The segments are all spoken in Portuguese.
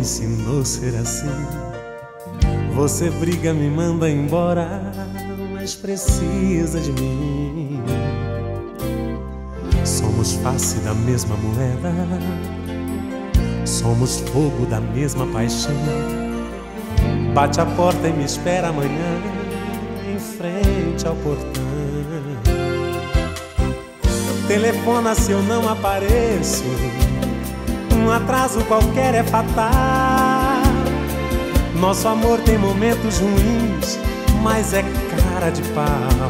ensinou a ser assim. Você briga, me manda embora, mas precisa de mim. Somos face da mesma moeda, somos fogo da mesma paixão. Bate a porta e me espera amanhã em frente ao portão. Telefona se eu não apareço, um atraso qualquer é fatal. Nosso amor tem momentos ruins, mas é cara de pau.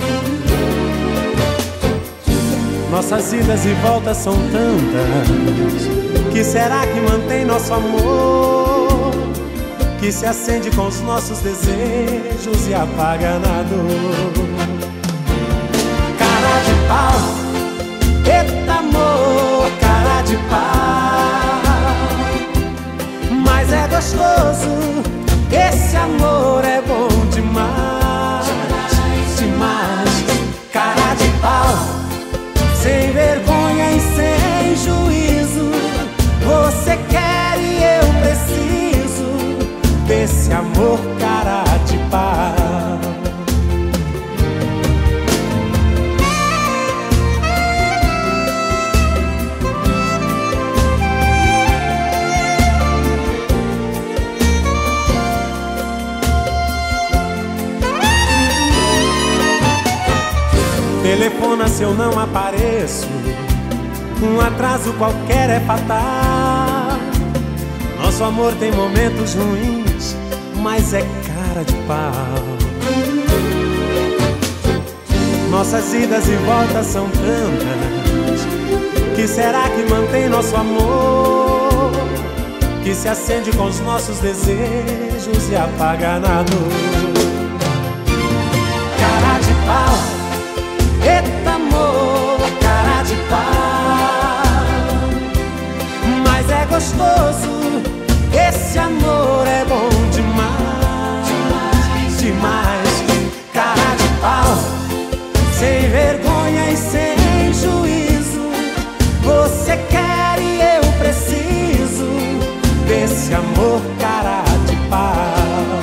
Nossas idas e voltas são tantas, que será que mantém nosso amor? Que se acende com os nossos desejos e apaga na dor. Cara de pau, eita amor, cara de pau. Mas é gostoso, esse amor é bom demais, demais. Cara de pau, sem vergonha e sem juízo. Você quer e eu preciso desse amor cara de pau. Telefona se eu não apareço, um atraso qualquer é fatal. Nosso amor tem momentos ruins, mas é cara de pau. Nossas idas e voltas são tantas, que será que mantém nosso amor? Que se acende com os nossos desejos e apaga na dor. Cara de pau, eita amor, cara de pau. Mas é gostoso, esse amor é bom demais, demais, demais. Cara de pau, sem vergonha e sem juízo. Você quer e eu preciso desse amor cara de pau.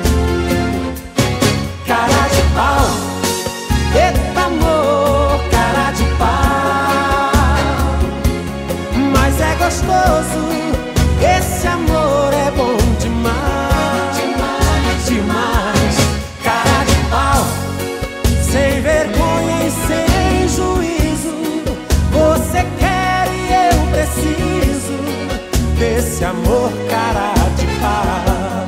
Cara de pau, eita amor, cara de pau. Mas é gostoso, esse amor é bom demais, demais, demais. Cara de pau, sem vergonha e sem juízo. Você quer e eu preciso desse amor cara de pau.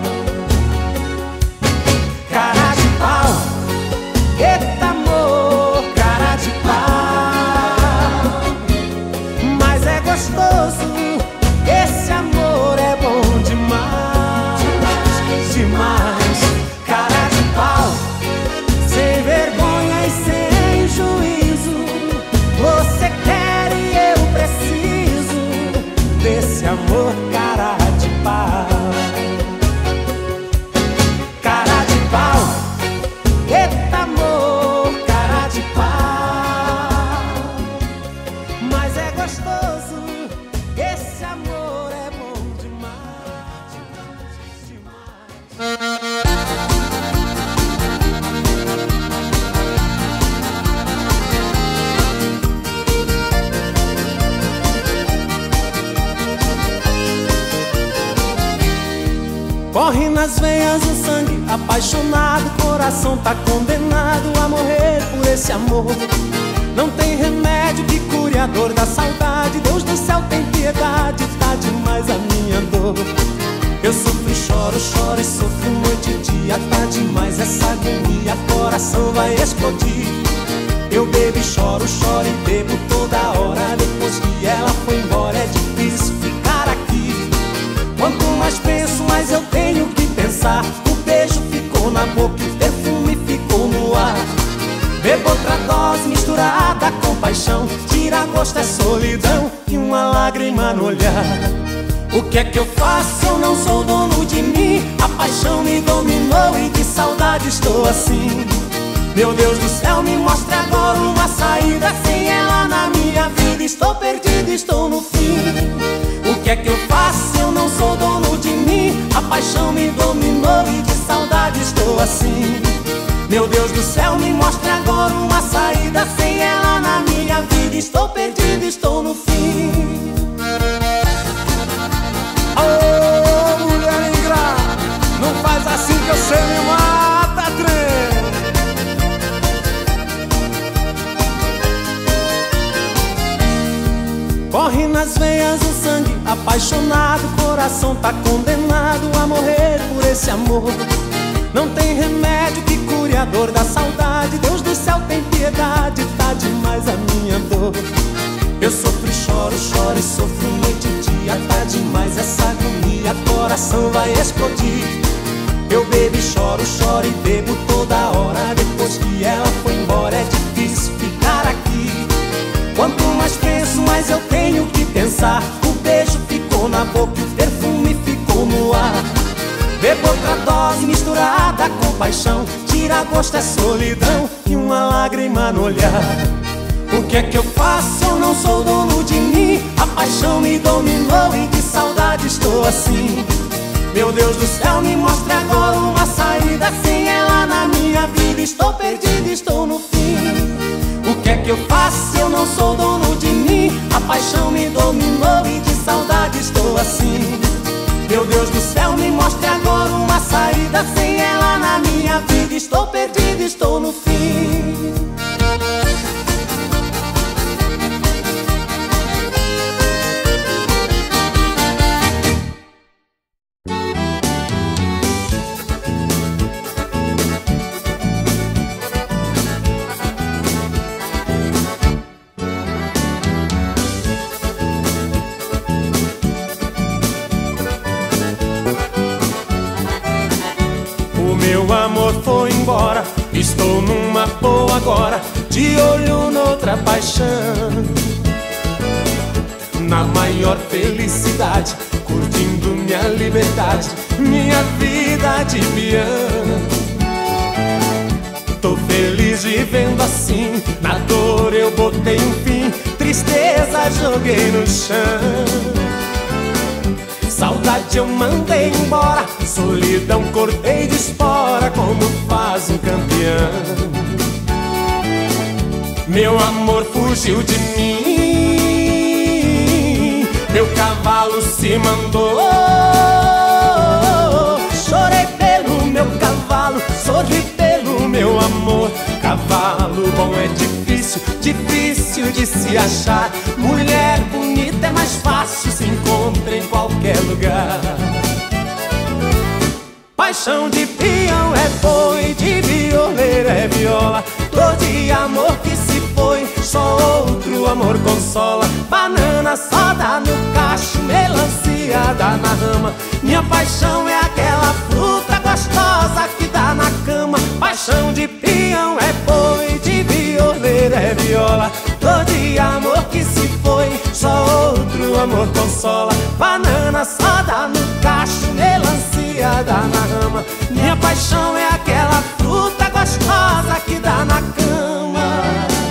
Cara de pau, eita amor, cara de pau. Mas é gostoso, esse amor é bom demais, demais, demais. Cara de pau, sem vergonha e sem juízo. Você quer e eu preciso desse amor cara de pau. Cara de pau, eita amor, cara de pau. Mas é gostoso, esse amor é bom demais, demais, demais. Corre nas veias o sangue, apaixonado, coração tá condenado a morrer por esse amor. Não tem remédio que cure a dor da saudade. Deus do céu tem piedade, tá demais a minha dor. Eu sofro e choro, choro e sofro noite e dia. Tá demais essa agonia, coração vai explodir. Eu bebo e choro, choro e bebo toda hora. Depois que ela foi embora é difícil ficar aqui. Quanto mais penso, mais eu tenho que pensar. O beijo ficou na boca e o perfume ficou no ar. Bebo outra dose misturada com paixão. Tira gosto é solidão e uma lágrima no olhar. O que é que eu faço? Eu não sou dono de mim. A paixão me dominou e de saudade estou assim. Meu Deus do céu, me mostre agora uma saída. Sem ela na minha vida estou perdido, estou no fim. O que que é que eu faço? Eu não sou dono de mim. A paixão me dominou e de saudade estou assim. Meu Deus do céu, me mostre agora uma saída. Sem ela na minha vida estou perdido, estou no fim. Ô, mulher ingrata, não faz assim que você me mata, trem. Corre nas veias o sangue, apaixonado, coração tá condenado a morrer por esse amor. Não tem remédio que cure a dor da saudade. Deus do céu tem piedade, tá demais a minha dor. Eu sofro e choro, choro e sofro noite e dia. Tá demais essa agonia, coração vai explodir. Eu bebo e choro, choro e bebo toda hora. Depois que ela foi embora é difícil ficar aqui. Quanto mais penso, mais eu tenho que pensar. O beijo ficou na boca e o perfume ficou no ar. Bebo outra dose misturada com paixão. Tira gosto é solidão e uma lágrima no olhar. O que é que eu faço? Eu não sou dono de mim. A paixão me dominou e de saudade estou assim. Meu Deus do céu, me mostre agora uma saída. Sem ela na minha vida estou perdido, estou no fim. O que é que eu faço? Eu não sou dono de mim. A paixão me dominou e de saudade estou assim. Meu Deus do céu, me mostre agora uma saída. Sem ela na minha vida estou perdido, estou no fim. Meu amor foi embora, estou numa boa agora, de olho noutra paixão. Na maior felicidade, curtindo minha liberdade, minha vida de peão. Tô feliz vivendo assim, na dor eu botei um fim, tristeza joguei no chão. Saudade eu mandei embora, solidão cortei de espora, como faz um campeão. Meu amor fugiu de mim, meu cavalo se mandou. Chorei pelo meu cavalo, sorri pelo meu amor. Cavalo bom é difícil, difícil de se achar. Mulher bonita é mais fácil, se encontra em qualquer lugar. Paixão de peão é boi, de violeiro é viola. Dor de amor que se foi, só outro amor consola. Banana só dá no cacho, melancia dá na rama. Minha paixão é aquela fruta gostosa que dá na cama. Paixão de peão é boi, de violeiro é viola. Dor de amor que se foi, só outro amor consola. Banana só dá no cacho, melancia dá na rama. Minha paixão é aquela fruta gostosa que dá na cama.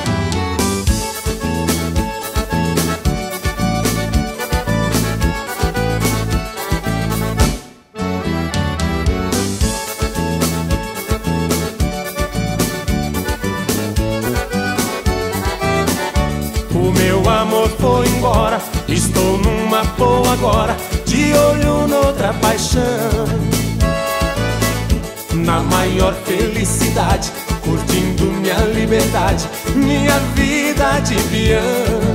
O meu amor foi embora, estou numa boa agora, de olho noutra paixão. Na maior felicidade, curtindo minha liberdade, minha vida de peão.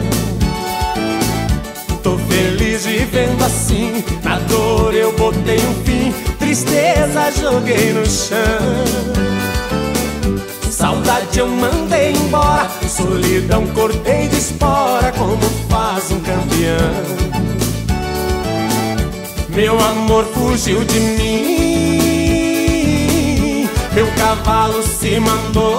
Tô feliz vivendo assim, na dor eu botei um fim, tristeza joguei no chão. Saudade eu mandei embora, solidão cortei de espora, como faz um campeão. Meu amor fugiu de mim, meu cavalo se mandou.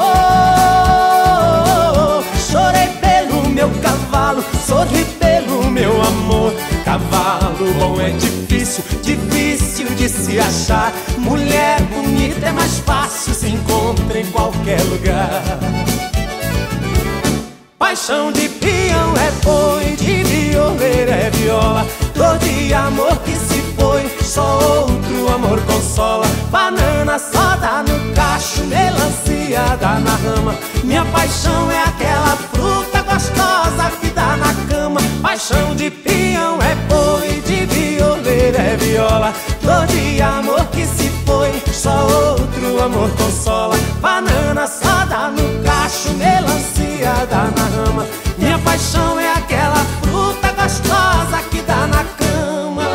Chorei pelo meu cavalo, sorri pelo meu amor. Cavalo bom é difícil, difícil de se achar. Mulher bonita é mais fácil, se encontra em qualquer lugar. Paixão de peão é boi, de violeiro é viola. dor de amor que se foi, só outro amor consola. Banana só dá no cacho, melancia dá na rama. Minha paixão é aquela fruta gostosa que dá na cama. Paixão de peão é boi, de violeiro é viola. Dor de amor que se foi, só outro amor consola. Banana só dá no cacho, melancia dá na rama. Minha paixão é aquela fruta gostosa que dá na cama.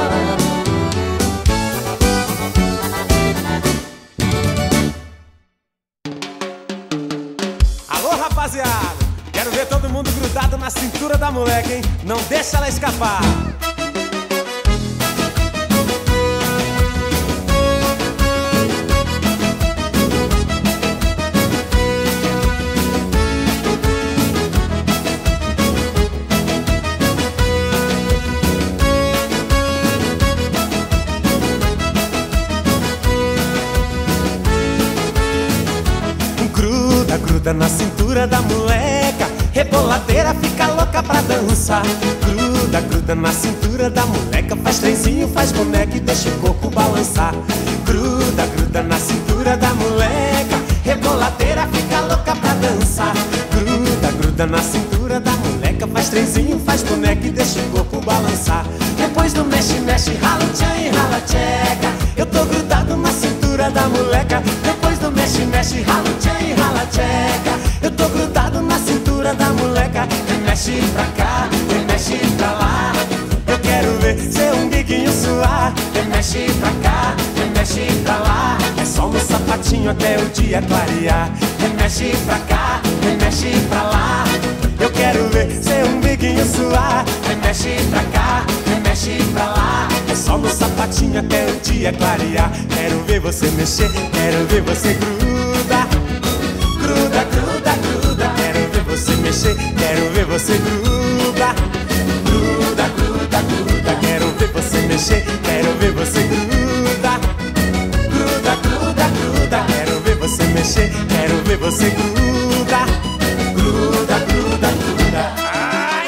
Alô, rapaziada, quero ver todo mundo grudado na cintura da moleque, hein? Não deixa ela escapar. Gruda na cintura da moleca, reboladeira fica louca pra dançar. Gruda na cintura da moleca, faz trenzinho, faz boneca e deixa o corpo balançar. Gruda na cintura da moleca, reboladeira fica louca pra dançar. Gruda na cintura da moleca, faz trenzinho, faz boneca e deixa o corpo balançar. Depois do mexe, mexe, rala tchan e rala tcheca, eu tô grudado na cintura da moleca. Depois do mexe, mexe, rala tchan e rala tcheca, eu tô grudado na cintura da moleca. Mexe pra cá, mexe pra lá, eu quero ver seu umbiguinho suar. Mexe pra cá, mexe pra lá, é só no sapatinho até o dia clarear. Mexe pra cá, mexe pra lá, eu quero ver seu umbiguinho suar. Mexe pra cá, mexe pra lá, é só no sapatinho até o dia clarear. Quero ver você mexer, quero ver você gruda. Gruda, gruda, gruda, quero ver você mexer, quero ver você gruda. Gruda, gruda, gruda, quero ver você mexer, quero ver você gruda. Gruda, gruda, gruda, quero ver você mexer, quero ver você gruda. Gruda, gruda, gruda. Ai.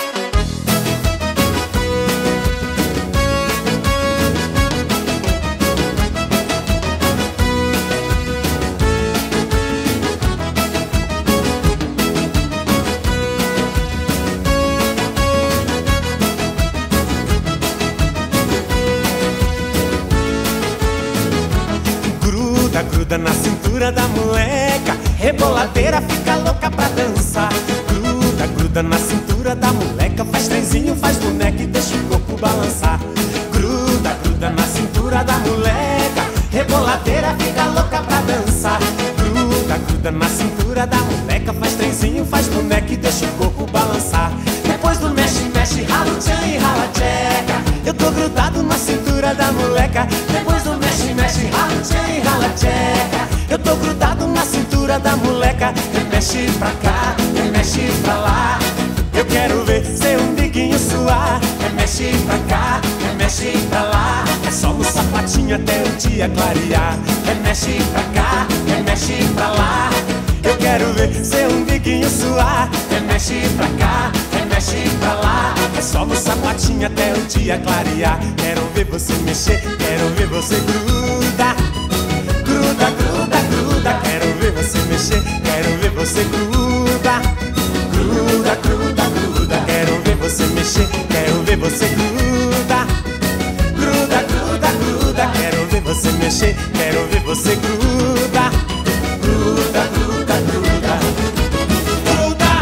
Gruda na cintura da moleca, reboladeira fica louca pra dançar. Gruda na cintura da moleca, faz trenzinho, faz boneca e deixa o corpo balançar. Gruda na cintura da moleca, reboladeira fica louca pra dançar. Gruda na cintura da moleca, faz trenzinho, faz boneca e deixa o corpo balançar. Depois do mexe, mexe, rala tchan e rala tcheca, eu tô grudado na cintura da moleca. Depois do mexe, mexe, rala tchan e rala tcheca, eu tô grudado na cintura da moleca. Mexe pra cá, mexe pra lá, eu quero ver seu umbiguinho suar. Mexe pra cá, mexe pra lá, é só no sapatinho até o dia clarear. Mexe pra cá, mexe pra lá, eu quero ver seu umbiguinho suar. Mexe pra cá, mexe pra lá, é só no sapatinho até o dia clarear. Quero ver você mexer, quero ver você gruda. Gruda, gruda, gruda, quero ver você mexer, quero ver você gruda. Gruda, gruda, gruda, quero ver você mexer, quero ver você gruda. Gruda, gruda, gruda, quero ver você mexer, quero ver você gruda. Gruda, gruda, gruda, gruda.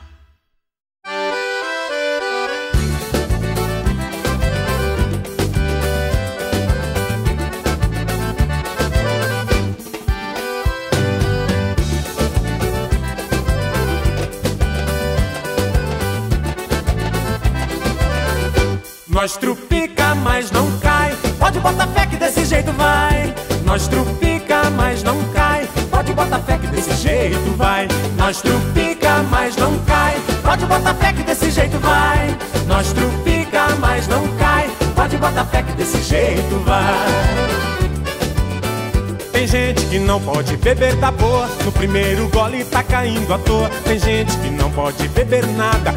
Nós trupica, mas não cai, pode botar fé que desse jeito vai. Nós trupica, mas não cai, pode botar fé que desse jeito vai. Nós trupica, mas não cai, pode botar fé que desse jeito vai. Nós trupica, mas não cai, pode botar fé que desse jeito vai. Tem gente que não pode beber da boa, no primeiro gole tá caindo à toa. Tem gente que não pode beber nada, no segundo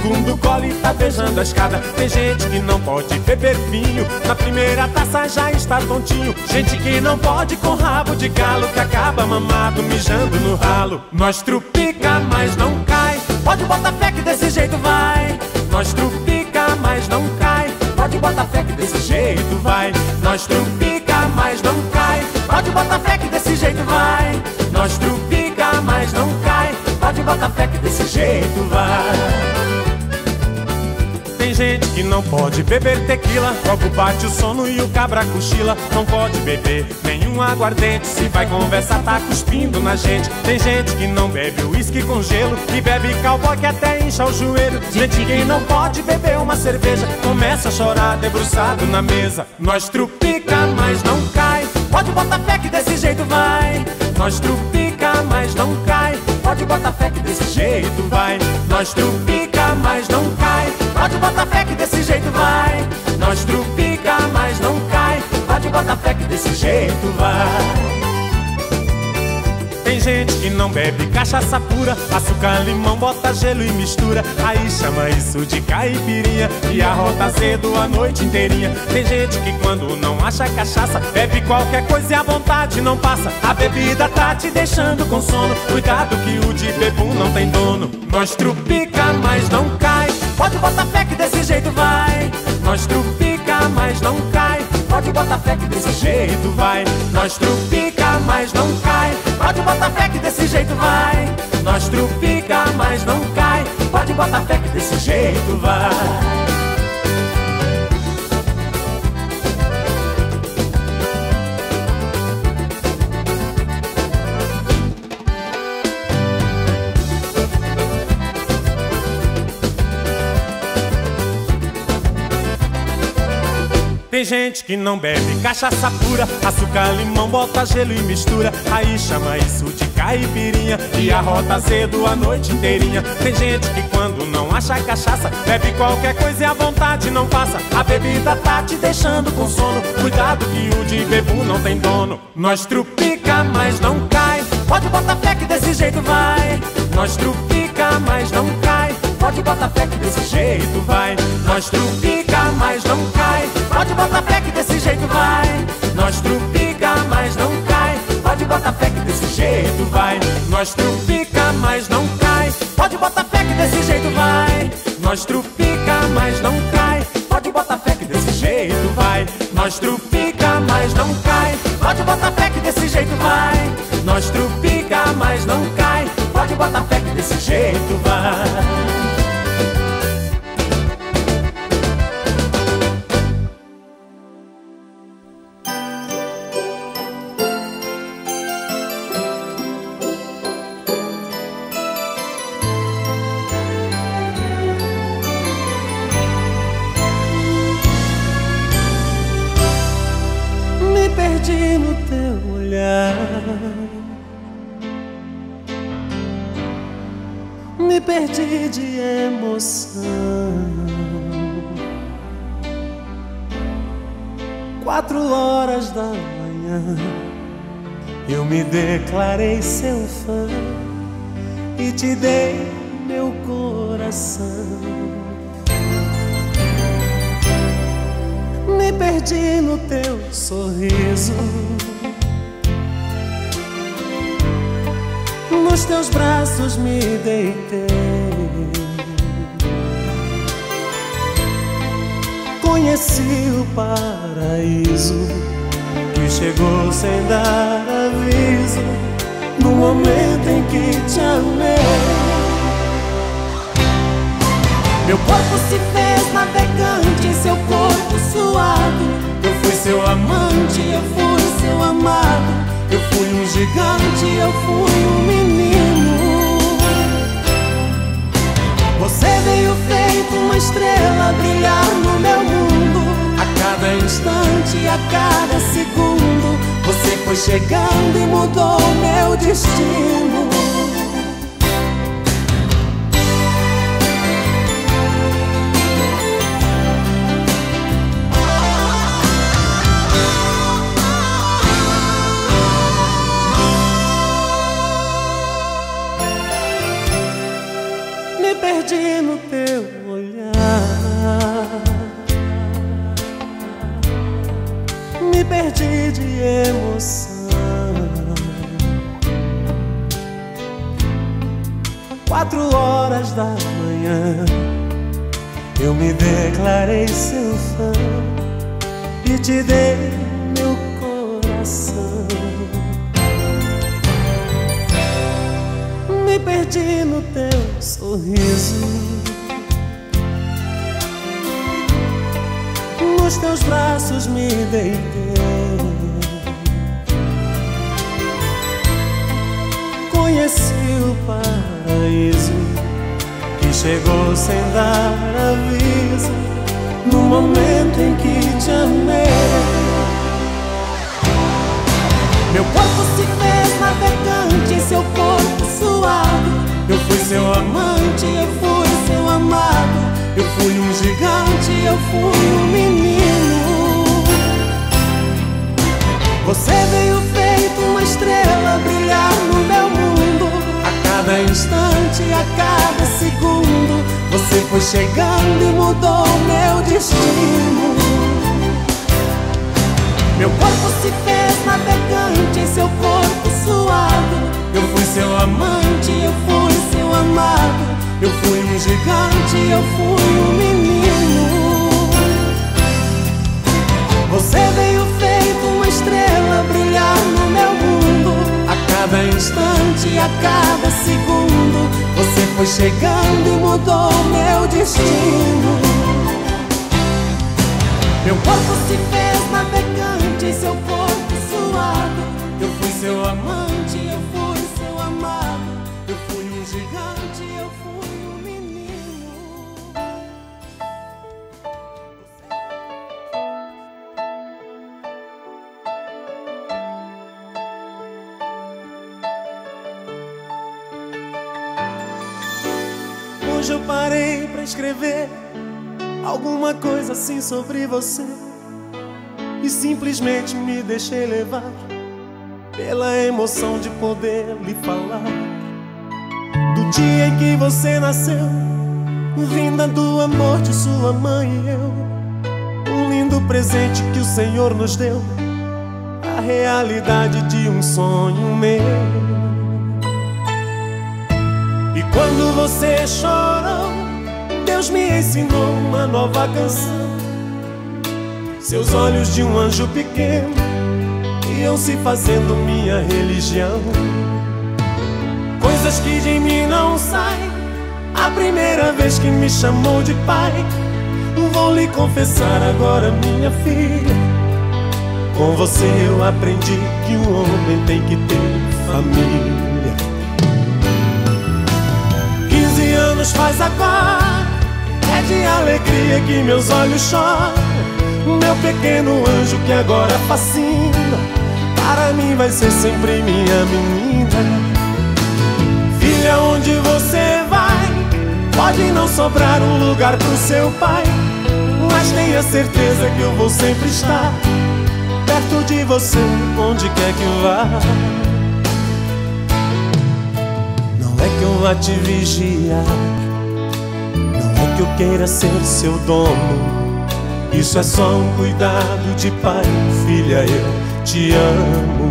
segundo gole tá beijando a escada. Tem gente que não pode beber vinho, na primeira taça já está tontinho. Gente que não pode com rabo de galo, que acaba mamado mijando no ralo. Nós trupica, mas não cai, pode botar fé que desse jeito vai. Nós trupica, mas não cai, pode botar fé que desse jeito vai. Nós trupica, mas não cai, pode botar fé que desse jeito vai. Nós trupica, mas não cai, pode botar fé que desse jeito vai. Tem gente que não pode beber tequila, logo bate o sono e o cabra cochila. Não pode beber nenhum aguardente, se vai conversar tá cuspindo na gente. Tem gente que não bebe uísque com gelo, que bebe cowboy que até incha o joelho. Gente que não pode beber uma cerveja, começa a chorar debruçado na mesa. Nós trupica, mas não cai, pode botar fé que desse jeito vai. Nós trupica, mas não cai, pode botar fé que desse jeito vai. Nós trupica, mas não cai, pode botar fé que desse jeito vai. Nós trupica, mas não cai, pode botar fé que desse jeito vai. Tem gente que não bebe cachaça pura, açúcar, limão, bota gelo e mistura. Aí chama isso de caipirinha e arrota cedo a noite inteirinha. Tem gente que quando não acha cachaça, bebe qualquer coisa e a vontade não passa. A bebida tá te deixando com sono, cuidado que o de bebum não tem dono. Nós trupica, mas não cai, pode botar fé que desse jeito vai. Nós trupica, mas não cai, pode botar fé que desse jeito vai. Nós trupica, mas não cai, pode botar fé que desse jeito vai. Nós trupica, mas não cai, pode botar fé que desse jeito vai. Tem gente que não bebe cachaça pura, açúcar, limão, bota gelo e mistura. Aí chama isso de caipirinha e arrota cedo a noite inteirinha. Tem gente que quando não acha cachaça, bebe qualquer coisa e a vontade não passa. A bebida tá te deixando com sono, cuidado que o de bebum não tem dono. Nós trupica, mas não cai, pode botar fé que desse jeito vai. Nós trupica, mas não cai, pode botar fé que desse jeito vai. Nós trupica, mas não cai, pode botar fé que desse jeito vai. Nós trupica, mas não cai, pode botar fé que desse jeito vai. Nós trupica, mas não cai, pode botar fé que desse jeito vai. Nós trupica, mas não cai, pode botar fé que desse jeito vai. Nós trupica, mas não cai, pode botar fé que desse jeito vai. Nós trupica, mas não cai, pode botar fé que desse jeito vai. Perdi no teu olhar, me perdi de emoção. 4 horas da manhã, eu me declarei seu fã e te dei meu coração. Me perdi no teu sorriso, nos teus braços me deitei. Conheci o paraíso que chegou sem dar aviso, no momento em que te amei. Meu corpo se fez navegante em seu corpo suado. Eu fui seu amante, eu fui seu amado. Eu fui um gigante, eu fui um menino. Você veio feito uma estrela brilhar no meu mundo. A cada instante, a cada segundo, você foi chegando e mudou meu destino. Me perdi perdi no teu olhar, me perdi de emoção. 4 horas da manhã eu me declarei seu fã e te dei meu coração. Me perdi no teu sorriso, nos teus braços me deitei, conheci o paraíso que chegou sem dar aviso, no momento em que te amei. Meu corpo se fez navegante em seu corpo suado. Eu fui seu amante, eu fui seu amado. Eu fui um gigante, eu fui um menino. Você veio feito uma estrela brilhar no meu mundo. A cada instante, a cada segundo, você foi chegando e mudou meu destino. Meu corpo se fez navegante em seu corpo suado. eu fui seu amante, Eu fui seu amado. eu fui um gigante, Eu fui um menino. Você veio feito uma estrela brilhar no meu mundo. a cada instante, A cada segundo, você foi chegando e mudou meu destino. Meu corpo se fez navegante em seu corpo suado. eu fui seu amante, Eu fui seu amado. Eu fui um gigante, eu fui um menino. Hoje eu parei pra escrever alguma coisa assim sobre você e simplesmente me deixei levar pela emoção de poder lhe falar do dia em que você nasceu, vinda do amor de sua mãe e eu. Um lindo presente que o Senhor nos deu, a realidade de um sonho meu. E quando você chorou, Deus me ensinou uma nova canção. Seus olhos de um anjo pequeno iam se fazendo minha religião. Coisas que de mim não saem, a primeira vez que me chamou de pai. Vou lhe confessar agora, minha filha, com você eu aprendi que um homem tem que ter família. 15 anos faz agora, é de alegria que meus olhos choram. Meu pequeno anjo que agora fascina, para mim vai ser sempre minha menina. Filha, onde você vai, pode não sobrar um lugar pro seu pai, mas tenha certeza que eu vou sempre estar perto de você, onde quer que vá. Não é que eu vá te vigiar, não é que eu queira ser seu dono. Isso é só um cuidado de pai. Filha, eu te amo.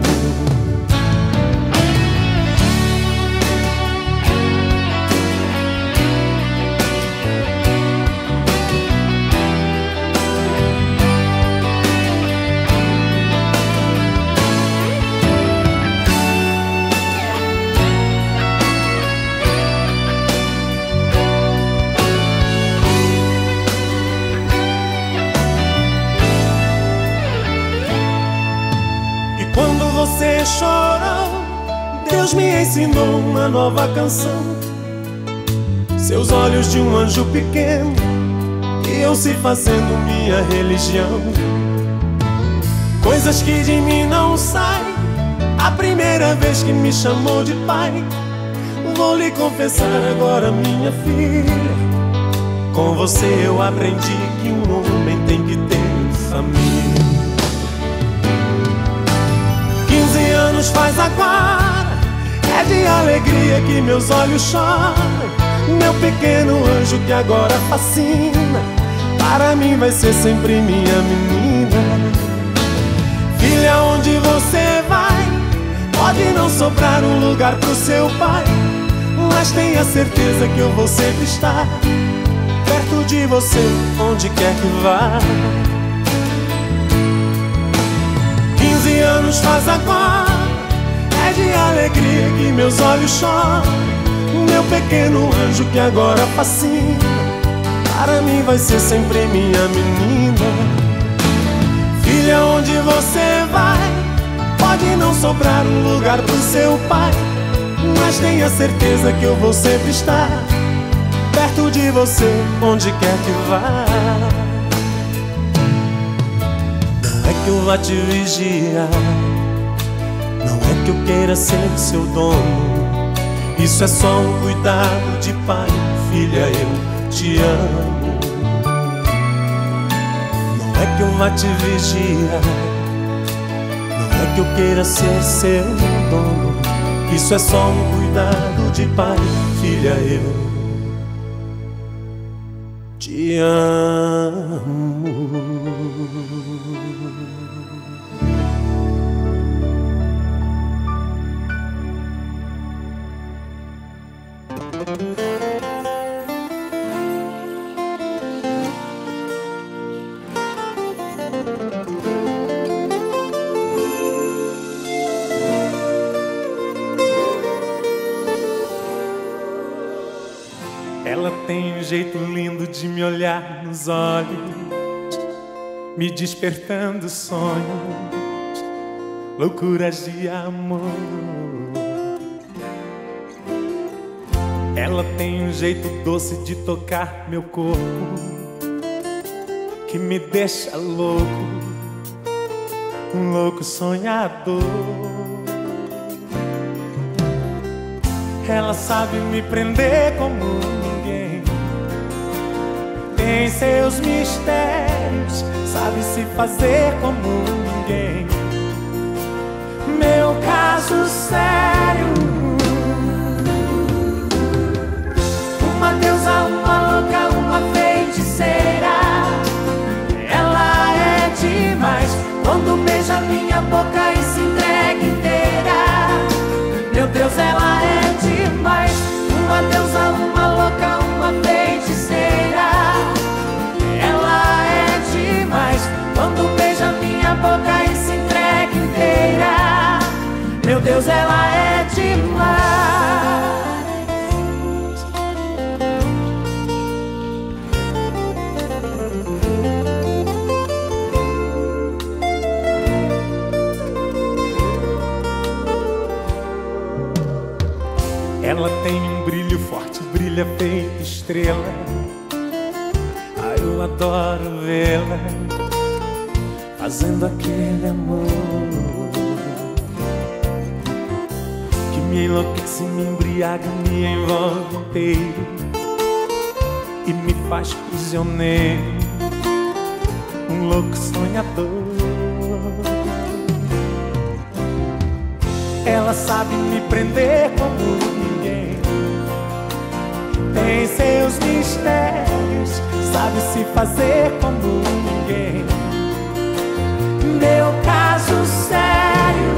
Quando você chorou, Deus me ensinou uma nova canção. Seus olhos de um anjo pequeno iam se fazendo minha religião. Coisas que de mim não saem, a primeira vez que me chamou de pai. Vou lhe confessar agora, minha filha, com você eu aprendi que um homem tem que ter família. 15 anos faz agora, é de alegria que meus olhos choram. Meu pequeno anjo que agora fascina, para mim vai ser sempre minha menina. Filha, onde você vai, pode não sobrar um lugar pro seu pai, mas tenha certeza que eu vou sempre estar perto de você, onde quer que vá. 15 anos faz agora, é de alegria que meus olhos choram. Meu pequeno anjo que agora fascina, para mim vai ser sempre minha menina. Filha, onde você vai, pode não sobrar um lugar pro seu pai, mas tenha certeza que eu vou sempre estar perto de você, onde quer que vá. Não é que eu vá te vigiar, não é que eu queira ser seu dono, isso é só um cuidado de pai. Filha, eu te amo. Não é que eu vá te vigiar, não é que eu queira ser seu dono, isso é só um cuidado de pai. Filha, eu te amo. Ela tem um jeito lindo de me olhar nos olhos, me despertando sonhos, loucuras de amor. Ela tem um jeito doce de tocar meu corpo, que me deixa louco, um louco sonhador. Ela sabe me prender como ninguém, tem seus mistérios, sabe se fazer como ninguém. Meu caso sério, uma deusa, uma louca, uma feiticeira. Ela é demais quando beija minha boca e se entrega inteira. Meu Deus, ela é demais, uma deusa, uma louca, uma feiticeira. Ela é demais quando beija minha boca e se entrega inteira. Meu Deus, ela é demais. Ela tem um brilho forte, brilha feito estrela. Ai, eu adoro vê-la fazendo aquele amor que me enlouquece, me embriaga, me envolve inteiro e me faz prisioneiro, um louco sonhador. Ela sabe me prender como ninguém, tem seus mistérios, sabe se fazer como ninguém. Meu caso sério,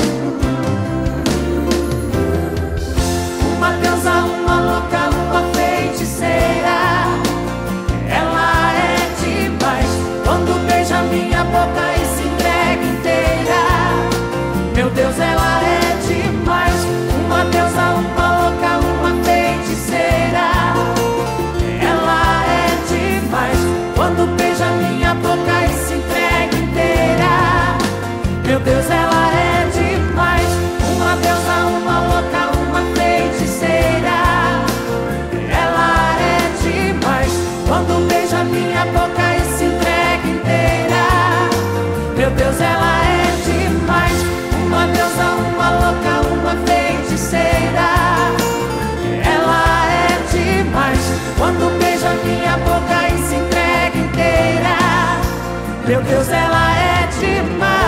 uma deusa, uma louca, uma feiticeira. Ela é demais quando beija minha boca e se entrega inteira. Meu Deus, ela é demais, uma deusa, uma louca, uma feiticeira. Ela é demais quando beija minha boca e se entrega inteira. Meu Deus, ela é demais, uma deusa, uma louca, uma feiticeira. Ela é demais quando beija minha boca e se entrega inteira. Meu Deus, ela é demais, uma deusa, uma louca, uma feiticeira. Ela é demais quando beija minha boca e se entrega inteira. Meu Deus, ela é demais.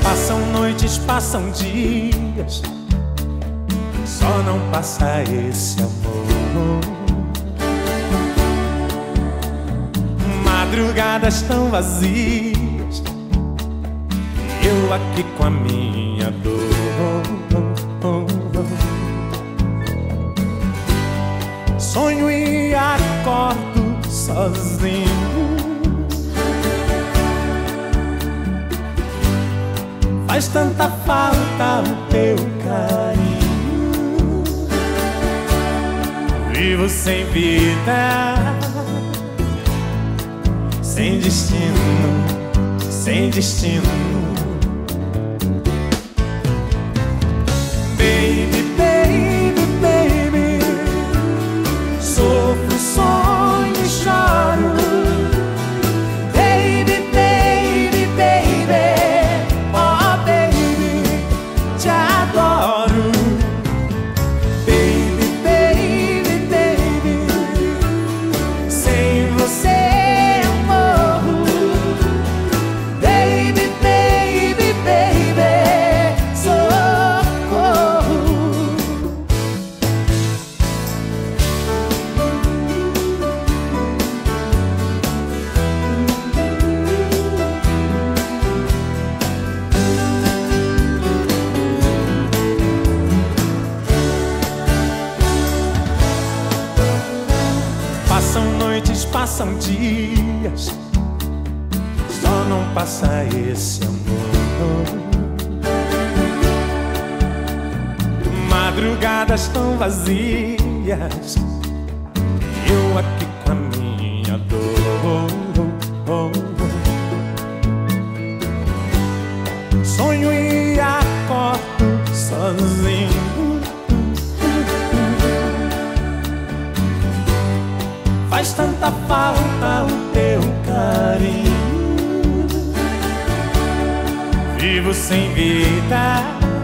Passam noites, passam dias, só não passa esse amor. Madrugadas tão vazias, eu aqui com a minha dor. Sonho e acordo sozinho. Faz tanta falta o teu carinho. Vivo sem vida, sem destino, sem destino. Baby, baby, baby, sofro, sonho e choro. Baby, baby, baby, oh baby, te adoro. Baby, baby, baby, sem você eu morro. Baby, baby, baby, socorro. Passam noites, passam dias, só não passa esse amor. Madrugadas tão vazias, eu aqui com a minha dor. Sonho e acordo sozinho. Faz tanta falta o teu carinho. Vivo sem vida,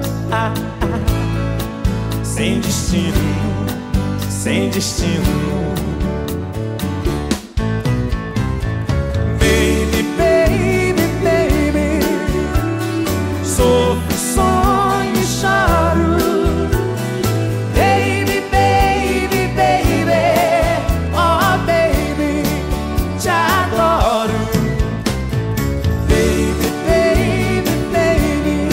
sem destino, sem destino. Baby, baby, baby, sofro, sonho e choro. Baby, baby, baby, oh baby, te adoro. Baby, baby, baby,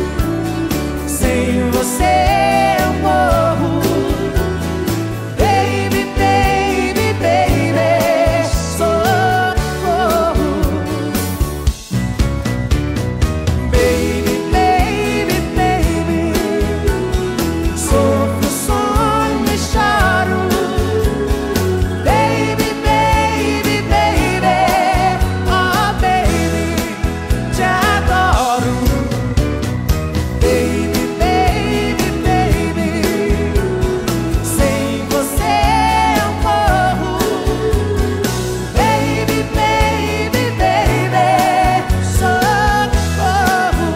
sem você eu morro. Baby, baby, baby, socorro. Baby, baby, baby, sofro, sonho e choro. Baby, baby, baby, oh baby, te adoro. Baby, baby, baby, sem você eu morro. Baby, baby, baby, socorro.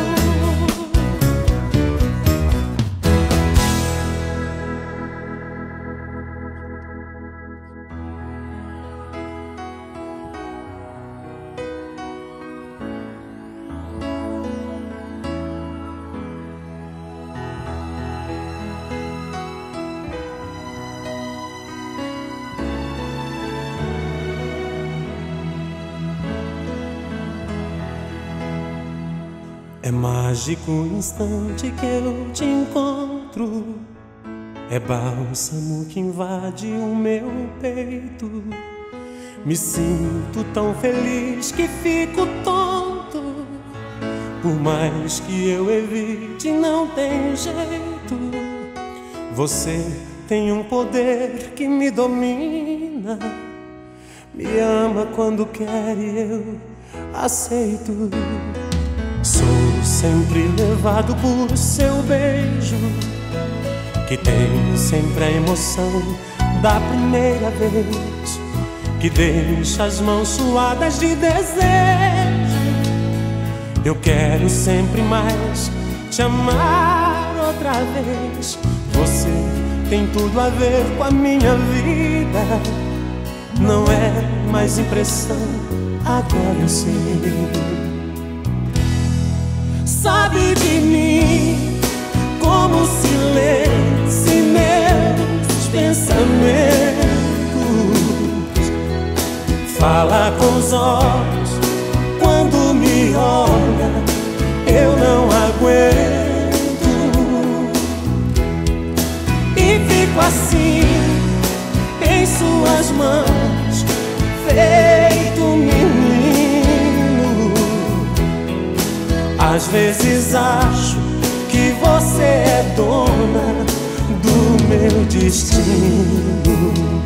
É mágico o instante que eu te encontro. É bálsamo que invade o meu peito. Me sinto tão feliz que fico tonto. Por mais que eu evite, não tem jeito. Você tem um poder que me domina. Me ama quando quer e eu aceito. Sou sempre levado por seu beijo, que tem sempre a emoção da primeira vez, que deixa as mãos suadas de desejo. Eu quero sempre mais te amar outra vez. Você tem tudo a ver com a minha vida. Não é mais impressão, agora eu sei. sabe de mim como se lê em meus pensamentos. Fala com os olhos quando me olha, eu não aguento e fico assim em suas mãos, feito menino. Às vezes acho que você é dona do meu destino.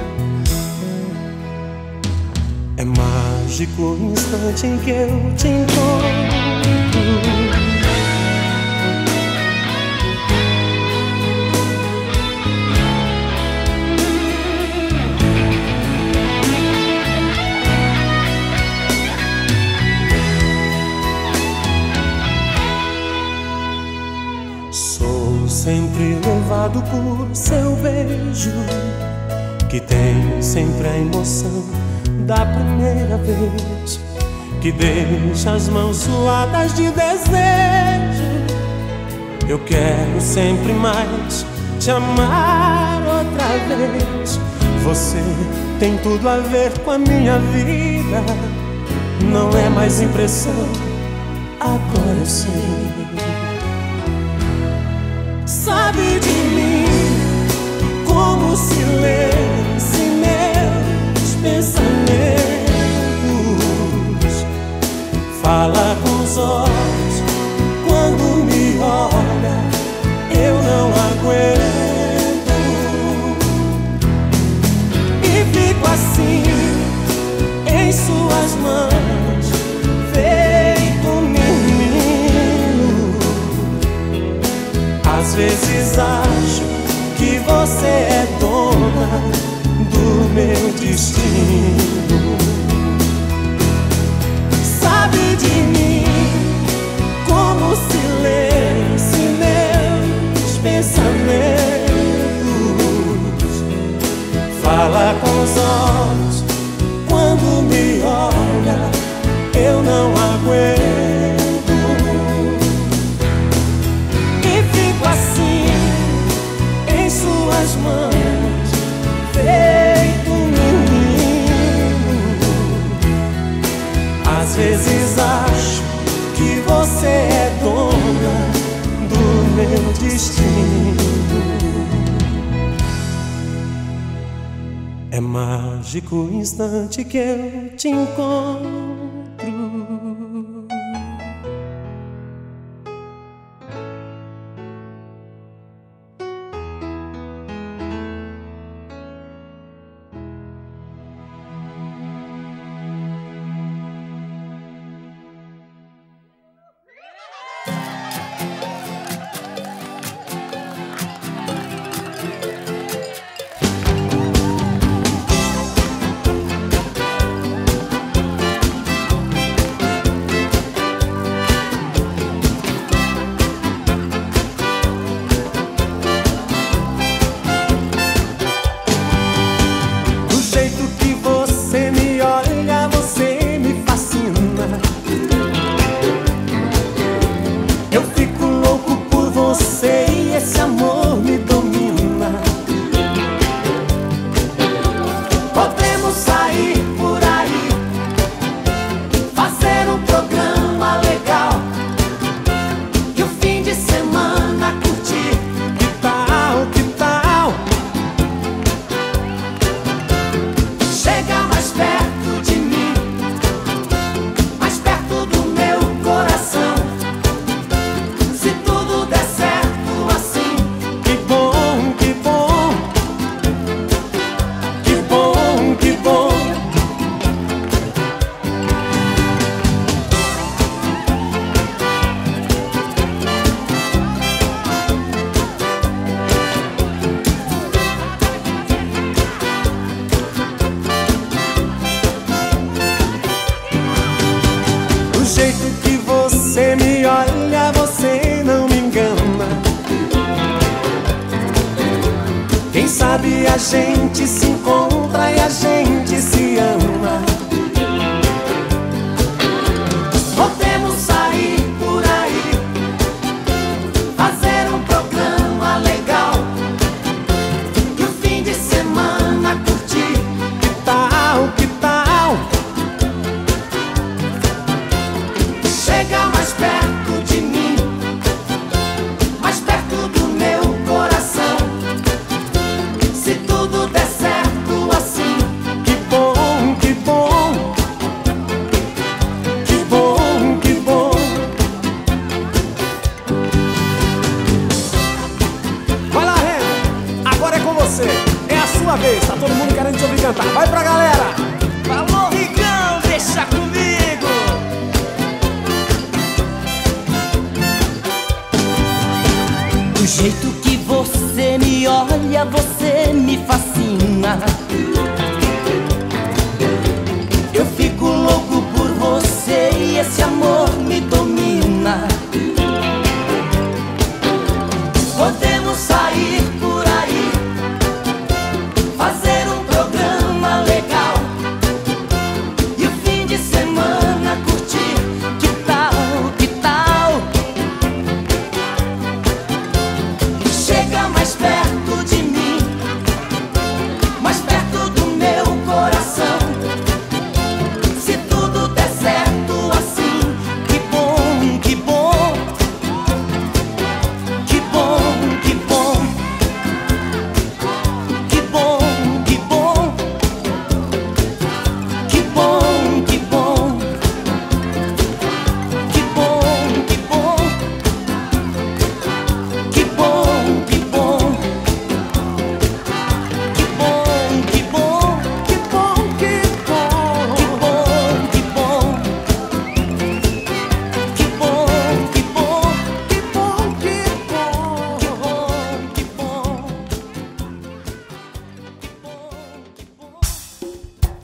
É mágico o instante em que eu te encontro. Sou sempre levado por seu beijo, que tem sempre a emoção da primeira vez, que deixa as mãos suadas de desejo. Eu quero sempre mais te amar outra vez. Você tem tudo a ver com a minha vida. Não é mais impressão, agora eu sei. Sabe de mim como se lê em meus pensamentos. Fala com os olhos quando me olha, eu não aguento e fico assim em suas mãos, feito menino. Às vezes acho que você é dona do meu destino. Sabe de mim como se lê em meus pensamentos. Fala com os olhos quando me olha, eu não aguento e fico assim em suas mãos, feito menino. Às vezes acho que você é dona do meu destino. É mágico o instante que eu te encontro. sabe, a gente se encontra e a gente se ama. Podemos sair por aí, mais perto de mim, mais perto do meu coração. Se tudo der certo assim. Que bom, que bom, que bom, que bom. Vai lá, Remy, agora é com você. É a sua vez, tá todo mundo querendo te ouvir cantar. Vai pra galera. Falou, Rigão, deixa comigo. Do jeito que você me olha, você me fascina. Eu fico louco por você e esse amor me domina. Podemos sair por aí, fazer um programa legal e o fim de semana curtir. Que tal, que tal? Chega mais perto de mim, mais perto do meu coração. Se tudo der certo assim. Que bom, que bom, que bom, que bom, que bom, que bom, que bom, que bom, que bom, que bom, que bom, que bom, que bom, que bom, Que bom, que bom. que bom, que bom, que bom, que bom, Que bom, que bom. que bom, que bom, que bom.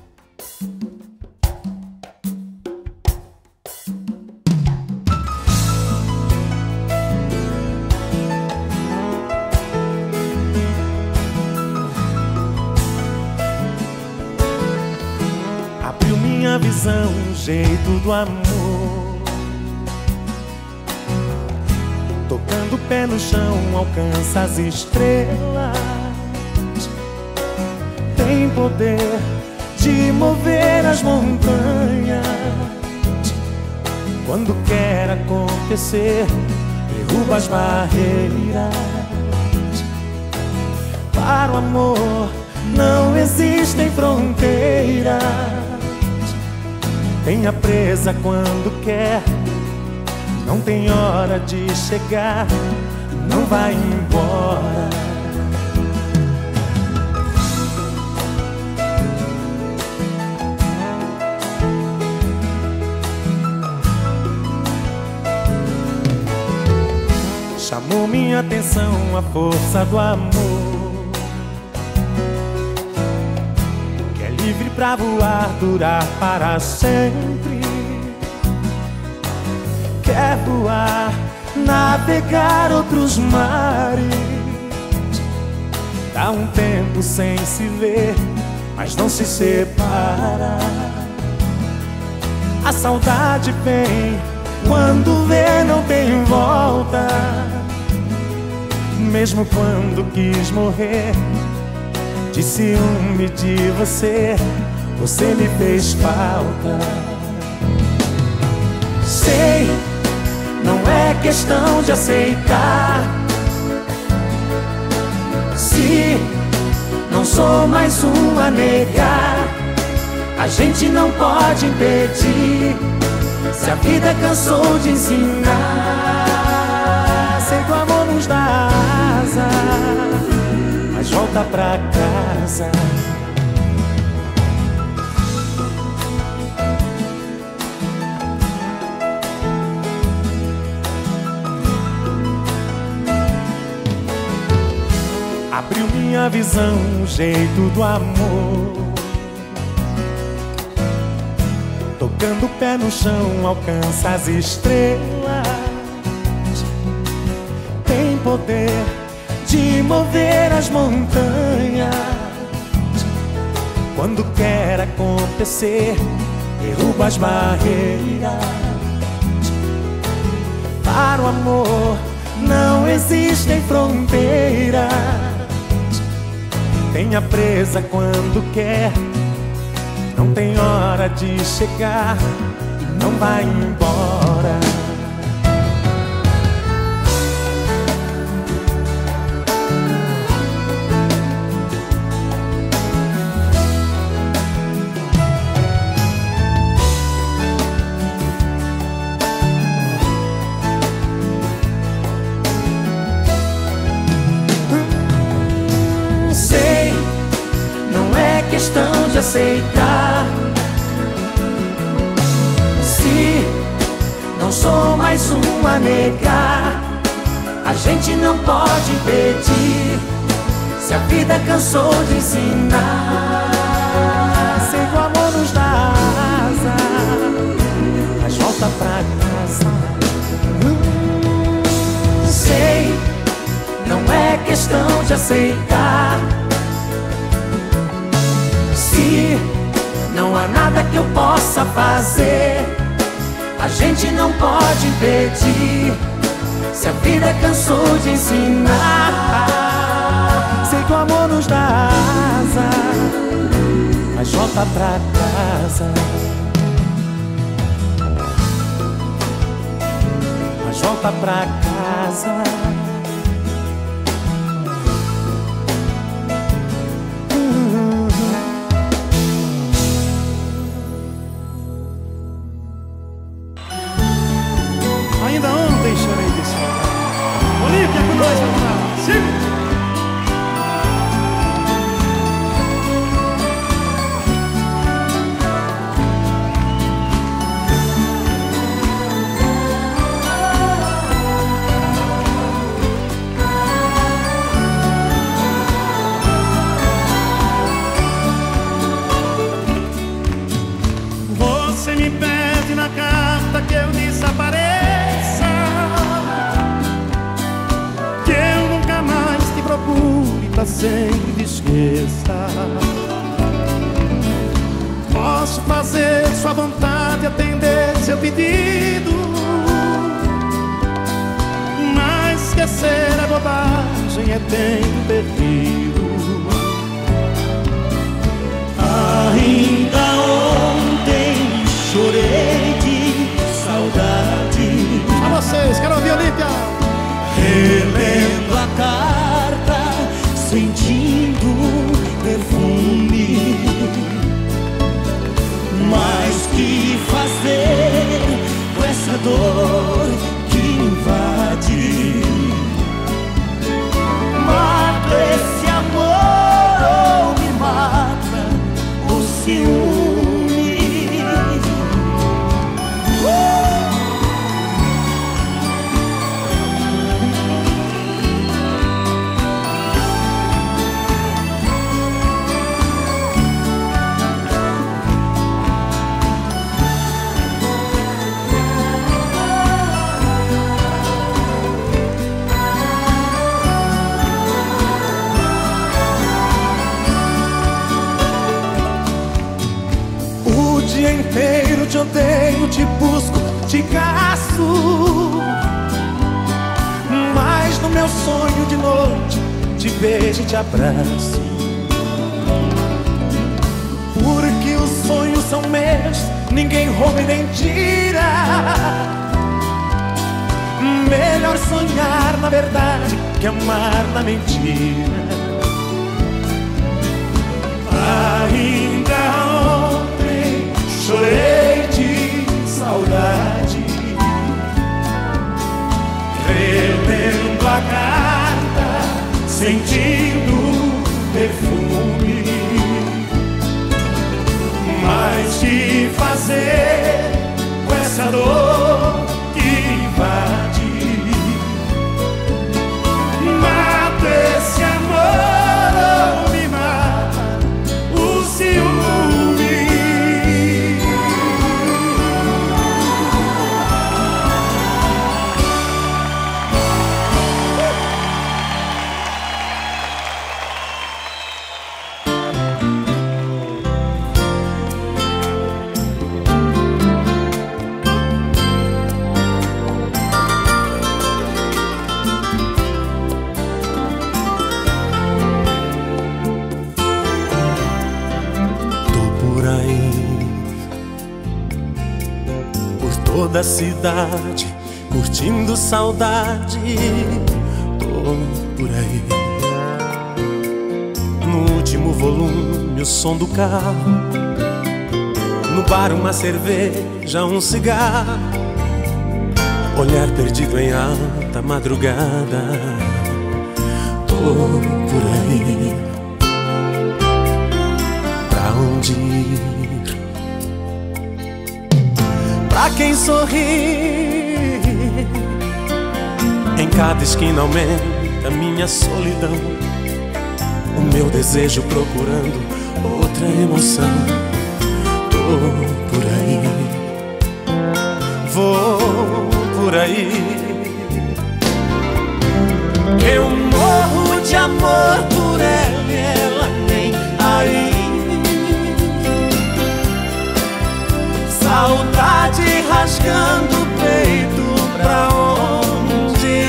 Abriu minha visão, o jeito do amor. Tocando o pé no chão, alcança as estrelas. Tem poder de mover as montanhas. Quando quer acontecer, derruba as barreiras. Para o amor não existem fronteiras. Tenha presa quando quer, não tem hora de chegar, não vai embora. Chamou minha atenção a força do amor, que é livre pra voar, durar para sempre. Quer voar, navegar outros mares. Dá um tempo sem se ver, mas não se separa. A saudade vem, quando vê não tem volta. Mesmo quando quis morrer, de ciúme de você, você me fez falta. Sei, não é questão de aceitar. Se não sou mais um a negar, a gente não pode impedir. Se a vida cansou de ensinar, sei que o amor nos dá asa, mas volta pra casa. Abriu minha visão, o jeito do amor. Tocando o pé no chão, alcança as estrelas. Tem poder de mover as montanhas. Quando quer acontecer, derruba as barreiras. Para o amor não existem fronteiras. Tenha presa quando quer, não tem hora de chegar e não vai embora. aceitar. Se não sou mais um a negar, a gente não pode impedir. Se a vida cansou de ensinar, sei que o amor nos dá asa, mas volta pra casa. Sei, não é questão de aceitar. Se não há nada que eu possa fazer, a gente não pode impedir. Se a vida cansou de ensinar, sei que o amor nos dá asa, mas volta pra casa. Mas volta pra casa. Ainda ontem chorei de saudade. Olívia com nós, vamos lá. Siga! Você me pede na carta que eu desapareça, que eu nunca mais te procure, pra sempre te esqueça. Posso fazer sua vontade, atender seu pedido, mas esquecer a bobagem é tempo perdido. Ainda ontem chorei de saudade. A vocês, quero ouvir, Olívia. Relendo a carta, sentindo perfume. Mas que fazer com essa dor que invade? Mata esse amor ou me mata o ciúme? O dia inteiro te odeio, te busco, te caço, mas no meu sonho de noite te beijo e te abraço. Porque os sonhos são meus, ninguém rouba e nem tira. Melhor sonhar na verdade que amar na mentira. Ainda ontem chorei de saudade, relendo a carta, sentindo perfume. Mas que fazer com essa dor que invade? Mata esse amor ou me mata o ciúme? Toda a cidade curtindo saudade. Tô por aí no último volume, o som do carro. No bar uma cerveja, um cigarro. Olhar perdido em alta madrugada. Tô por aí. Pra onde Pra quem sorri, em cada esquina aumenta minha solidão, o meu desejo procurando outra emoção. Tô por aí, vou por aí. Eu morro de amor por ela e ela nem aí. Saudade rasgando o peito, pra onde?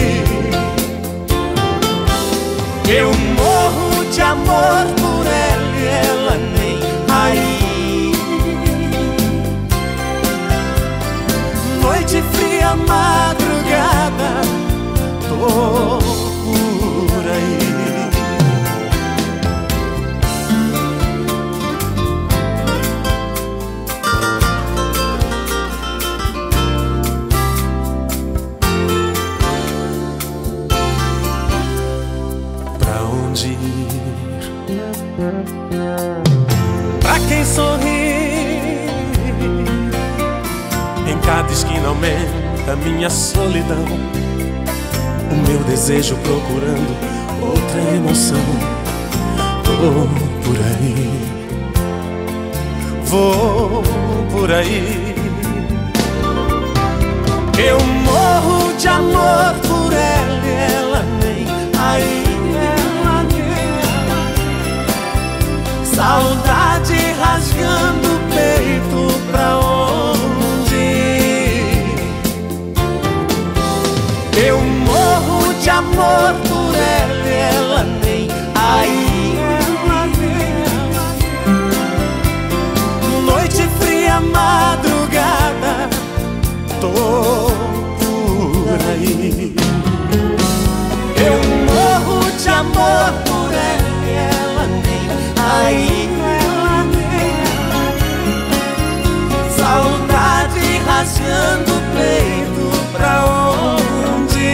Eu morro de amor por ela e ela nem aí. Noite fria, madrugada, tô por aí. Pra onde ir? Pra quem sorri, em cada esquina aumenta minha solidão, o meu desejo procurando outra emoção. Tô por aí, vou por aí. Eu morro de amor por ela e ela nem aí. Saudade rasgando o peito, pra onde? Eu morro de amor por ela e ela nem aí. Noite fria, madrugada, tô por aí. Eu morro de amor por ela e ela nem aí. Saudade rasgando o peito, pra onde?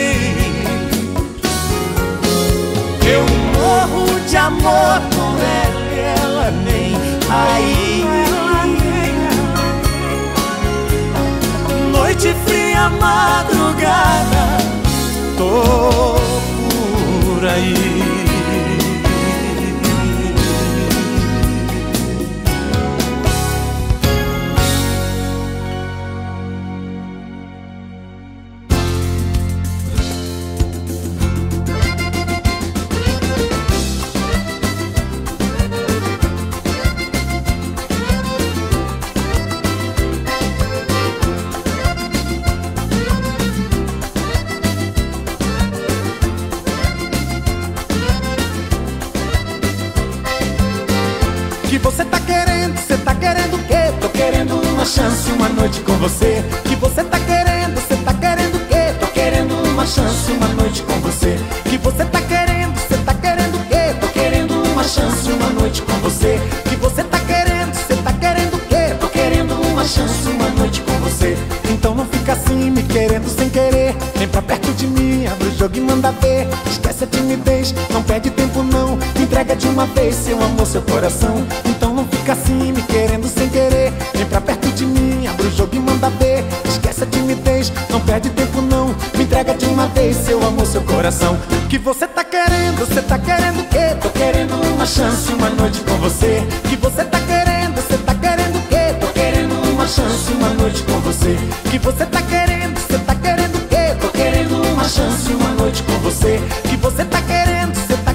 Eu morro de amor por ela e ela nem aí. Noite fria, madrugada, tô por aí. Que você tá querendo o quê? Tô querendo uma chance, uma noite com você. Que você tá querendo o quê? Tô querendo uma chance, uma noite com você. Que você tá querendo o quê? Tô querendo uma chance, uma noite com você. Que você tá querendo o quê? Tô querendo uma chance, uma noite com você. Então não fica assim, me querendo sem querer. Vem pra perto de mim, abre o jogo e manda ver. Esquece a timidez, não perde tempo não. Me entrega de uma vez seu amor, seu coração. Então não fica assim, me querendo sem querer. Vem pra perto de mim, abre o jogo e manda ver. Esquece a timidez, não perde tempo não. Me entrega de uma vez seu amor, seu coração. Que você tá querendo o quê? Tô querendo uma chance, uma noite com você. Que você tá querendo o quê? Tô querendo uma chance, uma noite com você. Que você tá querendo o quê? Tô querendo uma chance, uma noite com você. Que você tá querendo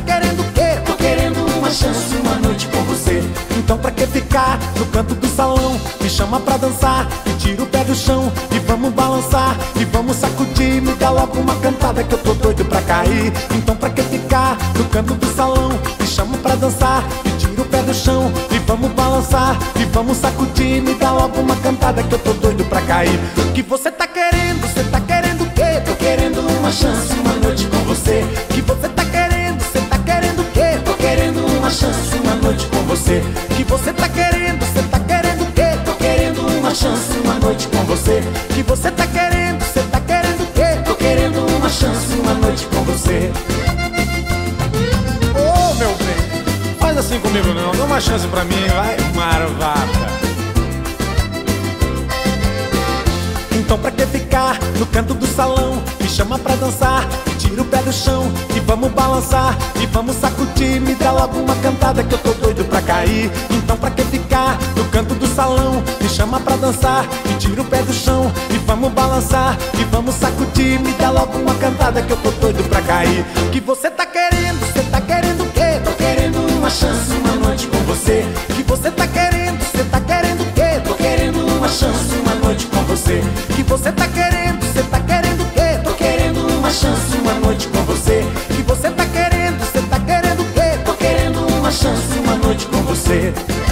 o quê? Tô querendo uma chance, uma noite com você. Então pra que ficar no canto do salão? Me chama pra dançar, me tira o pé do chão. E vamos balançar, e vamos sacudir. Me dá logo uma cantada que eu tô doido pra cair. Então pra que ficar no canto do salão? Me chama pra dançar, me tira o pé do chão. E vamos balançar, e vamos sacudir. Me dá logo uma cantada que eu tô doido pra cair. Que você tá querendo o quê? Tô querendo uma chance, uma noite com você. Que você tá querendo o quê? Tô querendo uma chance, uma noite com você. Que você tá querendo o quê? Tô querendo uma chance, uma noite com você. Que você tá querendo o quê? Tô querendo uma chance, uma noite com você. Ô, meu bem, faz assim comigo não, dá uma chance pra mim, vai, marvata. Então pra que ficar no canto do salão? Me chama pra dançar, tira o pé do chão e vamos balançar, e vamos sacudir. Me dá logo uma cantada que eu tô doido pra cair. Então pra que ficar no canto do salão? Me chama pra dançar, e tira o pé do chão e vamos balançar, e vamos sacudir. Me dá logo uma cantada que eu tô doido pra cair. Que você tá querendo? Você tá querendo o quê? Tô querendo uma chance, uma noite com você. Que você tá querendo? Você tá querendo o quê? Tô querendo uma chance, uma noite com você. Que você tá querendo? Você tá querendo o quê? Tô querendo uma chance, uma noite com você. Que você tá querendo? Você tá querendo o quê? Tô querendo uma chance, uma noite com você.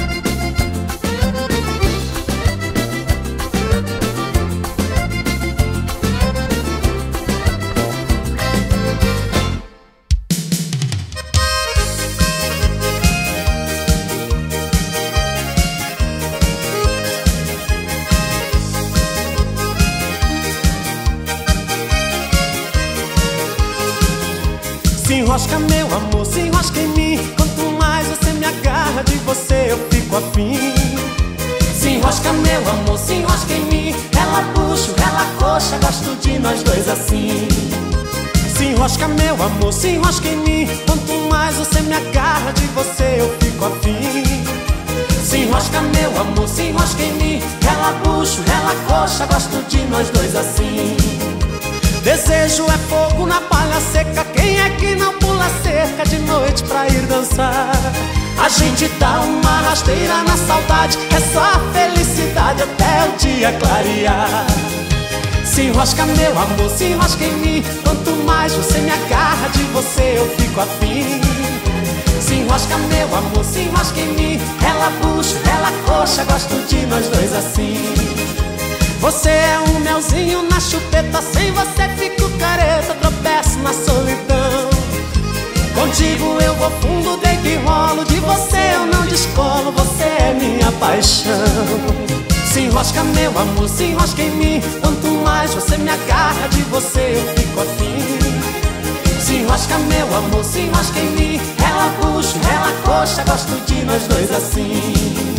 Se enrosca, meu amor, se enrosca em mim. Quanto mais você me agarra, de você eu fico afim. Se enrosca, meu amor, se enrosca em mim. Ela puxa, ela coxa, gosto de nós dois assim. Se enrosca, meu amor, se enrosca em mim. Quanto mais você me agarra, de você eu fico afim. Se enrosca, meu amor, se enrosca em mim. Ela puxa, ela coxa, gosto de nós dois assim. Desejo é fogo na palha seca. Quem é que não pula cerca de noite pra ir dançar? A gente dá uma rasteira na saudade. É só felicidade até o dia clarear. Se enrosca, meu amor, se enrosca em mim. Quanto mais você me agarra, de você eu fico afim. Se enrosca, meu amor, se enrosca em mim. Ela puxa, ela coxa, gosto de nós dois assim. Você é um melzinho na chupeta, sem você fico careta, tropeço na solidão. Contigo eu vou fundo, deito e rolo. De você eu não descolo, você é minha paixão. Se enrosca, meu amor, se enrosca em mim. Quanto mais você me agarra, de você eu fico afim. Se enrosca, meu amor, se enrosca em mim. Ela puxa, ela coxa, gosto de nós dois assim.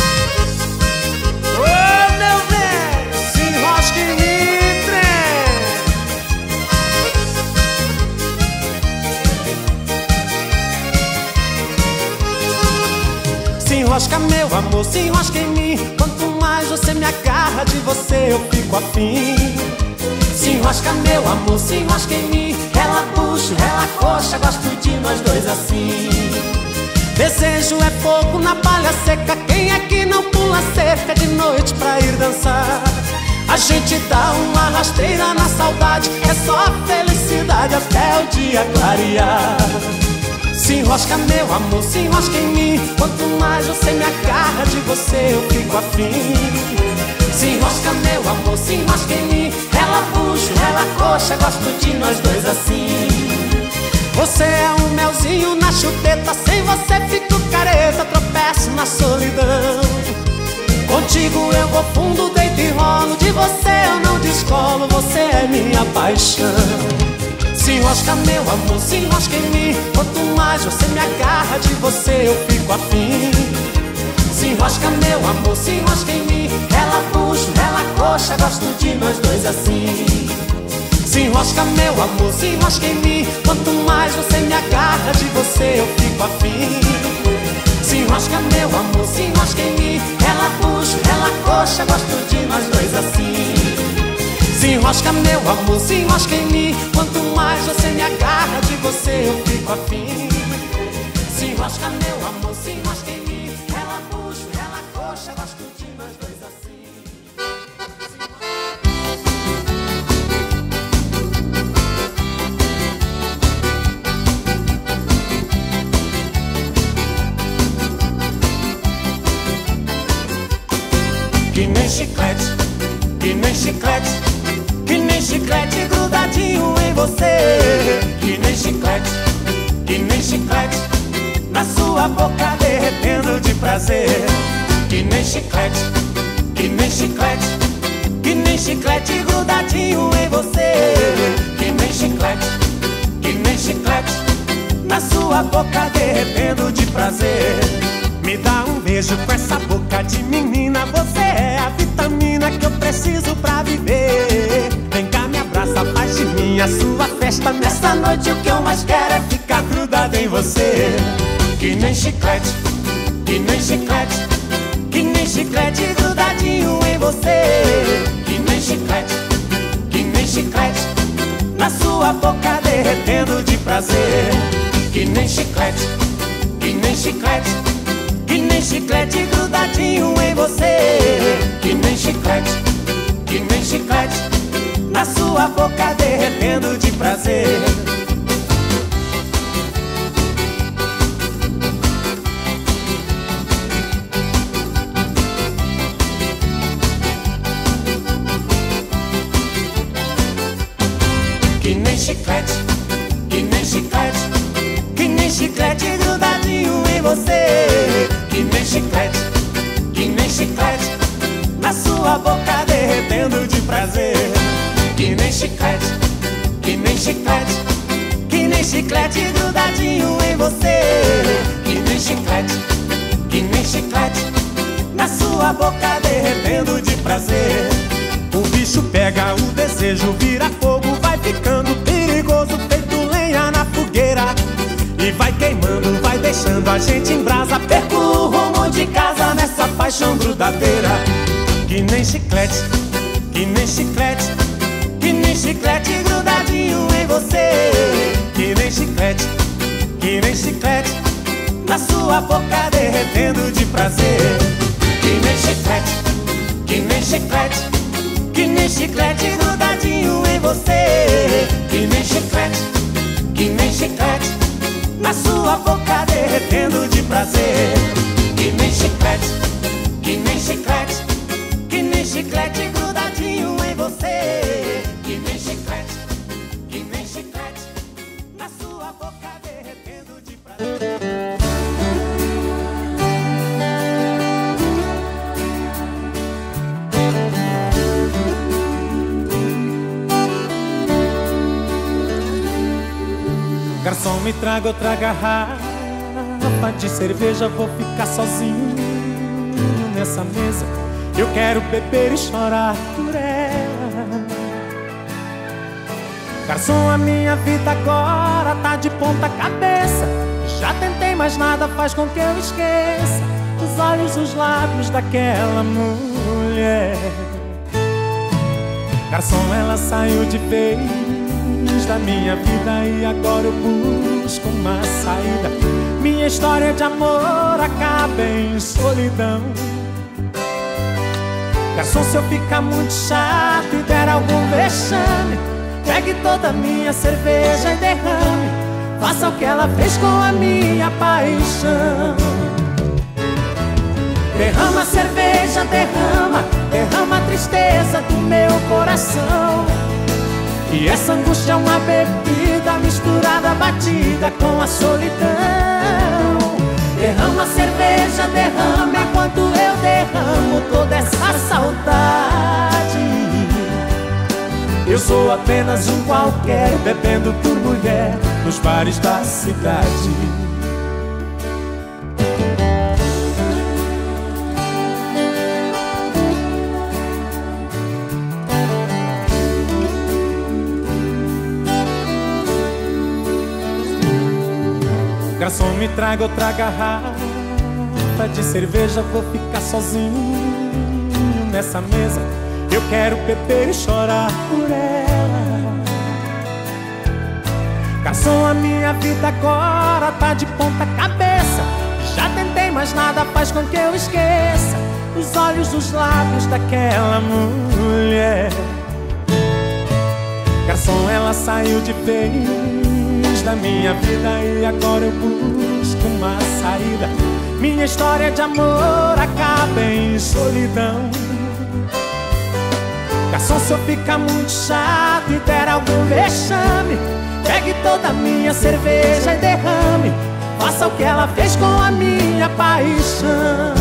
Ô, meu velho, se enrosca em mim, trem. Se enrosca, meu amor, se enrosca em mim. Quanto mais você me agarra, de você eu fico afim. Se enrosca, meu amor, se enrosca em mim. Ela puxa, ela coxa, gosto de nós dois assim. Desejo é fogo na palha seca. Quem é que não pula cerca de noite pra ir dançar? A gente dá uma rasteira na saudade. É só felicidade até o dia clarear. Se enrosca, meu amor, se enrosca em mim. Quanto mais você me agarra, de você eu fico afim. Se enrosca, meu amor, se enrosca em mim. Ela puxa, ela coxa, gosto de nós dois assim. Você é um melzinho na chupeta, sem você fico careta, tropeço na solidão. Contigo eu vou fundo, deito e rolo. De você eu não descolo, você é minha paixão. Se enrosca, meu amor, se enrosca em mim. Quanto mais você me agarra, de você eu fico afim. Se enrosca, meu amor, se enrosca em mim. Ela puxa, ela coxa, gosto de nós dois assim. Se enrosca, meu amor, se enrosca em mim. Quanto mais você me agarra, de você eu fico afim. Se enrosca, meu amor, se enrosca em mim. Ela puxa, ela coxa, gosto de nós dois assim. Se enrosca, meu amor, se enrosca em mim. Quanto mais você me agarra, de você eu fico afim. Se enrosca, meu amor, se enrosca em mim. Ela puxa, ela coxa, gosto de nós dois assim. Que nem chiclete, que nem chiclete, que nem chiclete grudadinho em você. Que nem chiclete, que nem chiclete, na sua boca derretendo de prazer. Que nem chiclete, que nem chiclete, que nem chiclete grudadinho em você. Que nem chiclete, que nem chiclete, na sua boca derretendo de prazer. Me dá um beijo com essa boca de menina. Você é a vitamina que eu preciso pra viver. festa. Nessa noite o que eu mais quero é ficar grudado em você. Que nem chiclete, que nem chiclete, que nem chiclete grudadinho em você. Que nem chiclete, que nem chiclete, na sua boca derretendo de prazer. Que nem chiclete, que nem chiclete, que nem chiclete grudadinho em você. Que nem chiclete, que nem chiclete, na sua boca derretendo de prazer. Que nem chiclete, que nem chiclete, que nem chiclete grudadinho em você. Que nem chiclete, que nem chiclete, na sua boca derretendo de prazer. Que nem chiclete, que nem chiclete, que nem chiclete grudadinho em você. Que nem chiclete, que nem chiclete, na sua boca derretendo de prazer. O bicho pega, o desejo vira fogo, vai ficando perigoso, feito lenha na fogueira. E vai queimando, vai deixando a gente em brasa. Perco o rumo de casa nessa paixão grudadeira. Que nem chiclete, que nem chiclete, que nem chiclete grudadinho em você. que nem chiclete, que nem chiclete, na sua boca derretendo de prazer. Que nem chiclete, que nem chiclete, que nem chiclete grudadinho em você. Que nem chiclete, que nem chiclete, na sua boca derretendo de prazer. Que nem chiclete, que nem chiclete, que nem chiclete grudadinho em você. Que nem chiclete, que nem chiclete, na sua boca derretendo de prazer. garçom, me traga outra garrafa de cerveja, vou ficar sozinho nessa mesa. Eu quero beber e chorar por ela. Garçom, a minha vida agora tá de ponta cabeça. Já tentei, mas nada faz com que eu esqueça os olhos, os lábios daquela mulher. Garçom, ela saiu de vez da minha vida e agora eu busco uma saída. Minha história de amor acaba em solidão. Garçom, se eu ficar muito chato e der algum vexame, pegue toda a minha cerveja e derrame. Faça o que ela fez com a minha paixão. Derrama a cerveja, derrama, derrama a tristeza do meu coração. E essa angústia é uma bebida misturada, batida com a solidão. Derrama a cerveja, derrama, enquanto eu derramo toda essa saudade. Eu sou apenas um qualquer, bebendo por mulher nos bares da cidade. Garçom, me traga outra garrafa de cerveja, vou ficar sozinho nessa mesa. Eu quero beber e chorar por ela. Garçom, a minha vida agora tá de ponta cabeça. Já tentei, mas nada faz com que eu esqueça os olhos, os lábios daquela mulher. Garçom, ela saiu de vez da minha vida e agora eu busco uma saída. Minha história de amor acaba em solidão. Garçom, se eu ficar muito chato e der algum vexame, pegue toda a minha cerveja e derrame. Faça o que ela fez com a minha paixão.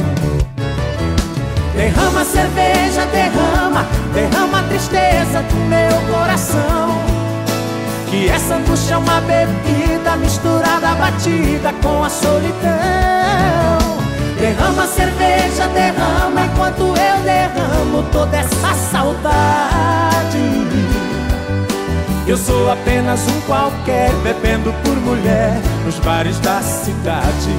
Derrama a cerveja, derrama, derrama a tristeza do meu coração. Que essa angústia é uma bebida misturada, batida com a solidão. Derrama a cerveja, derrama, enquanto eu derramo toda essa saudade. Eu Eu sou apenas um qualquer, bebendo por mulher nos bares da cidade.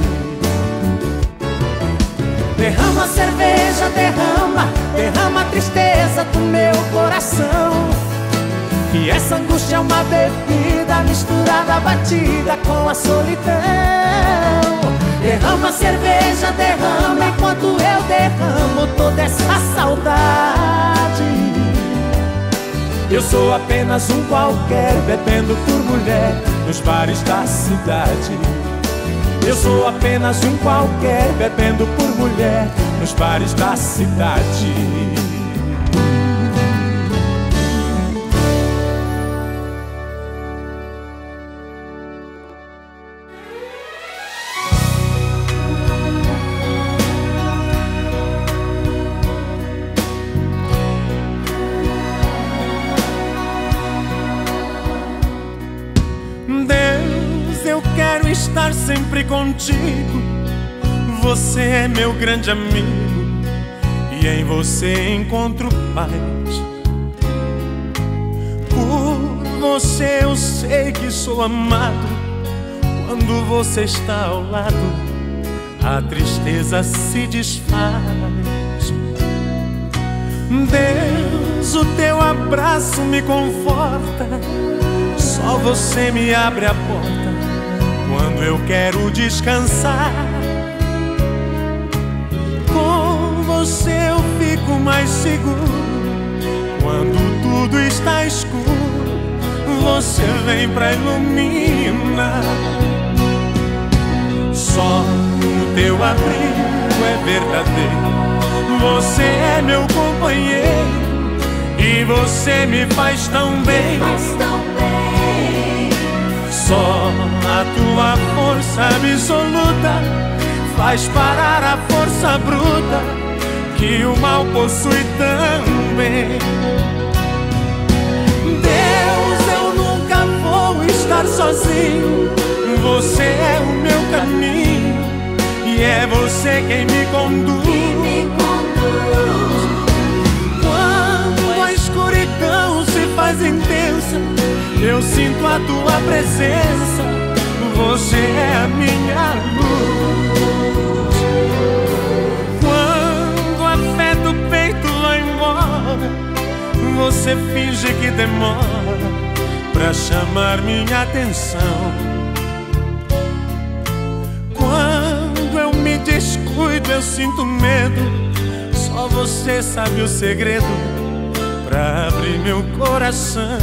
Derrama cerveja, derrama, derrama a tristeza do meu coração. Que essa angústia é uma bebida misturada, batida com a solidão. Derrama cerveja, derrama, enquanto eu derramo toda essa saudade. Eu sou apenas um qualquer, bebendo por mulher nos bares da cidade. Eu sou apenas um qualquer, bebendo por mulher nos bares da cidade. Estar sempre contigo, você é meu grande amigo e em você encontro paz. Por você eu sei que sou amado. Quando você está ao lado, a tristeza se desfaz. Deus, o teu abraço me conforta. Só você me abre a porta quando eu quero descansar. Com você eu fico mais seguro. Quando tudo está escuro, você vem pra iluminar. Só o teu abrigo é verdadeiro. Você é meu companheiro e você me faz tão bem. Só a tua força absoluta faz parar a força bruta que o mal possui também. Deus, eu nunca vou estar sozinho. Você é o meu caminho e é você quem me conduz. Quando a escuridão se faz intensa, eu sinto a tua presença. Você é a minha luz. Quando a fé do peito vai embora, você finge que demora pra chamar minha atenção. Quando eu me descuido, eu sinto medo. Só você sabe o segredo pra abrir meu coração.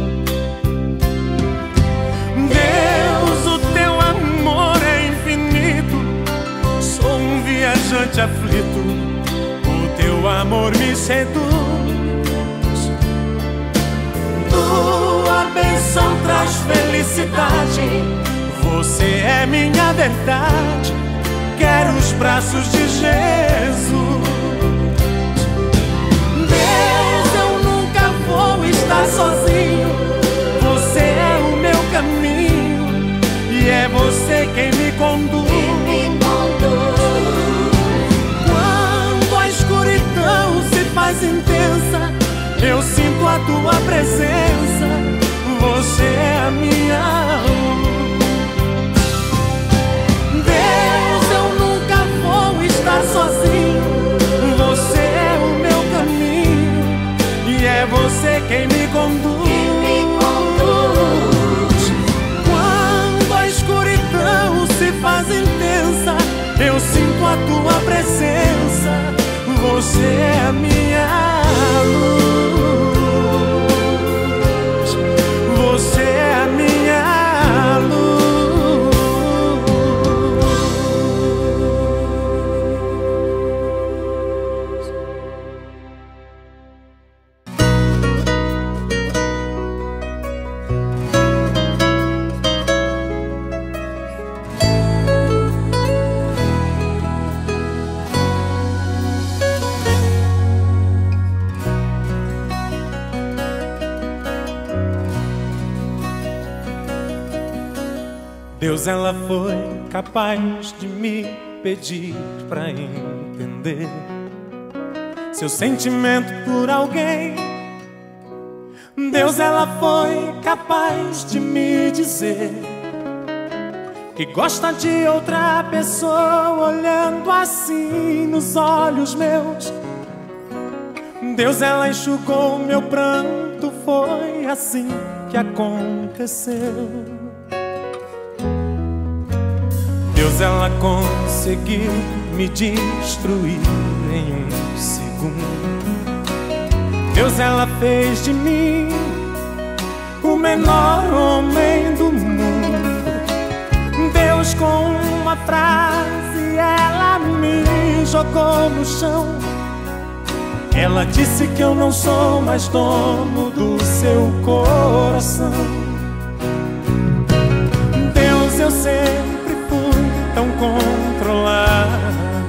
Deus, o teu amor é infinito. Sou um viajante aflito, o teu amor me seduz. Tua bênção traz felicidade. Você é minha verdade. Quero os braços de Jesus. Deus, eu nunca vou estar sozinho. Você é o meu caminho e é você quem me conduz. Quando a escuridão se faz intensa, eu sinto a tua presença. Você é a minha luz. Deus, eu nunca vou estar sozinho. Você é o meu caminho e é você quem me conduz. Quando a escuridão se faz intensa, eu sinto a tua presença. Você é a minha luz. Você é a minha luz. Deus, ela foi capaz de me pedir pra entender seu sentimento por alguém. Deus, ela foi capaz de me dizer que gosta de outra pessoa olhando assim nos olhos meus. Deus, ela enxugou meu pranto, foi assim que aconteceu. Deus, ela conseguiu me destruir em um segundo. Deus, ela fez de mim o menor homem do mundo. Deus, com uma frase, ela me jogou no chão. Ela disse que eu não sou mais dono do seu coração. Deus, eu sempre fui tão controlado.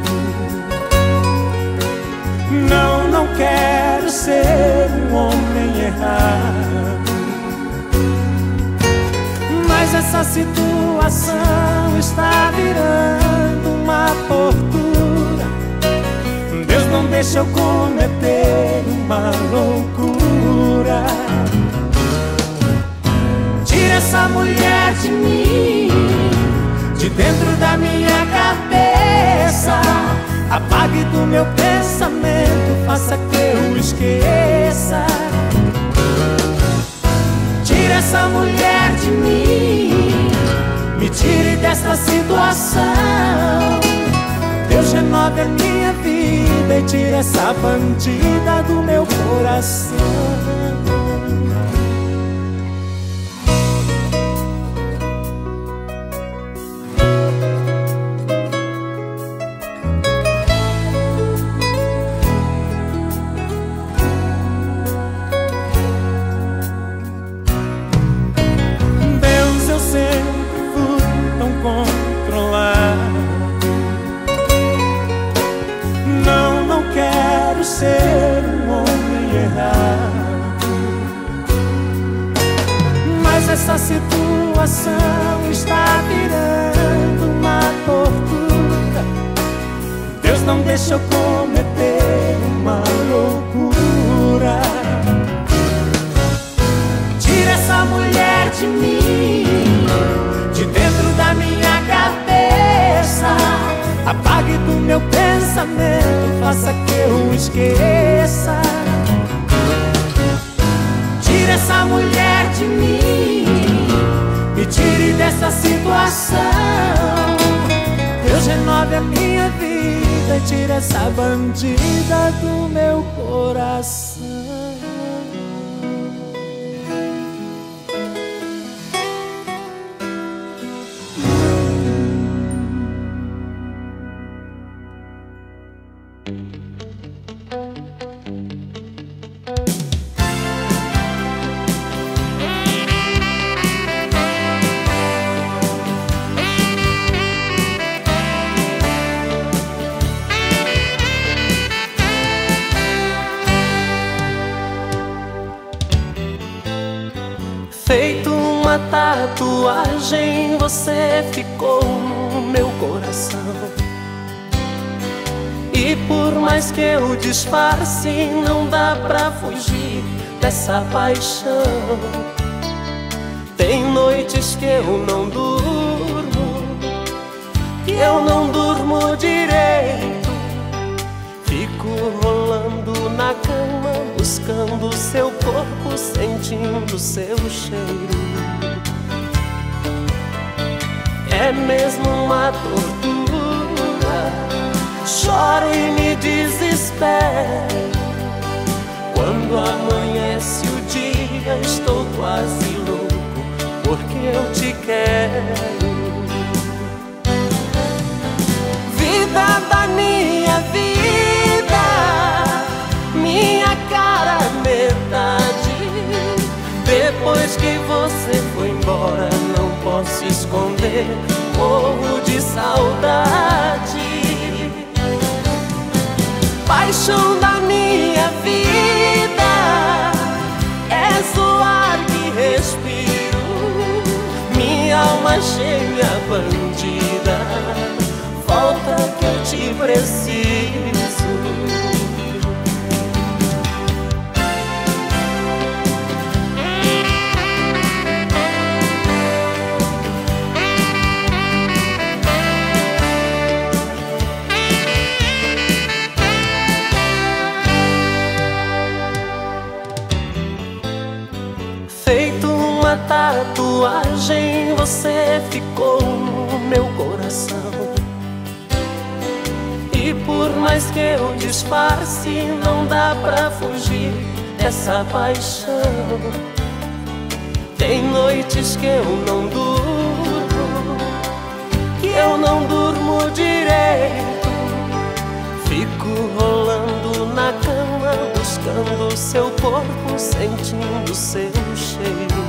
Não quero ser um homem errado. Mas essa situação está virando uma tortura. Deus, não deixa eu cometer uma loucura. Tira essa mulher de mim, de dentro da minha cabeça. Apague do meu pensamento, faça que eu esqueça. Tira essa mulher de mim, me tire dessa situação. Deus, renove a minha vida e tire essa bandida do meu coração. Ser um homem errado. Mas essa situação está virando uma tortura. Deus, não deixa eu cometer uma loucura. Tira essa mulher de mim, de dentro da minha cabeça. Apague do meu pensamento, faça que eu esqueça. Tire essa mulher de mim, me tire dessa situação. Deus, renove a minha vida e tire essa bandida do meu coração. Feito uma tatuagem, você ficou no meu coração. E por mais que eu disfarce, não dá pra fugir dessa paixão. Tem noites que eu não durmo, que eu não durmo direito. Fico rolando na cama, buscando seu corpo, sentindo seu cheiro. É mesmo uma tortura, choro e me desespero. Quando amanhece o dia, estou quase louco, porque eu te quero. Vida da minha vida, minha cara metade. Depois que você foi embora, não posso esconder, morro de saudade. Paixão da minha vida, és o ar que respiro. Minha alma gêmea bandida, volta que eu te preciso. tatuagem você ficou no meu coração. E por mais que eu disfarce, não dá pra fugir dessa paixão. Tem noites que eu não durmo, que eu não durmo direito. Fico rolando na cama, buscando seu corpo, sentindo seu cheiro.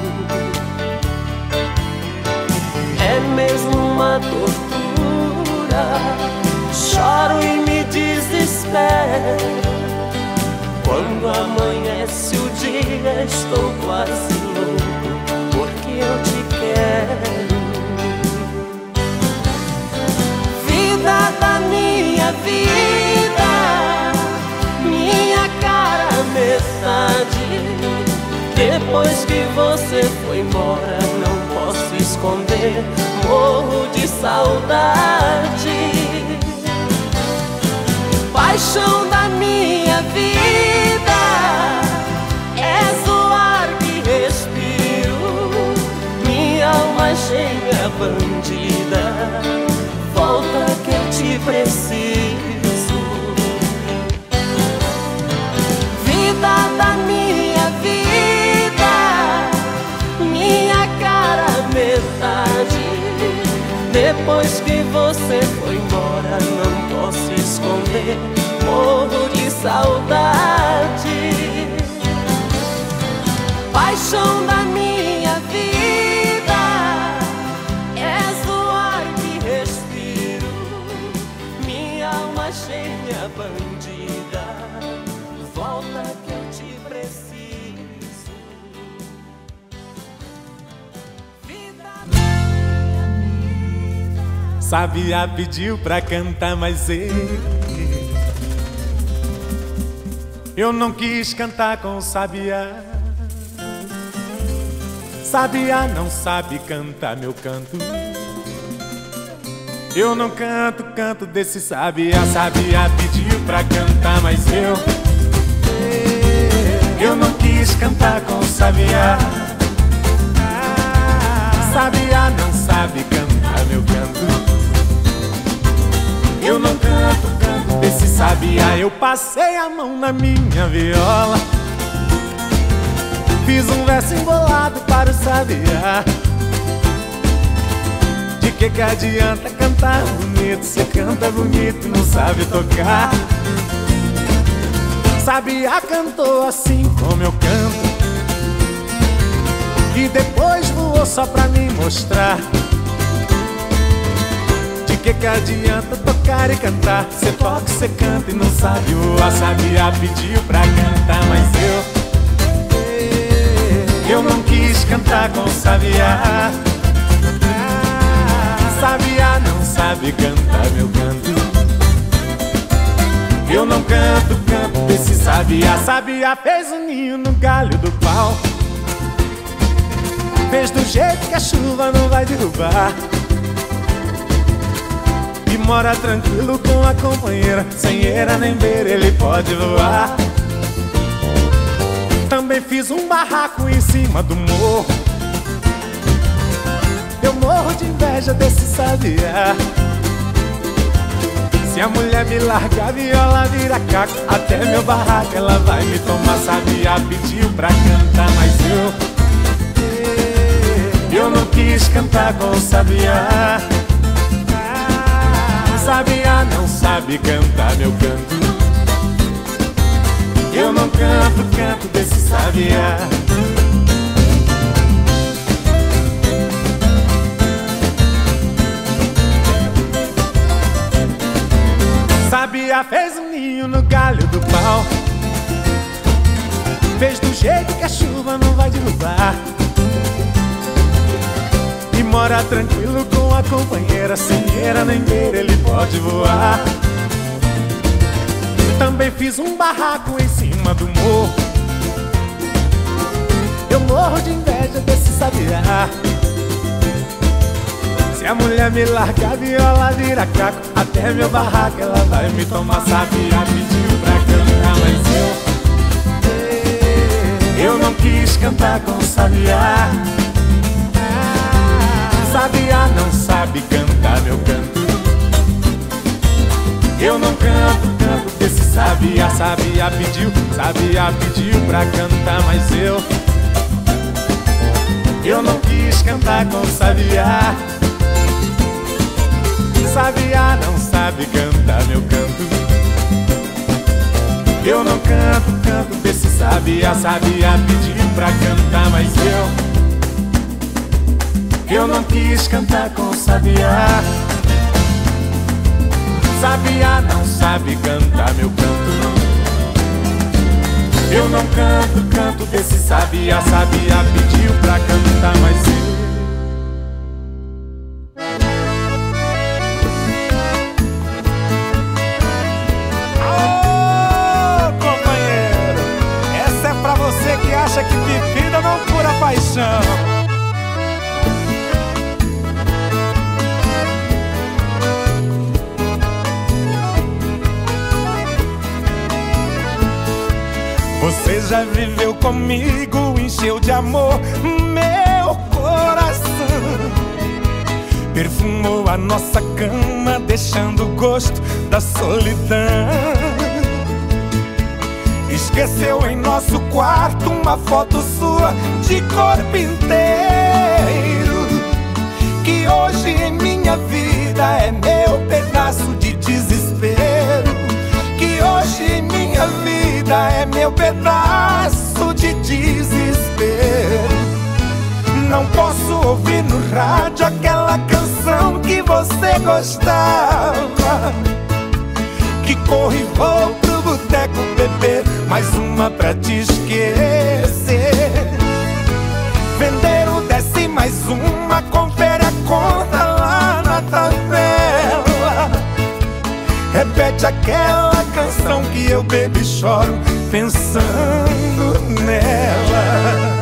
É mesmo uma tortura, choro e me desespero. Quando amanhece o dia, estou quase louco, porque eu te quero. Vida da minha vida, minha cara metade. Depois que você foi embora, não posso esconder, morro de saudade. Paixão da minha vida, és o ar que respiro. Minha alma gêmea bandida, volta que eu te preciso. Vida da minha vida, minha cara metade. Depois que você foi embora, não posso esconder, morro de saudade. Paixão da minha vida, és o ar que respiro. Minha alma gêmea bandida, volta que eu te preciso. Vida da minha vida. Sabiá pediu pra cantar, mas eu não quis cantar com o Sabiá. Sabiá não sabe cantar meu canto. Eu não canto, canto desse Sabiá. Sabiá pediu pra cantar, mas eu não quis cantar com o Sabiá. Sabiá não sabe cantar meu canto. Eu não canto, canto desse Sabiá. Eu passei a mão na minha viola, fiz um verso embolado para o Sabiá. De que adianta cantar bonito? Você canta bonito, não sabe tocar. Sabiá cantou assim como eu canto, e depois voou só pra me mostrar. De que adianta tocar e cantar? Cê toca, cê canta e não sabe voar. Sabiá pediu pra cantar, mas eu não quis cantar com o Sabiá. Sabiá não sabe cantar meu canto. Eu não canto, canto desse Sabiá. Sabiá fez um ninho no galho do pau, fez do jeito que a chuva não vai derrubar. E mora tranquilo com a companheira, sem eira nem beira ele pode voar. Também fiz um barraco em cima do morro, eu morro de inveja desse Sabiá. Se a mulher me largar, a viola vira caco, até meu barraco ela vai me tomar. Sabiá pediu pra cantar, mas eu não quis cantar com o Sabiá. Sabiá não sabe cantar meu canto. Eu não canto, canto desse Sabiá. Sabiá fez um ninho no galho do pau, fez do jeito que a chuva não vai derrubar. E mora tranquilo com a companheira, sem eira nem beira ele pode voar. Também fiz um barraco em cima do morro, eu morro de inveja desse Sabiá. Se a mulher me largar, a viola vira caco, até meu barraco ela vai me tomar. Sabiá pediu pra cantar, mas eu não quis cantar com o Sabiá. Sabiá não sabe cantar meu canto. Eu não canto, canto desse sabiá. Sabiá pediu pra cantar, mas eu não quis cantar com sabiá. Sabiá não sabe cantar meu canto. Eu não canto, canto desse sabiá. Sabiá pediu pra cantar, mas eu não quis cantar com sabiá. Sabiá não sabe cantar meu canto. Eu não canto, canto desse sabiá. Sabiá pediu pra cantar, mas Ô, companheiro, essa é pra você que acha que bebida não cura paixão. Você já viveu comigo, encheu de amor meu coração. Perfumou a nossa cama, deixando o gosto da solidão. Esqueceu em nosso quarto uma foto sua de corpo inteiro, que hoje em minha vida é meu pedaço de desespero. Que hoje em minha vida é meu pedaço de desespero. Não posso ouvir no rádio aquela canção que você gostava, que corro e vou pro boteco beber mais uma pra te esquecer. Vender o desce mais uma, confere a conta lá na tabela. Repete aquela canção que eu bebo e choro pensando nela.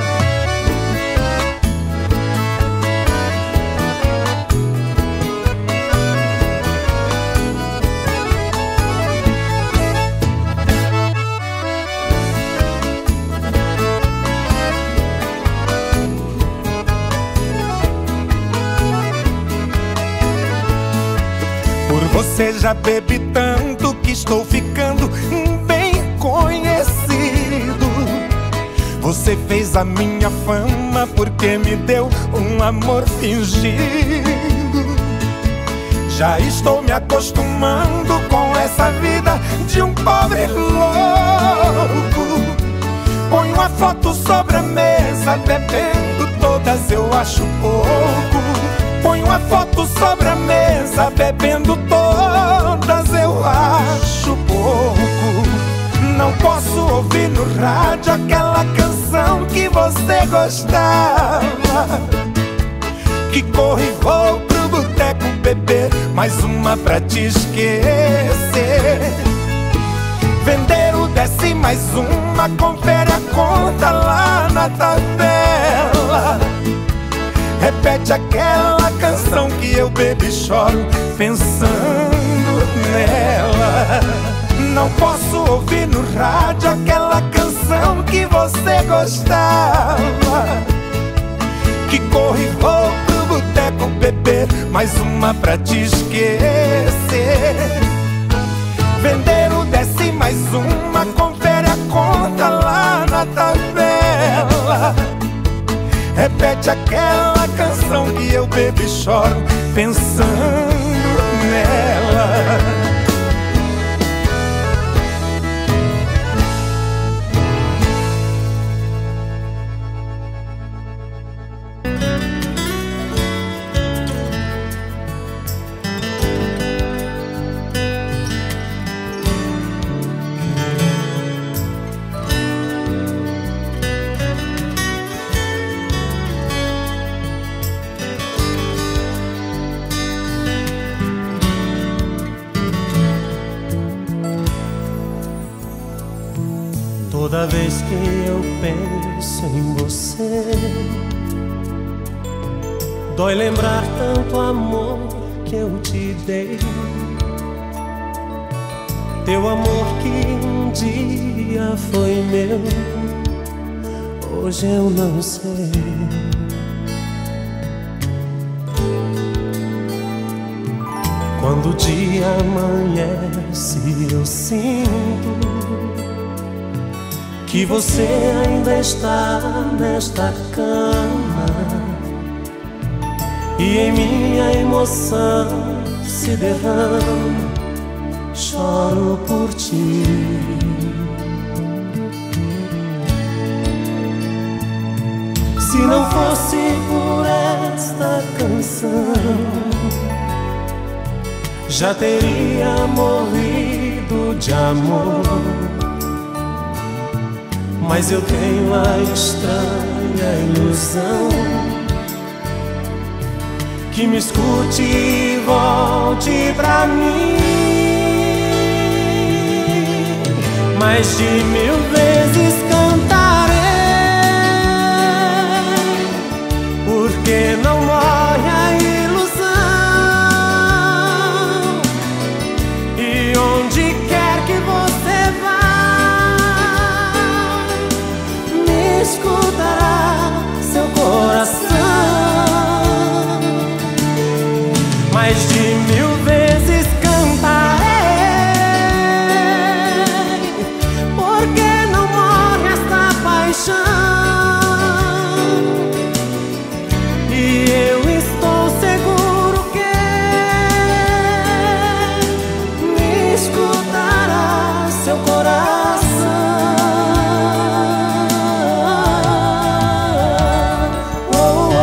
Você já bebe tanto que estou ficando bem conhecido. Você fez a minha fama porque me deu um amor fingido. Já estou me acostumando com essa vida de um pobre louco. Ponho a foto sobre a mesa, bebendo todas eu acho pouco. Ponho a foto sobre a mesa, bebendo todas eu acho pouco. Não posso ouvir no rádio aquela canção que você gostava, que corro e vou pro boteco beber mais uma pra te esquecer. Vender o desce mais uma, confere a conta lá na tabela. Repete aquela canção que eu bebo e choro pensando nela. Não posso ouvir no rádio aquela canção que você gostava, que corro e vou pro boteco beber mais uma pra te esquecer. Vender o desce mais uma, confere a conta lá na tabela. Repete aquela canção que eu bebo e choro pensando nela. Toda vez que eu penso em você, dói lembrar tanto amor que eu te dei. Teu amor que um dia foi meu, hoje eu não sei. Quando o dia amanhece, eu sinto que você ainda está nesta cama, e em minha emoção se derrama. Choro por ti. Se não fosse por esta canção, já teria morrido de amor. Mas eu tenho a estranha ilusão que me escute e volte pra mim. Mais de 1000 vezes cantarei, porque não morre a ilusão. E onde quer que você vá, me escutará seu coração. Mais de 1000 vezes cantarei, porque não morre esta paixão. E eu estou seguro que me escutará seu coração. Oh, oh.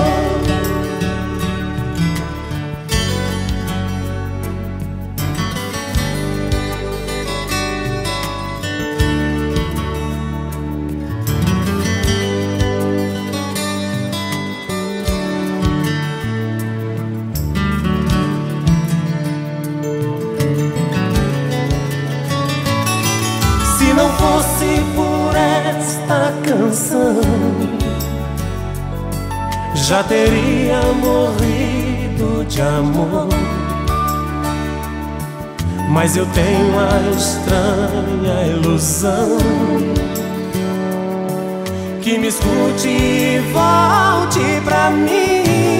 Se não fosse por esta canção, já teria morrido de amor. Mas eu tenho a estranha ilusão que me escute e volte pra mim.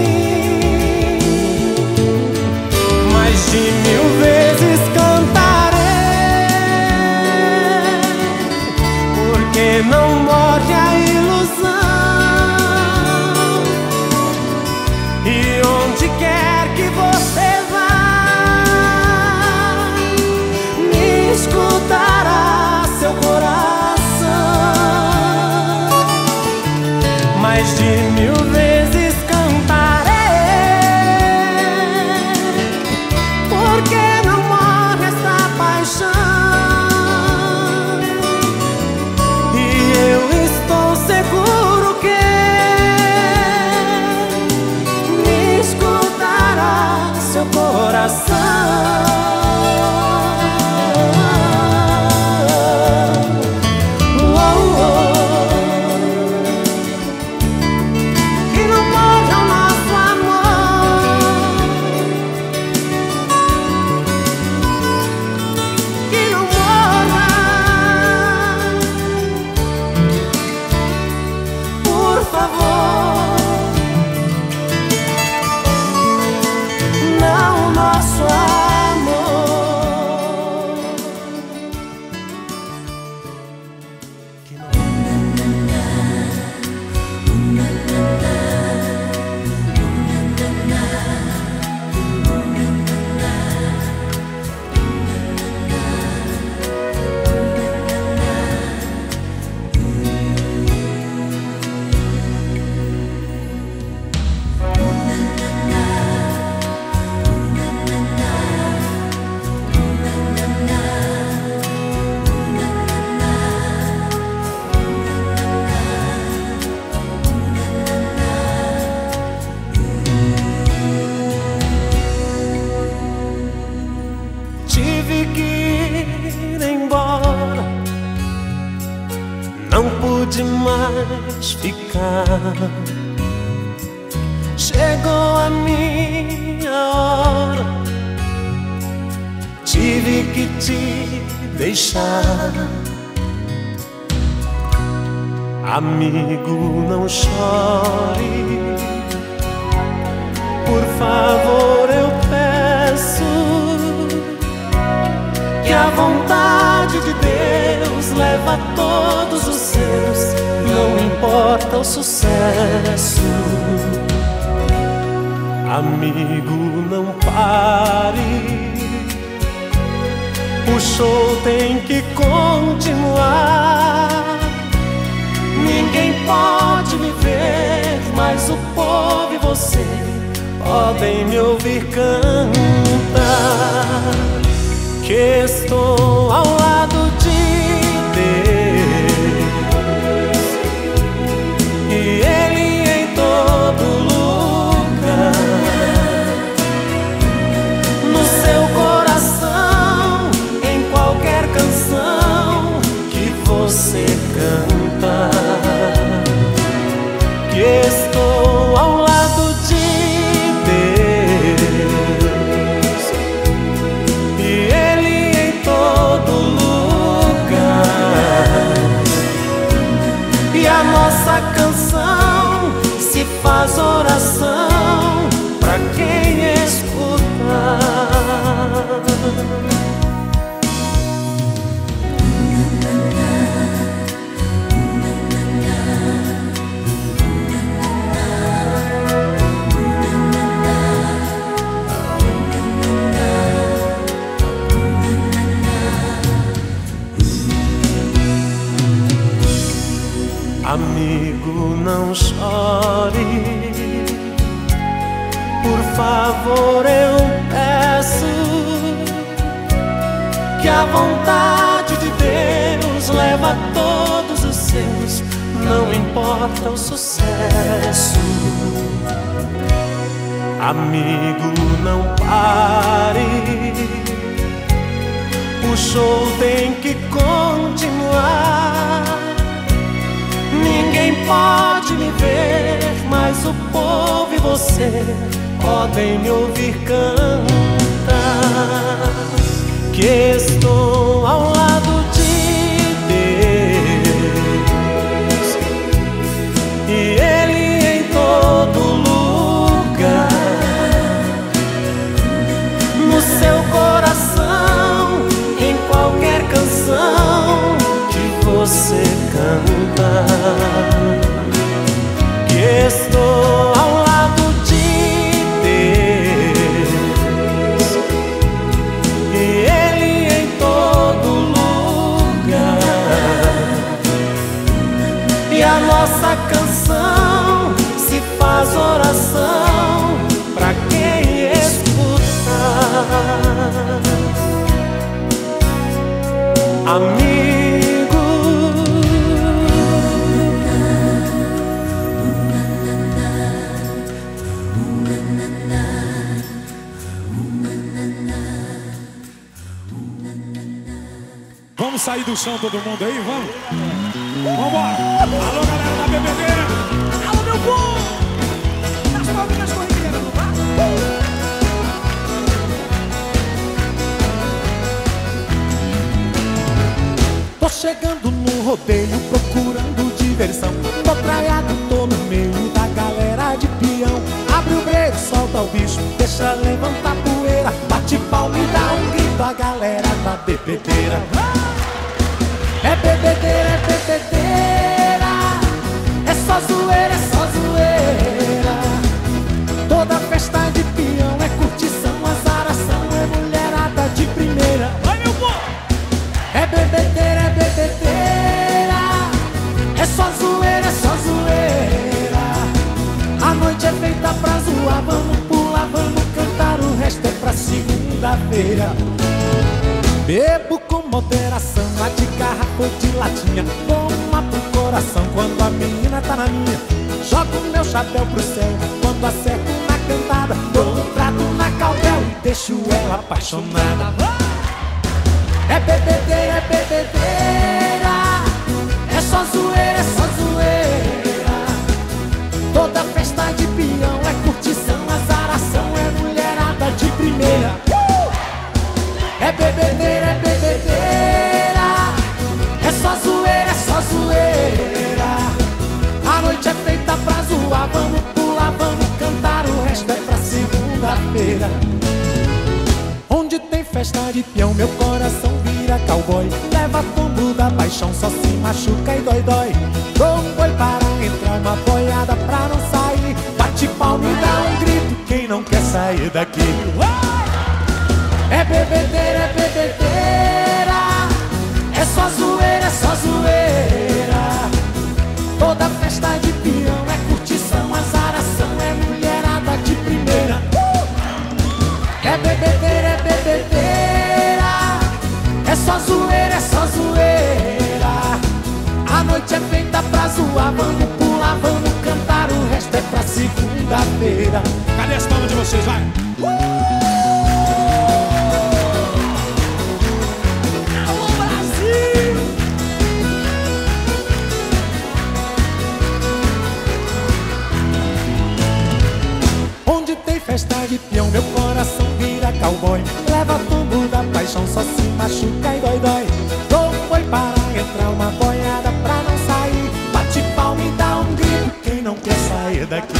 Mais de 1000 vezes cantarei, porque não morre a ilusão. E onde quer que você vá, me escutará seu coração. Mais de 1000 vezes cantarei, porque não morre esta paixão. E eu estou seguro que me escutará seu coração. Que não morra o nosso amor, que não morra, por favor. Não o nosso amor, que não... Tive que ir embora, não pude mais ficar. Chegou a minha hora, tive que te deixar. Amigo, não chore, por favor, eu peço. leva todos os seus, não importa o sucesso. Amigo, não pare, o show tem que continuar. Ninguém pode me ver, mas o povo e você podem me ouvir cantar. Que estou ao lado de Deus e Ele em todo lugar, no seu coração, em qualquer canção que você canta. Que estou ao lado de Deus e Ele em todo lugar, e a nossa canção se faz oração pra quem escutar. Amigo, não chore, por favor eu peço, que a vontade de Deus leva todos os seus, não importa o sucesso. Amigo, não pare, o show tem que continuar. Ninguém pode me ver, mas o povo e você podem me ouvir cantar. Que estou ao lado de Deus e Ele em todo lugar, no seu coração, em qualquer canção que você canta. Que estou ao lado de Deus e Ele em todo lugar, e a nossa canção se faz oração pra quem escutar. Amigo, vamos sair do chão todo mundo aí, vamos? Vambora! Alô, galera da bebedeira! Alô, meu povo! Nas palminhas corriqueiras do bar! Tô chegando no rodeio procurando diversão. Tô traiado, tô no meio da galera de peão. Abre o break, solta o bicho, deixa levantar poeira. Bate palma e dá um grito a galera da bebedeira. É bebedeira, é bebedeira, é só zoeira, é só zoeira. Toda festa de peão é curtição, azaração, é mulherada de primeira. Vai, meu povo! É bebedeira, é bebedeira, é só zoeira, é só zoeira. A noite é feita pra zoar, vamos pular, vamos cantar, o resto é pra segunda-feira. Bebo com moderação, a de garrafa ou de latinha. Toma pro coração quando a menina tá na minha. Jogo meu chapéu pro céu quando acerto na cantada. Dou um trato na cautela e deixo ela apaixonada. É bebedeira, é bebedeira, é só zoeira, é só zoeira. Toda festa de peão é curtição, azaração, é mulherada de primeira. É bebedeira, é bebedeira, é só zoeira, é só zoeira. A noite é feita pra zoar, vamos pular, vamos cantar, o resto é pra segunda-feira. Onde tem festa de peão, meu coração vira cowboy. Leva tombo da paixão, machuca e dói, dói. Dou um boi para entrar, uma boiada pra não sair. Bate palma e dá um grito, quem não quer sair daqui? É bebedeira, é bebedeira. É só zoeira, é só zoeira. Toda festa de peão é curtição, azaração, é mulherada de primeira. É bebedeira, é bebedeira. É só zoeira, é só zoeira. A noite é feita pra zoar, vamos pular, vamos cantar, o resto é pra segunda-feira. Cadê as palmas de vocês, vai? Alô, Brasil! Onde tem festa de peão, meu coração vira cowboy. Leva tombo da paixão, só se machuca e dói, dói. Dou um boi para entrar, uma boiada pra não sair. Bate palma e dá um grito, quem não quer sair daqui?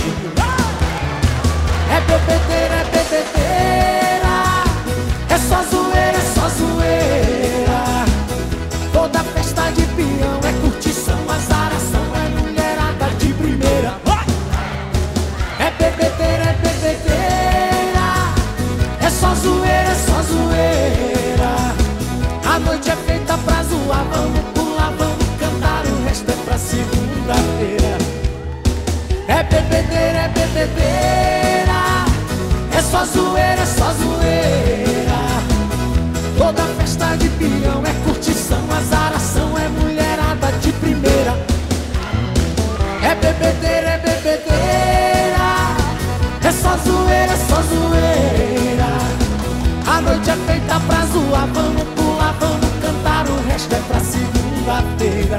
É bebedeira, é bebedeira. É só zoeira, é só zoeira. Toda festa de peão é curtição, azaração, é mulherada de primeira. É bebedeira, é bebedeira. É só zoeira, é só zoeira. A noite é feita pra zoar, vamos pular, vamos cantar, o resto é pra segunda-feira. É bebedeira, é bebedeira. É só zoeira, é só zoeira. Toda festa de peão é curtição, azaração, é mulherada de primeira. É bebedeira, é bebedeira. É só zoeira, é só zoeira. A noite é feita pra zoar, vamos pular, vamos cantar, o resto é pra segunda-feira.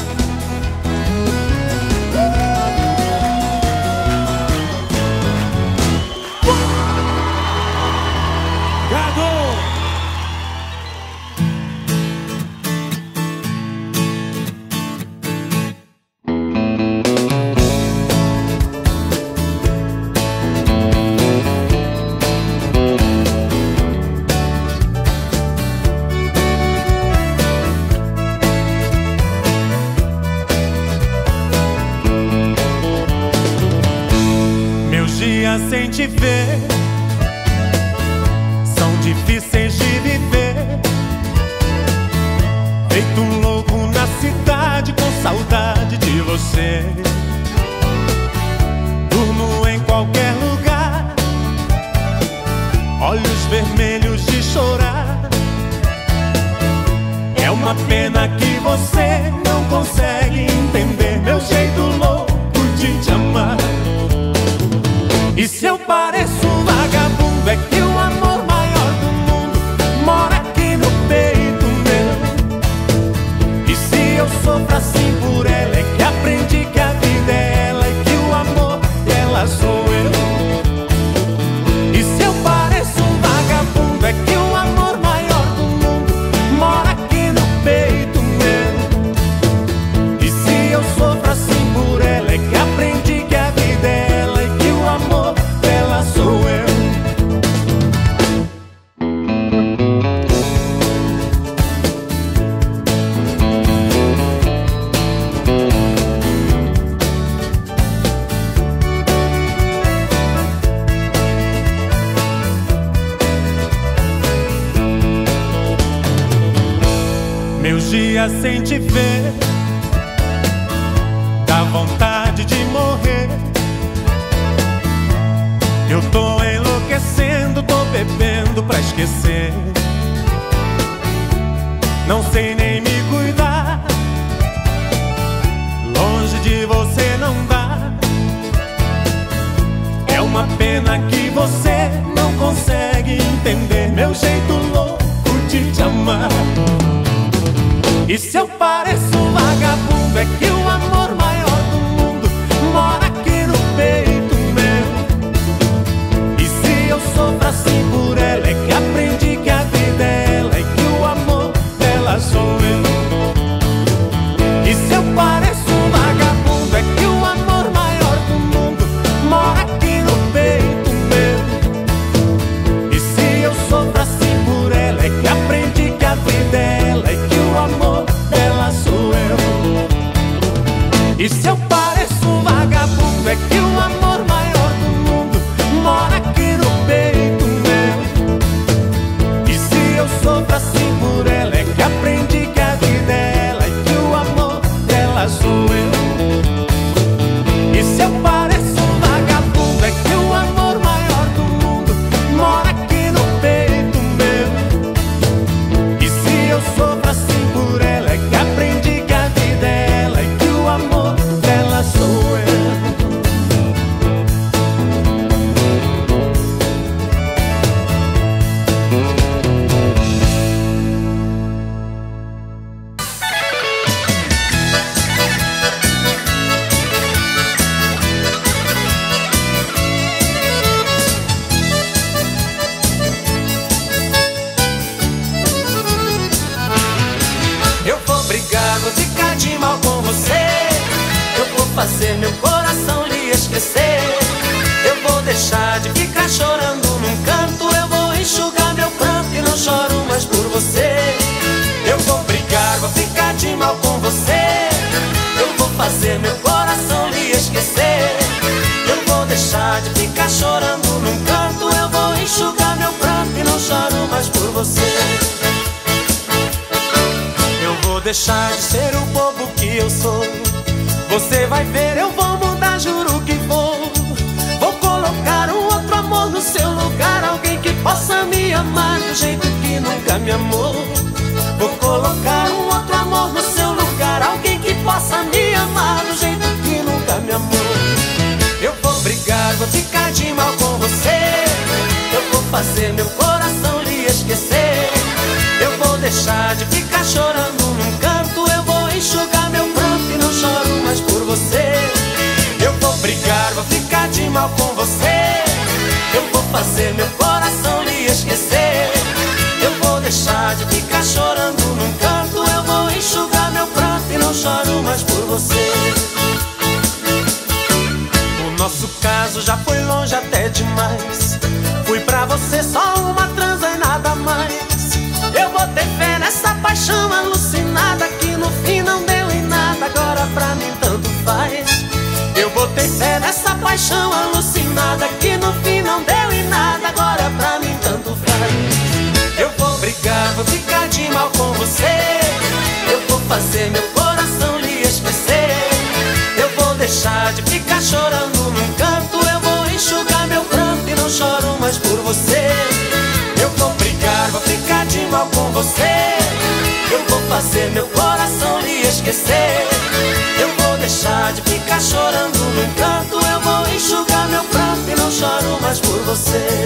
Sem te ver são difíceis de viver. Feito um louco na cidade com saudade de você. Durmo em qualquer lugar, olhos vermelhos de chorar. É uma pena que você não consegue entender meu jeito louco de te amar. E se eu pareço um vagabundo, é que o amor maior do mundo mora aqui no peito meu. E se eu sofro assim por ela, é que aprendi que a vida é ela e que o amor dela sou eu. E se eu pareço um vagabundo, é que o amor maior do mundo mora aqui no peito meu. E se eu sofro assim por ela, é que aprendi que a vida é ela e que o amor dela sou eu. Meus dias sem te ver dá vontade de morrer. Eu tô enlouquecendo, tô bebendo pra esquecer. Não sei nem me cuidar, longe de você não dá. É uma pena que você não consegue entender meu jeito louco de te amar. E se eu pareço um vagabundo, é que o amor maior do mundo mora aqui no peito meu. E se eu sofro assim por ela, é que aprendi que a vida é ela e que o amor dela sou eu. E se eu pareço um vagabundo, é que o amor maior do mundo mora aqui no peito meu. E se eu sofro assim por ela, é que aprendi que a vida é ela e que o amor dela sou eu. deixar de ficar chorando num canto. Eu vou enxugar meu pranto e não choro mais por você. Eu vou brigar, vou ficar de mal com você. Eu vou fazer meu coração lhe esquecer. Eu vou deixar de ficar chorando num canto. Eu vou enxugar meu pranto e não choro mais por você. Eu vou deixar de ser o bobo que eu sou. Você vai ver, eu vou mudar, juro que vou. Vou colocar um outro amor no seu lugar. Alguém que possa me amar do jeito que nunca me amou. Vou colocar um outro amor no seu lugar. Alguém que possa me amar do jeito que nunca me amou. Eu vou brigar, vou ficar de mal com você. Eu vou fazer meu coração lhe esquecer. Eu vou deixar de ficar chorando num canto. Eu vou enxugar meu pranto e não choro mais por você. Eu vou brigar, vou ficar de mal com você. Eu vou fazer meu coração lhe esquecer. Eu vou deixar de ficar chorando num canto. Eu vou enxugar meu pranto e não choro mais por você. O nosso caso já foi longe até demais. Fui pra você só uma transa e nada mais. Eu botei fé nessa paixão alucinada que no fim não deu em nada. Agora pra mim tanto faz. Eu botei fé nessa paixão alucinada que no fim não deu em nada. Agora pra mim tanto faz. Eu vou brigar, vou ficar de mal com você. Eu vou fazer meu coração lhe esquecer. Eu vou deixar de ficar chorando num canto. Eu vou enxugar meu pranto e não choro mais por você. Eu vou brigar, vou ficar de mal com você. Eu vou fazer meu coração lhe esquecer. Eu vou deixar de ficar chorando num canto. Eu vou enxugar meu pranto e não choro mais por você.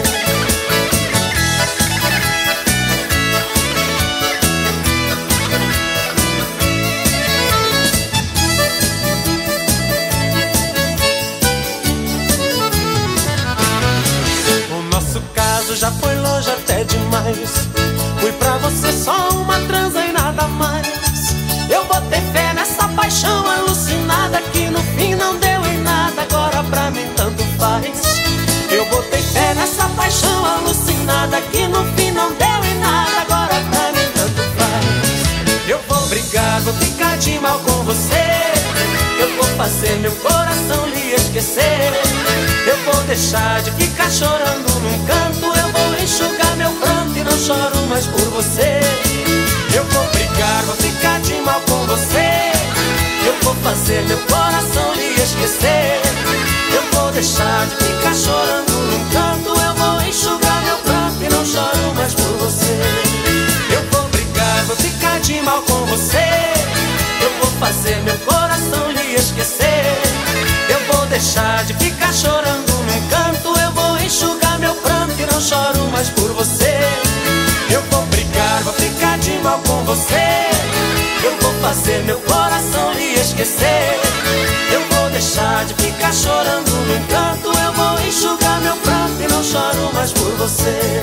Já foi longe até demais. Fui pra você só uma transa e nada mais. Eu botei fé nessa paixão alucinada que no fim não deu em nada. Agora pra mim tanto faz. Eu botei fé nessa paixão alucinada que no fim não deu em nada. Agora pra mim tanto faz. Eu vou brigar, vou ficar de mal com você. Eu vou fazer meu coração lhe esquecer. Eu vou deixar de ficar chorando num canto. Eu vou enxugar meu pranto e não choro mais por você. Eu vou brigar, vou ficar de mal com você. Eu vou fazer meu coração lhe esquecer. Eu vou deixar de ficar chorando num canto. Eu vou enxugar meu pranto e não choro mais por você. Eu vou brigar, vou ficar de mal com você. Eu vou fazer meu coração lhe esquecer. Eu vou deixar de ficar chorando num canto. Eu vou enxugar meu pranto e não choro mais por você. Eu vou brigar, vou ficar de mal com você. Eu vou fazer meu coração lhe esquecer. Eu vou deixar de ficar chorando num canto. Eu vou enxugar meu pranto e não choro mais por você.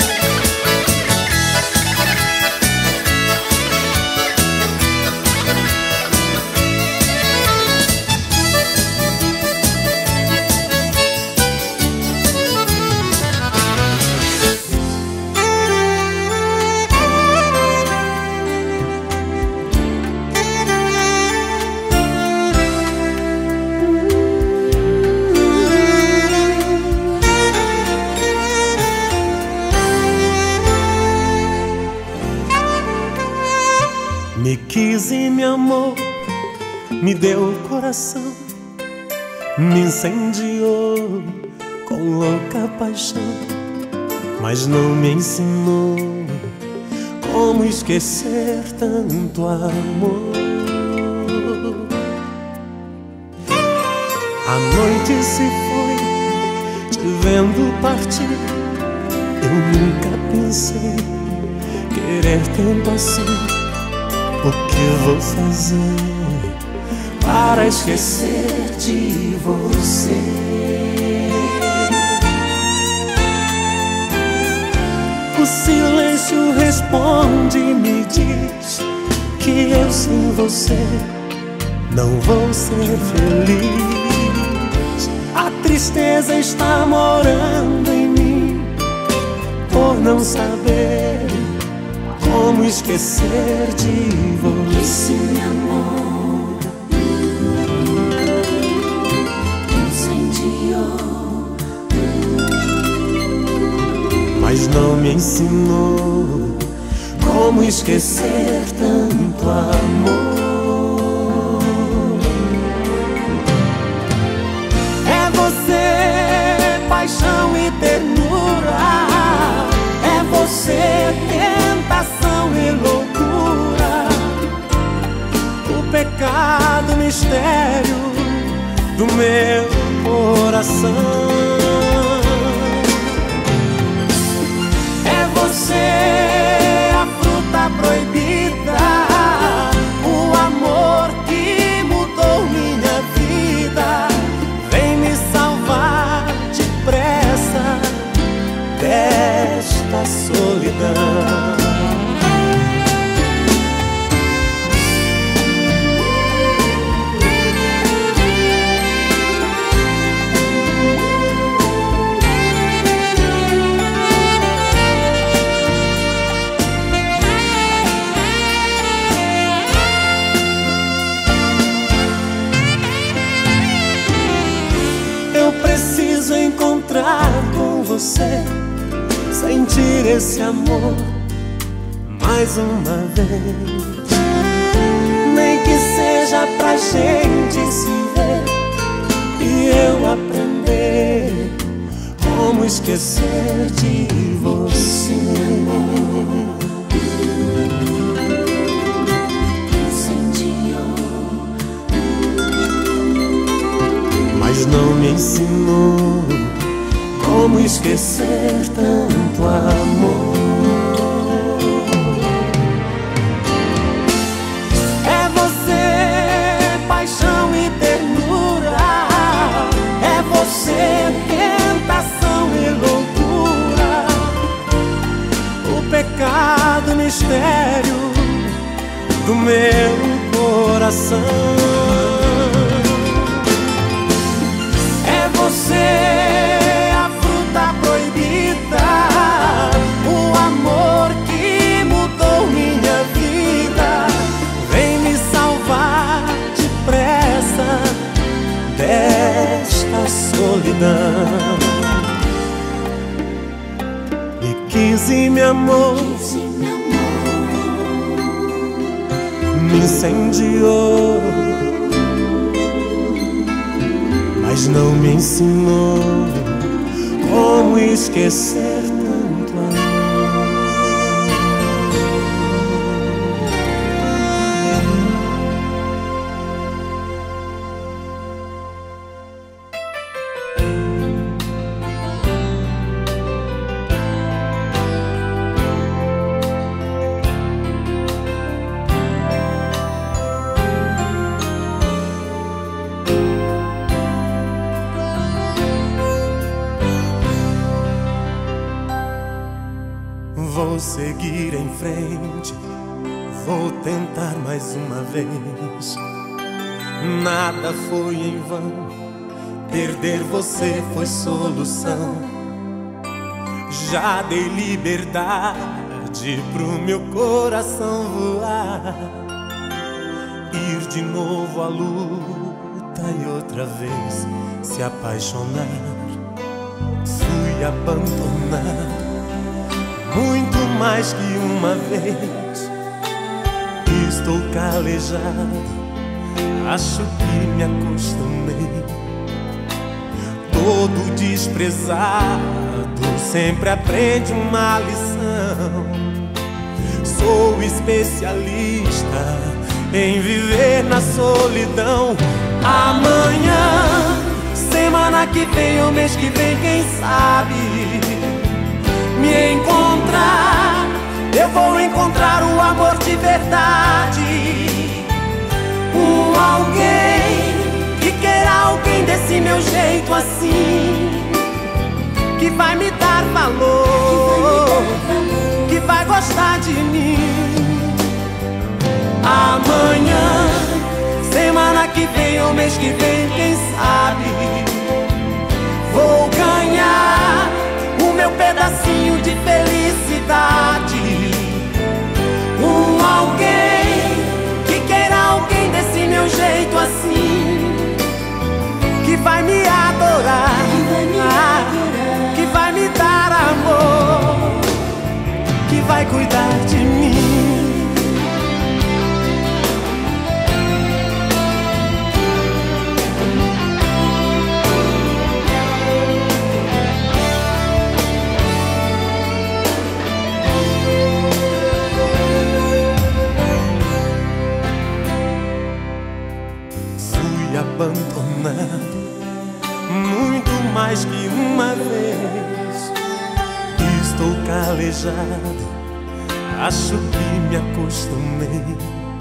Me quis e me amou, me deu o coração, me incendiou com louca paixão, mas não me ensinou como esquecer tanto amor. A noite se foi, te vendo partir, eu nunca pensei querer tanto assim. O que vou fazer para esquecer de você? O silêncio responde e me diz que eu sem você não vou ser feliz. A tristeza está morando em por não saber como esquecer de você. Esse amor incendiou, mas não me ensinou como esquecer tanto amor. É você, paixão e ternura. É você, tentação e loucura. O pecado, mistério do meu coração. É você, a fruta proibida, o amor que mudou minha vida. Vem me salvar depressa desta solidão. Eu preciso encontrar com você, sentir esse amor mais uma vez. Nem que seja pra gente se ver e eu aprender como esquecer de você. Mas não me ensinou como esquecer tanto amor. É você, paixão e ternura. É você, tentação e loucura. O pecado, mistério do meu coração. É você, a fruta proibida, o amor que mudou minha vida. Vem me salvar depressa desta solidão. Me quis e me amou, me incendiou, mas não me ensinou como esquecer tanto amor. Vou seguir em frente, vou tentar mais uma vez. Nada foi em vão, perder você foi solução. Já dei liberdade pro meu coração voar, ir de novo à luta e outra vez se apaixonar. Fui abandonado muito mais que uma vez. Estou calejado, acho que me acostumei. Todo desprezado sempre aprende uma lição. Sou especialista em viver na solidão. Amanhã, semana que vem ou mês que vem, quem sabe me encontrar, eu vou encontrar o amor de verdade. Alguém que queira alguém desse meu jeito assim, que vai me dar valor, que vai gostar de mim. Amanhã, semana que vem ou mês que vem, quem sabe vou ganhar o meu pedacinho de felicidade. verdade. Alguém que queira alguém desse meu jeito assim, que vai me adorar, que vai me dar amor, que vai cuidar de mim. Abandonado muito mais que uma vez. Estou calejado, acho que me acostumei.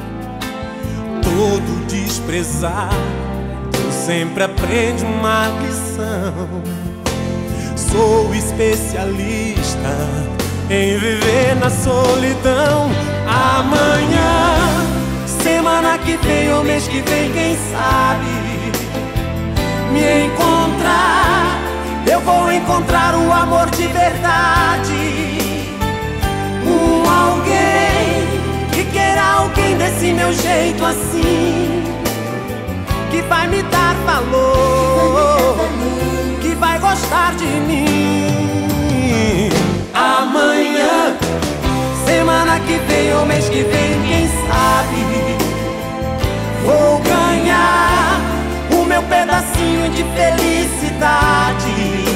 Todo desprezado sempre aprende uma lição. Sou especialista em viver na solidão. Amanhã, semana que vem ou mês que vem, quem sabe me encontrar, eu vou encontrar o amor de verdade. Alguém que queira alguém desse meu jeito assim, que vai me dar valor, que vai gostar de mim. Amanhã, semana que vem ou mês que vem, quem sabe vou ganhar o meu pedacinho de felicidade.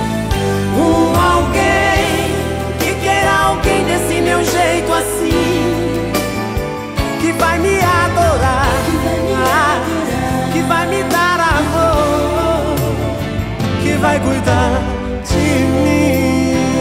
Alguém que queira alguém desse meu jeito assim, que vai me adorar, que vai me dar amor, que vai cuidar de mim.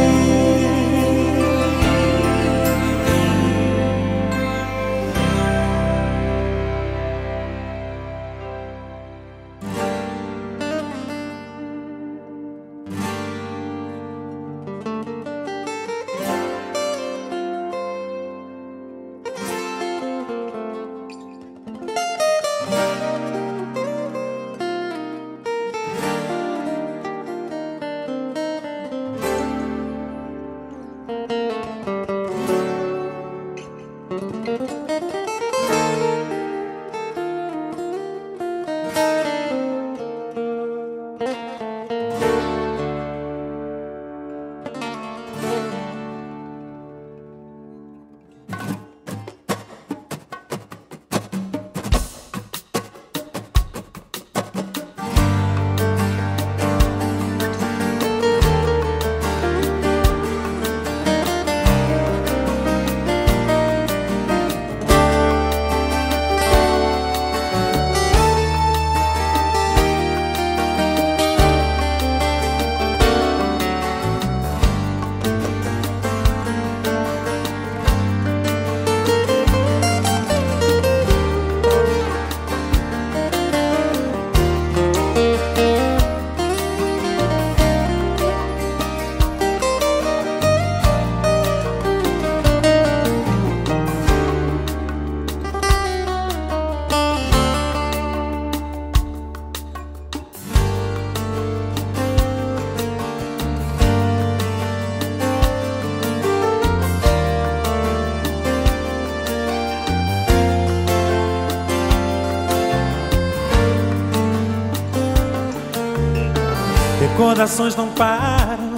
Recordações não param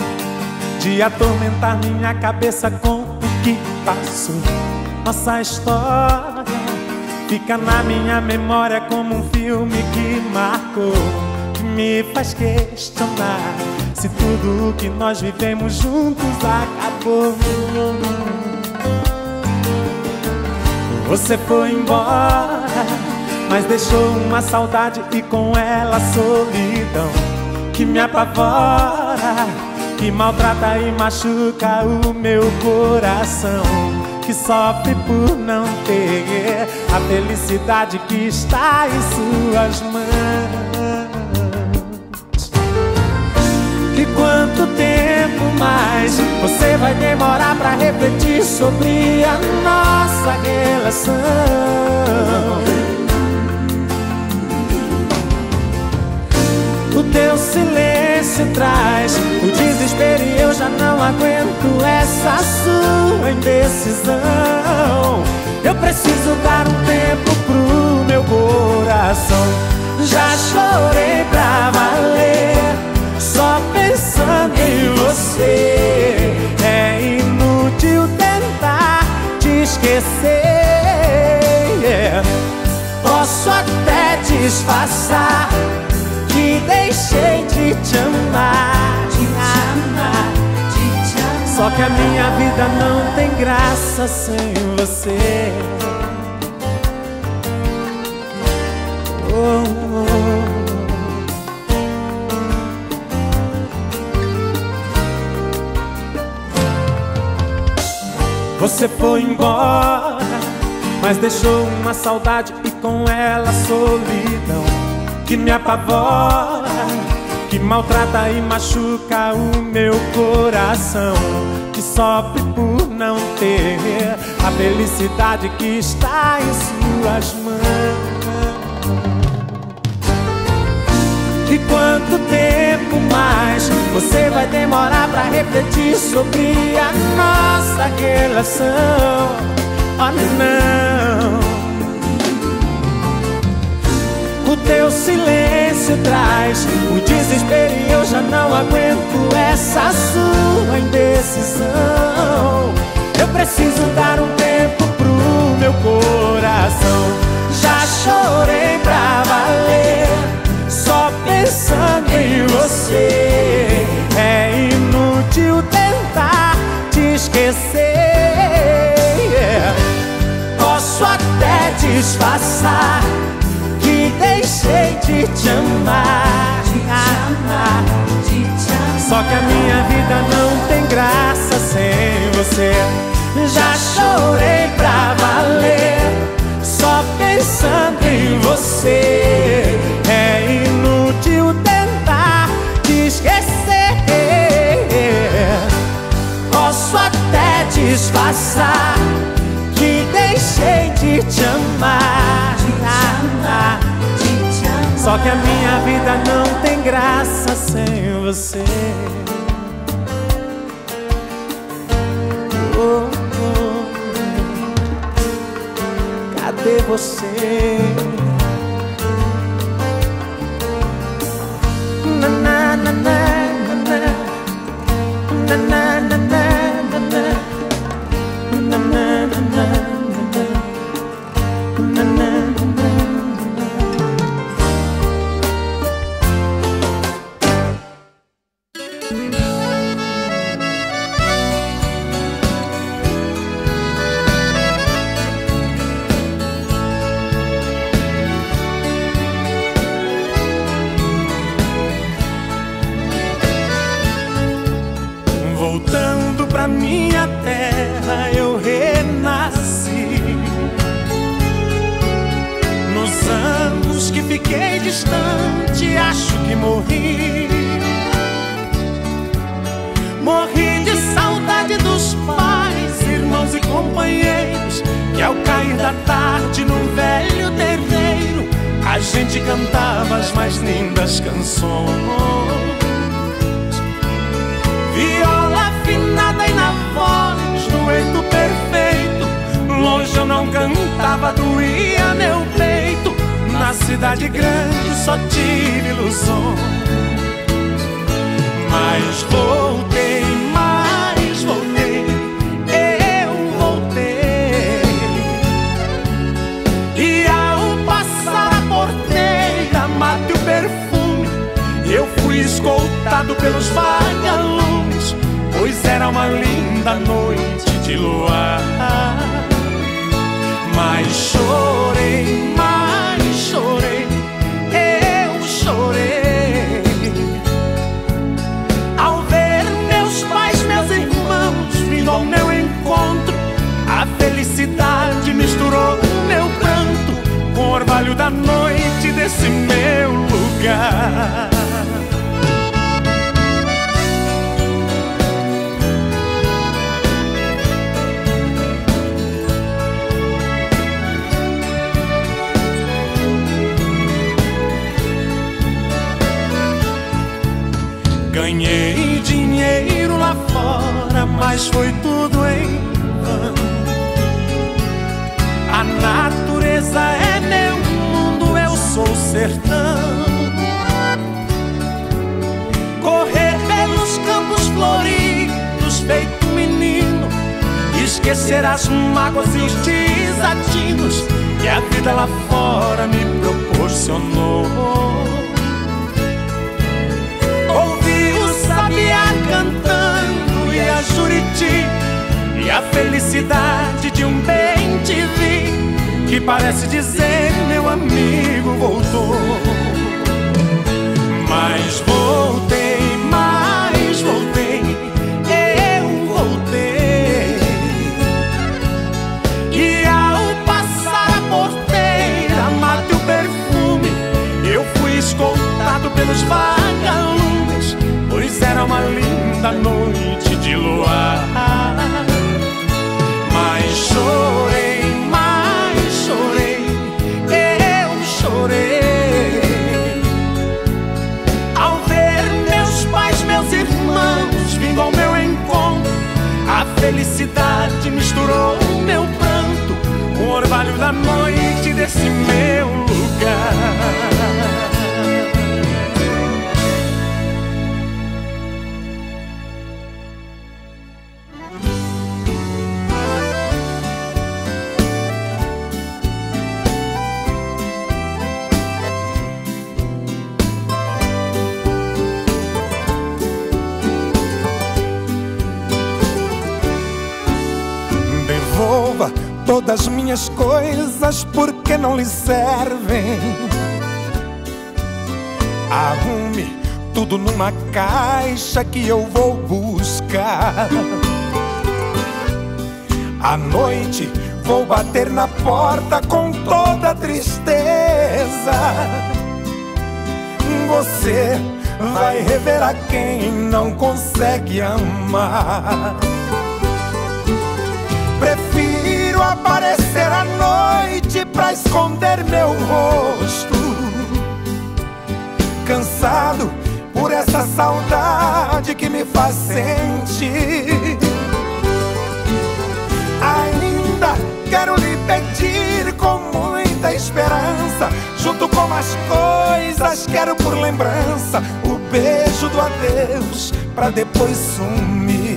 de atormentar minha cabeça com o que passou. Nossa história fica na minha memória como um filme que marcou, que me faz questionar se tudo o que nós vivemos juntos acabou. Você foi embora, mas deixou uma saudade e com ela a solidão que me apavora, que maltrata e machuca o meu coração, que sofre por não ter a felicidade que está em suas mãos. E quanto tempo mais você vai demorar pra refletir sobre a nossa relação? O teu silêncio traz o desespero e eu já já não aguento essa sua indecisão. Eu preciso dar um tempo pro meu coração. Já chorei pra valer, só pensando em você. É inútil tentar te esquecer. Posso até disfarçar que deixei de te amar, só que a minha vida não tem graça sem você. Oh, oh. Você foi embora, mas deixou uma saudade e com ela a solidão que me apavora, que maltrata e machuca o meu coração, que sofre por não ter a felicidade que está em suas mãos. E quanto tempo mais você vai demorar pra refletir sobre a nossa relação? Oh, não. O teu silêncio traz o desespero e eu já não aguento essa sua indecisão. Eu preciso dar um tempo pro meu coração. Já chorei pra valer, só pensando em você. É inútil tentar te esquecer. Posso até disfarçar que deixei de te amar, só que a minha vida não tem graça sem você. Já chorei pra valer, só pensando em você. É inútil tentar te esquecer. Posso até disfarçar que deixei de te amar, só que a minha vida não tem graça sem você. Oh, oh. Cadê você? Na, na, na, na, na, na, na, na, na, na, na, na. Voltando pra minha terra eu renasci. Nos anos que fiquei distante acho que morri. Morri de saudade dos pais, irmãos e companheiros, que ao cair da tarde num velho terreiro a gente cantava as mais lindas canções. Viola afinada e na voz, dueto perfeito. Longe eu não cantava, doía meu peito. Na cidade grande só tive ilusões. Mas voltei, eu voltei. E ao passar a porteira, mate o perfume, eu fui escoltado pelos vagalumes, pois era uma linda noite de luar. Mas chorei, eu chorei ao ver meus pais, meus irmãos vindo ao meu encontro. A felicidade misturou meu pranto com o orvalho da noite desse meu lugar. Ganhei ganhei dinheiro lá fora, mas foi tudo em vão. A natureza é meu mundo, eu sou o sertão. Correr pelos campos floridos feito menino, esquecer as mágoas e os desatinos que a vida lá fora me proporcionou. Ouvi o sabiá cantando e a Juriti, e a felicidade de um bem-te-vi que parece dizer: meu amigo voltou. Mas voltei, eu voltei. E ao passar a porteira, matei o perfume, eu fui escoltado pelos vagalumes, pois era uma linda noite de luar. Mas chorei, eu chorei ao ver meus pais, meus irmãos vindo ao meu encontro. A felicidade misturou meu pranto com o orvalho da noite desse meu lugar. Devolva todas minhas coisas porque não lhe servem. Arrume tudo numa caixa que eu vou buscar. À noite vou bater na porta com toda a tristeza. Você vai rever a quem não consegue amar. Prefiro aparecer à noite pra esconder meu rosto, cansado por essa saudade que me faz sentir. Ainda quero lhe pedir com muita esperança, junto com as coisas quero por lembrança o beijo do adeus pra depois sumir.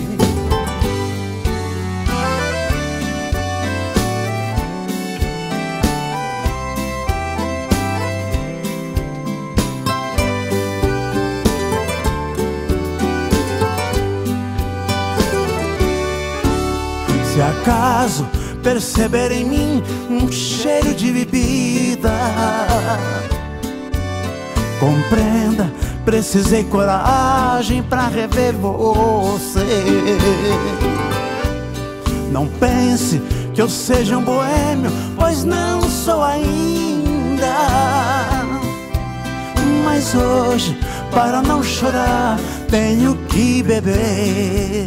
Se acaso perceber em mim um cheiro de bebida, compreenda, precisei coragem pra rever você. Não pense que eu seja um boêmio, pois não sou ainda. Mas hoje, para não chorar, tenho que beber.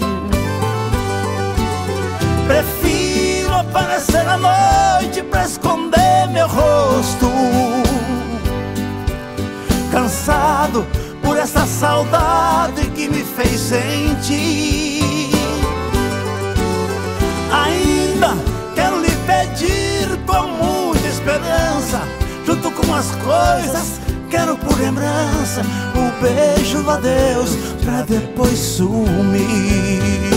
Prefiro aparecer à noite pra esconder meu rosto, cansado por essa saudade que me fez sentir. Ainda quero lhe pedir com muita esperança, junto com as coisas quero por lembrança o beijo do adeus pra depois sumir.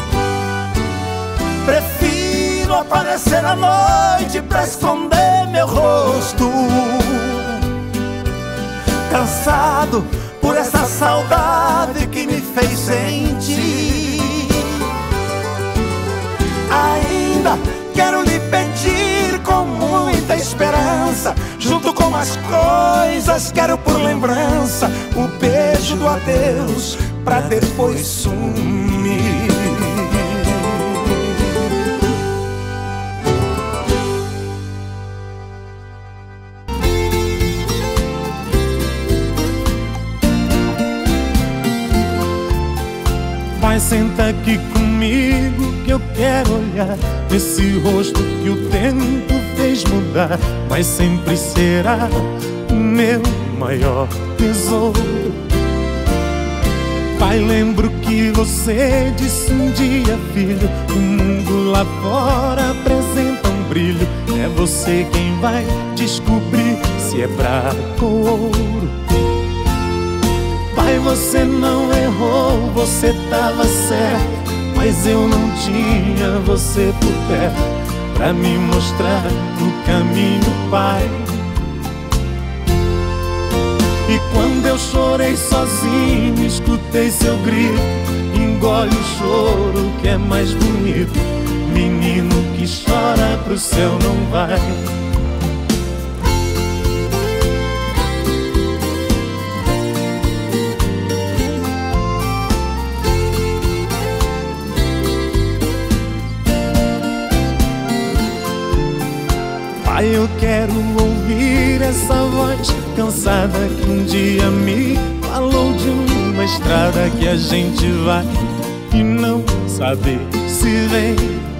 Prefiro aparecer à noite pra esconder meu rosto, cansado por essa saudade que me fez sentir. Ainda quero lhe pedir com muita esperança, junto com as coisas quero por lembrança o beijo do adeus pra depois sumir. Mas senta aqui comigo que eu quero olhar esse rosto que o tempo fez mudar, mas sempre será o meu maior tesouro. Pai, lembro que você disse um dia, filho, o mundo lá fora apresenta um brilho. É você quem vai descobrir se é prata ou ouro. Pai, você não errou, você tava certo, mas eu não tinha você por perto pra me mostrar o caminho, pai. E quando eu chorei sozinho, escutei seu grito, engole o choro que é mais bonito. Menino que chora pro céu não vai. Pai, eu quero ouvir essa voz cansada que um dia me falou de uma estrada que a gente vai e não sabe se vem.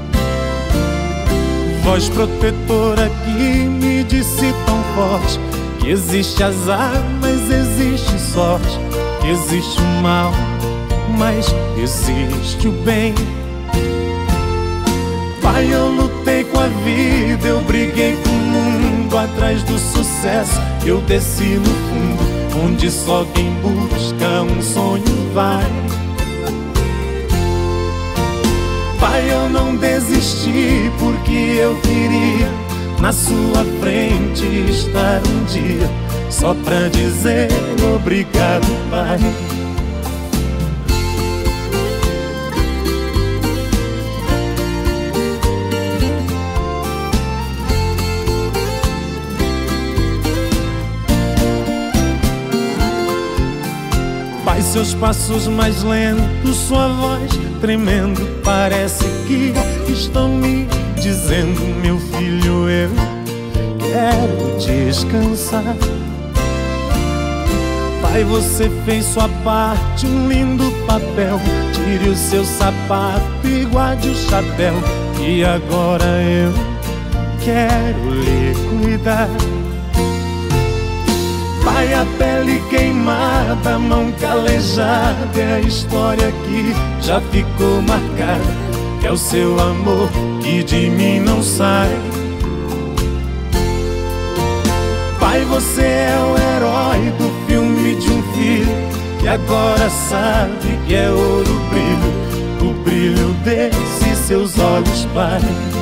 Voz protetora que me disse tão forte que existe azar, mas existe sorte. Existe o mal, mas existe o bem. Pai, eu lutei com a vida, eu briguei com o mundo atrás do sucesso. Eu desci no fundo, onde só quem busca um sonho vai. Pai, eu não desisti porque eu queria na sua frente estar um dia, só pra dizer obrigado, pai. Pai, seus passos mais lentos, sua voz tremendo, parece que estão me dizendo: meu filho, eu quero descansar. Pai, você fez sua parte, um lindo papel. Tire o seu sapato e guarde o chapéu, e agora eu quero lhe cuidar. Pai, a pele queimada, a mão calejada, é a história que já ficou marcada. É o seu amor que de mim não sai. Pai, você é o herói do filme de um filho que agora sabe que é ouro brilho, o brilho desses seus olhos, pai.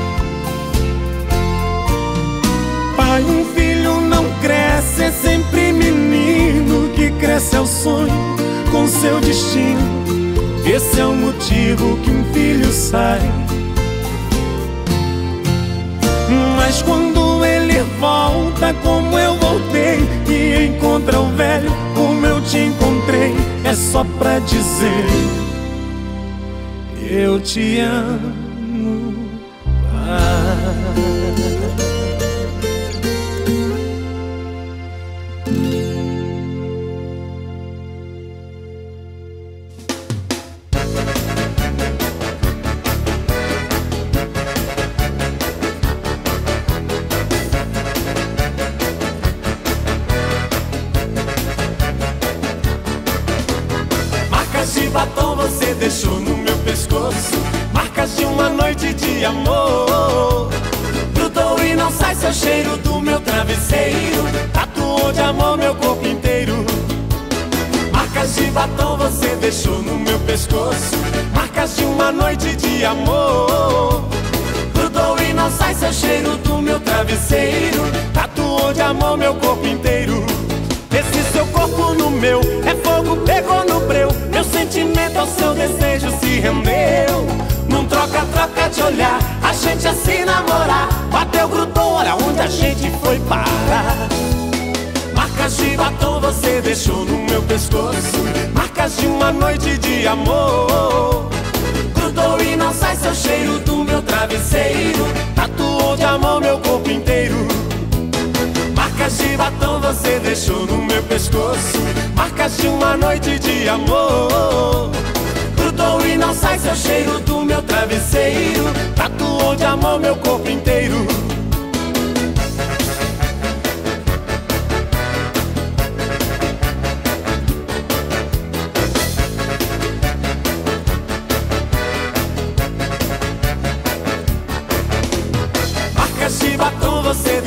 Pai, um filho não cresce, é sempre menino que cresce ao sonho com seu destino. Esse é o motivo que um filho sai. Mas quando ele volta como eu voltei e encontra o velho como eu te encontrei, é só pra dizer: eu te amo, pai. Batom você deixou no meu pescoço, marcas de uma noite de amor. Grudou e não sai seu cheiro do meu travesseiro, tatuou de amor meu corpo inteiro. Marcas de batom você deixou no meu pescoço, marcas de uma noite de amor. Grudou e não sai seu cheiro do meu travesseiro, tatuou de amor meu corpo inteiro. Esse seu corpo no meu é fogo, pegou no breu. Meu sentimento ao seu desejo se rendeu. Num troca-troca de olhar, a gente a se namorar. Bateu, grudou, olha onde a gente foi parar. Marcas de batom você deixou no meu pescoço, marcas de uma noite de amor. Grudou e não sai seu cheiro do meu travesseiro, tatuou de amor meu corpo inteiro. Marcas de batom você deixou no meu pescoço, marcas de uma noite de amor. Grudou e não sai seu cheiro do meu travesseiro, tatuou de amor meu corpo inteiro.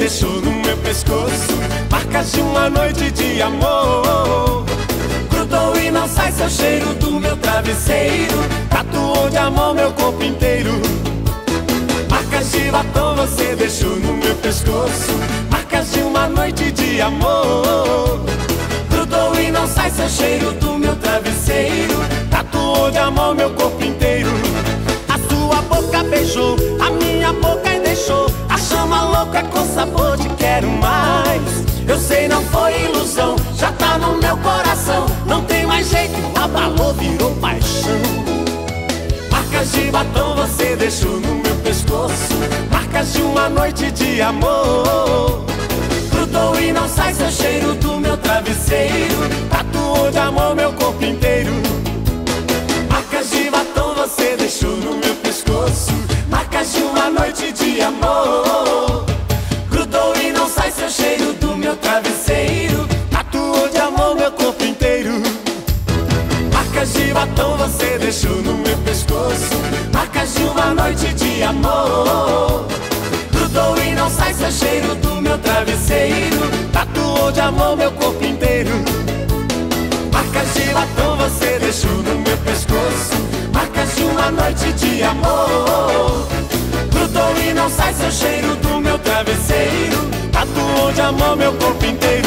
deixou no meu pescoço, marcas de uma noite de amor. Grudou e não sai seu cheiro do meu travesseiro, tatuou de amor meu corpo inteiro. Marcas de batom você deixou no meu pescoço, marcas de uma noite de amor. Grudou e não sai seu cheiro do meu travesseiro, tatuou de amor meu corpo inteiro. A sua boca beijou a minha boca e deixou a chama louca com sabor de quero mais. Eu sei, não foi ilusão, já tá no meu coração. Não tem mais jeito, abalou, virou paixão. Marcas de batom você deixou no meu pescoço, marcas de uma noite de amor. Grudou e não sai seu cheiro do meu travesseiro, tatuou de amor meu corpo inteiro. Marcas de batom você deixou no meu pescoço, marcas de uma noite de amor. Grudou e não sai seu cheiro do meu travesseiro, tatuou de amor meu corpo inteiro. Marcas de batom você deixou no meu pescoço, marcas de uma noite de amor. Grudou e não sai seu cheiro do meu travesseiro, tatuou de amor meu corpo inteiro. Marcas de batom você deixou no meu pescoço, marcas de uma noite de amor. Grudou e não sai seu cheiro do meu travesseiro, tatuou de amor meu corpo inteiro.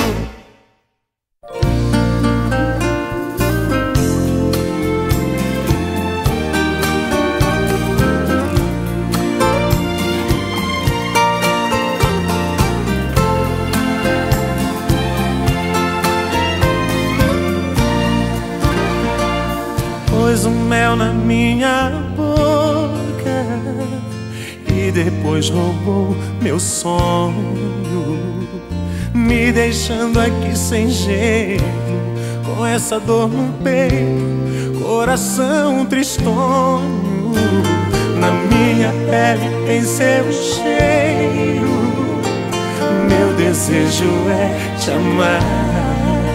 Pôs o mel na minha boca e depois roubou meu sonho, me deixando aqui sem jeito, com essa dor no peito, coração tristonho. Na minha pele tem seu cheiro, meu desejo é te amar.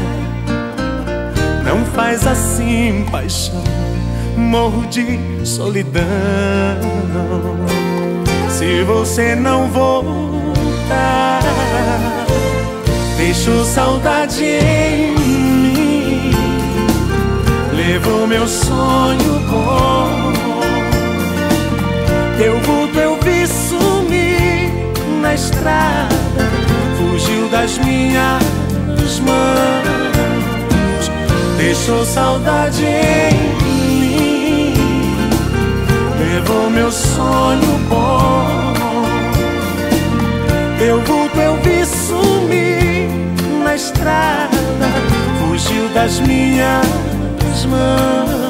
Não faz assim, paixão, morro de solidão. Se você não voltar, deixo saudade em mim. Levou meu sonho bom, teu vulto eu vi sumir na estrada, fugiu das minhas mãos. Deixou saudade em mim, levou meu sonho bom. Teu vulto eu vi sumir na estrada, fugiu das minhas mãos.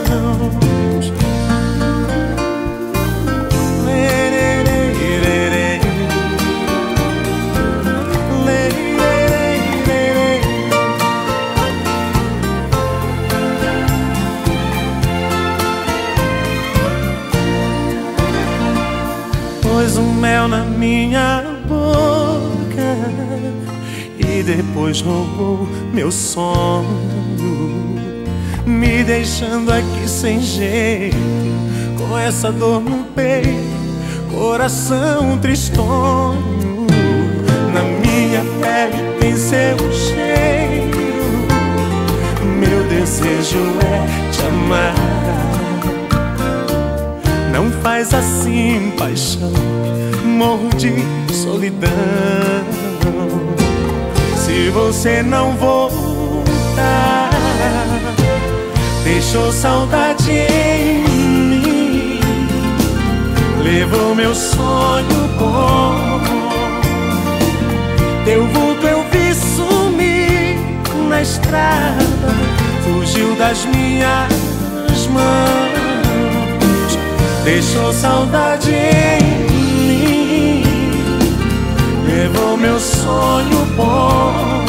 Pôs o mel na minha boca e depois roubou meu sonho, me deixando aqui sem jeito, com essa dor no peito, coração tristonho. Na minha pele tem seu cheiro, meu desejo é te amar. Não faz assim, paixão, morro de solidão. Se você não voltar, deixou saudade em mim, levou meu sonho bom. Teu vulto eu vi sumir na estrada, fugiu das minhas mãos. Deixou saudade em mim, levou meu sonho bom.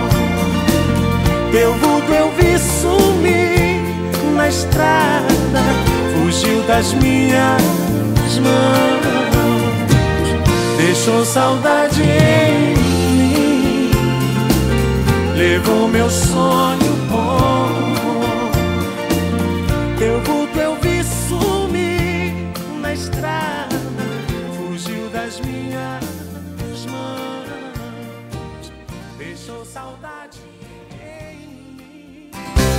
Teu vulto eu vi sumir na estrada, fugiu das minhas mãos. Deixou saudade em mim, levou meu sonho bom. Teu vulto eu vi sumir na estrada, fugiu das minhas mãos. saudade em mim.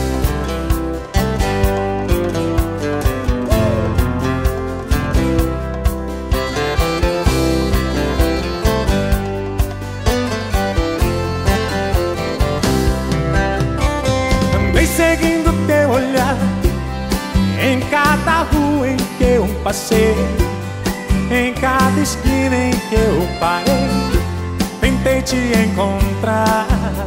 Andei seguindo teu olhar em cada rua em que eu passei, em cada esquina em que eu parei, tentei te encontrar.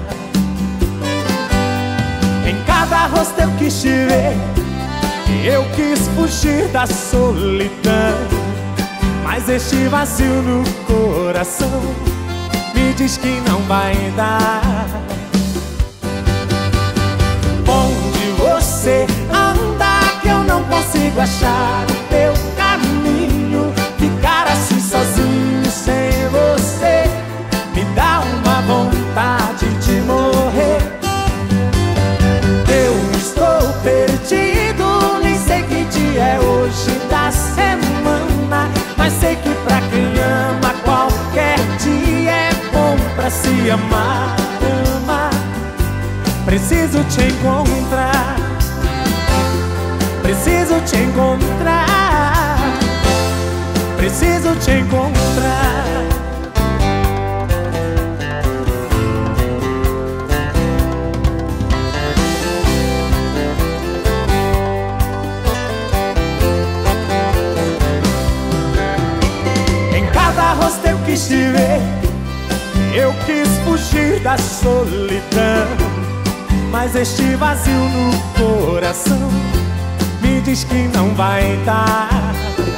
Em cada rosto eu quis te ver, eu quis fugir da solidão, mas este vazio no coração me diz que não vai dar. Onde você anda que eu não consigo achar o teu caminho? Ficar assim sozinho sem você me dá uma vontade de morrer. Eu estou perdido, nem sei que dia é hoje da semana, mas sei que pra quem ama qualquer dia é bom pra se amar. Preciso te encontrar, preciso te encontrar, preciso te encontrar. Em cada rosto eu quis te ver, eu quis fugir da solidão, mas este vazio no coração me diz que não vai dar.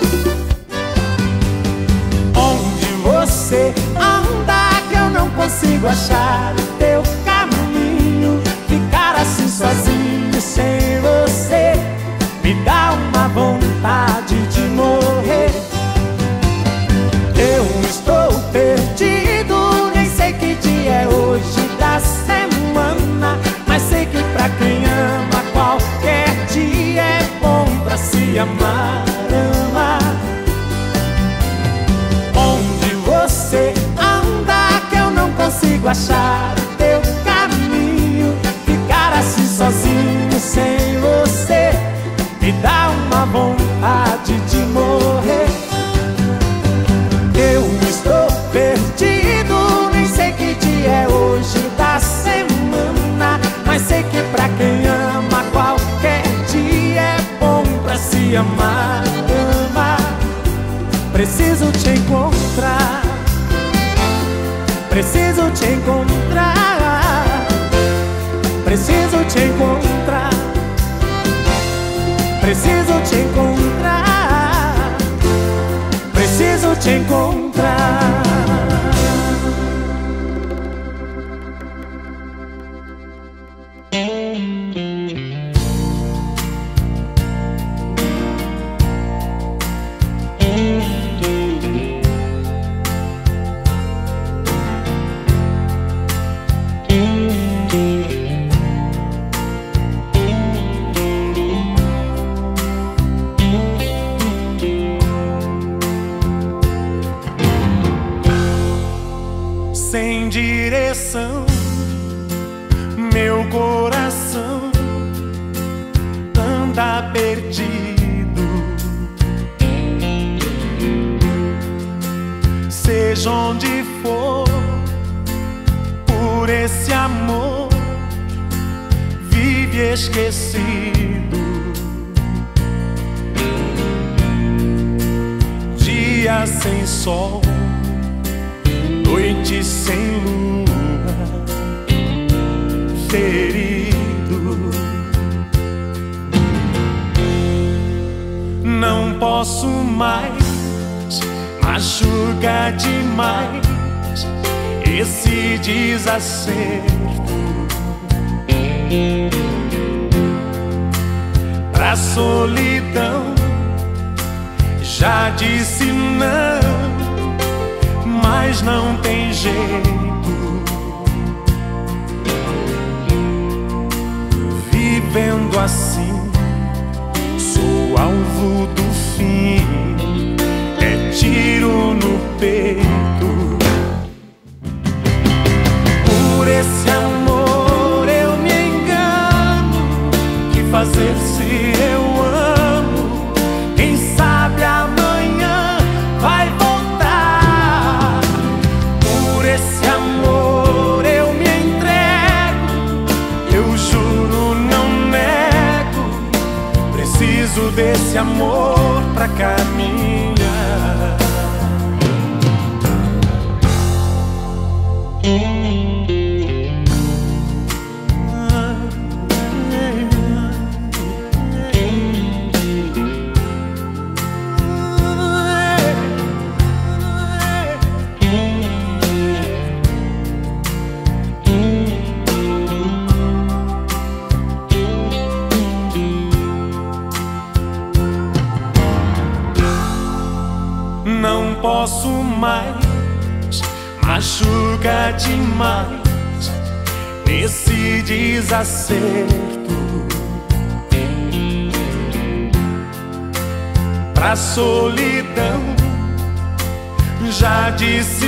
Onde você anda que eu não consigo achar o teu caminho? Ficar assim sozinho sem você me dá uma vontade de morrer. Eu estou perdido, nem sei que dia é hoje da semana, mas sei que pra quem ama qualquer dia é bom pra se amar. Onde você anda que eu não consigo achar o teu caminho? Ficar assim sozinho sem você me dá uma vontade de morrer. Eu estou perdido, nem sei que dia é hoje da semana, mas sei que pra quem ama qualquer dia é bom pra se amar. Preciso te encontrar, preciso te encontrar, preciso te encontrar, preciso te encontrar, preciso te encontrar. Sem direção, meu coração anda perdido. Seja onde for, por esse amor vive esquecido. Dia sem sol, noite sem lua, ferido. Não posso mais, machuca demais esse desacerto. Pra solidão já disse não, mas não tem jeito. Vivendo assim, sou alvo do fim, é tiro no peito. Por esse amor Preciso desse amor pra caminhar. Não posso mais, machuca demais esse desacerto. Pra solidão já disse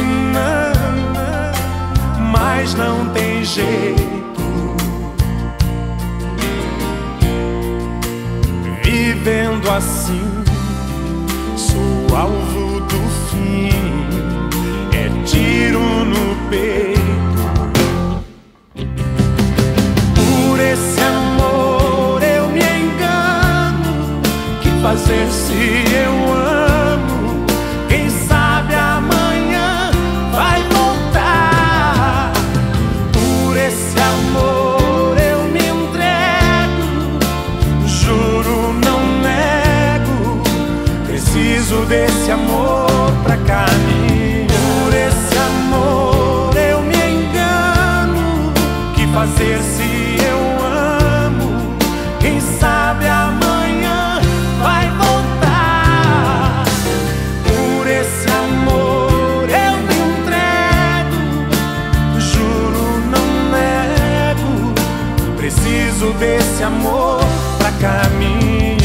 não, mas não tem jeito. Vivendo assim, sou alvo do fim, é tiro no peito. Por esse amor eu me engano, que fazer se eu amo? Quem sabe amanhã vai voltar. Por esse amor eu me entrego, juro não nego. Preciso desse amor pra caminhar. Por esse amor eu me engano, que fazer se eu amo? Quem sabe amanhã vai voltar. Por esse amor eu me entrego, juro não nego. Preciso desse amor pra caminhar.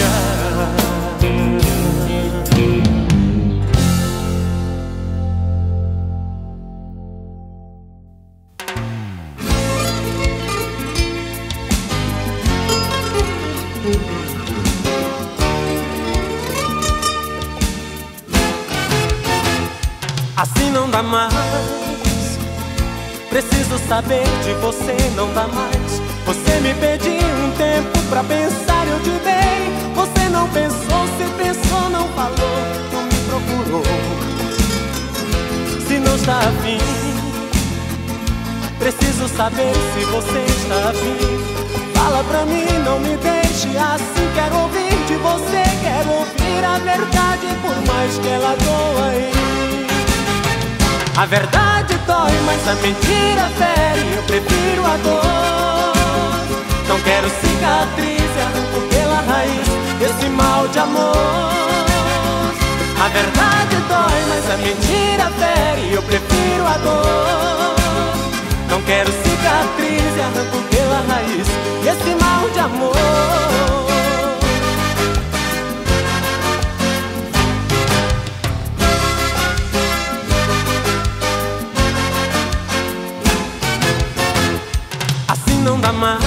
Assim não dá mais, preciso saber de você, não dá mais. Você me pediu um tempo pra pensar, eu te dei. Você não pensou, se pensou, não falou, não me procurou. Se não está afim, preciso saber se você está afim. Fala pra mim, não me deixe assim. Quero ouvir de você, quero ouvir a verdade, por mais que ela doa. A verdade dói, mas a mentira fere. Eu prefiro a dor. Não quero cicatriz, arranco pela raiz esse mal de amor. A verdade dói, mas a mentira fere. Eu prefiro a dor. Não quero cicatriz, arranco pela raiz esse mal de amor. Não dá mais,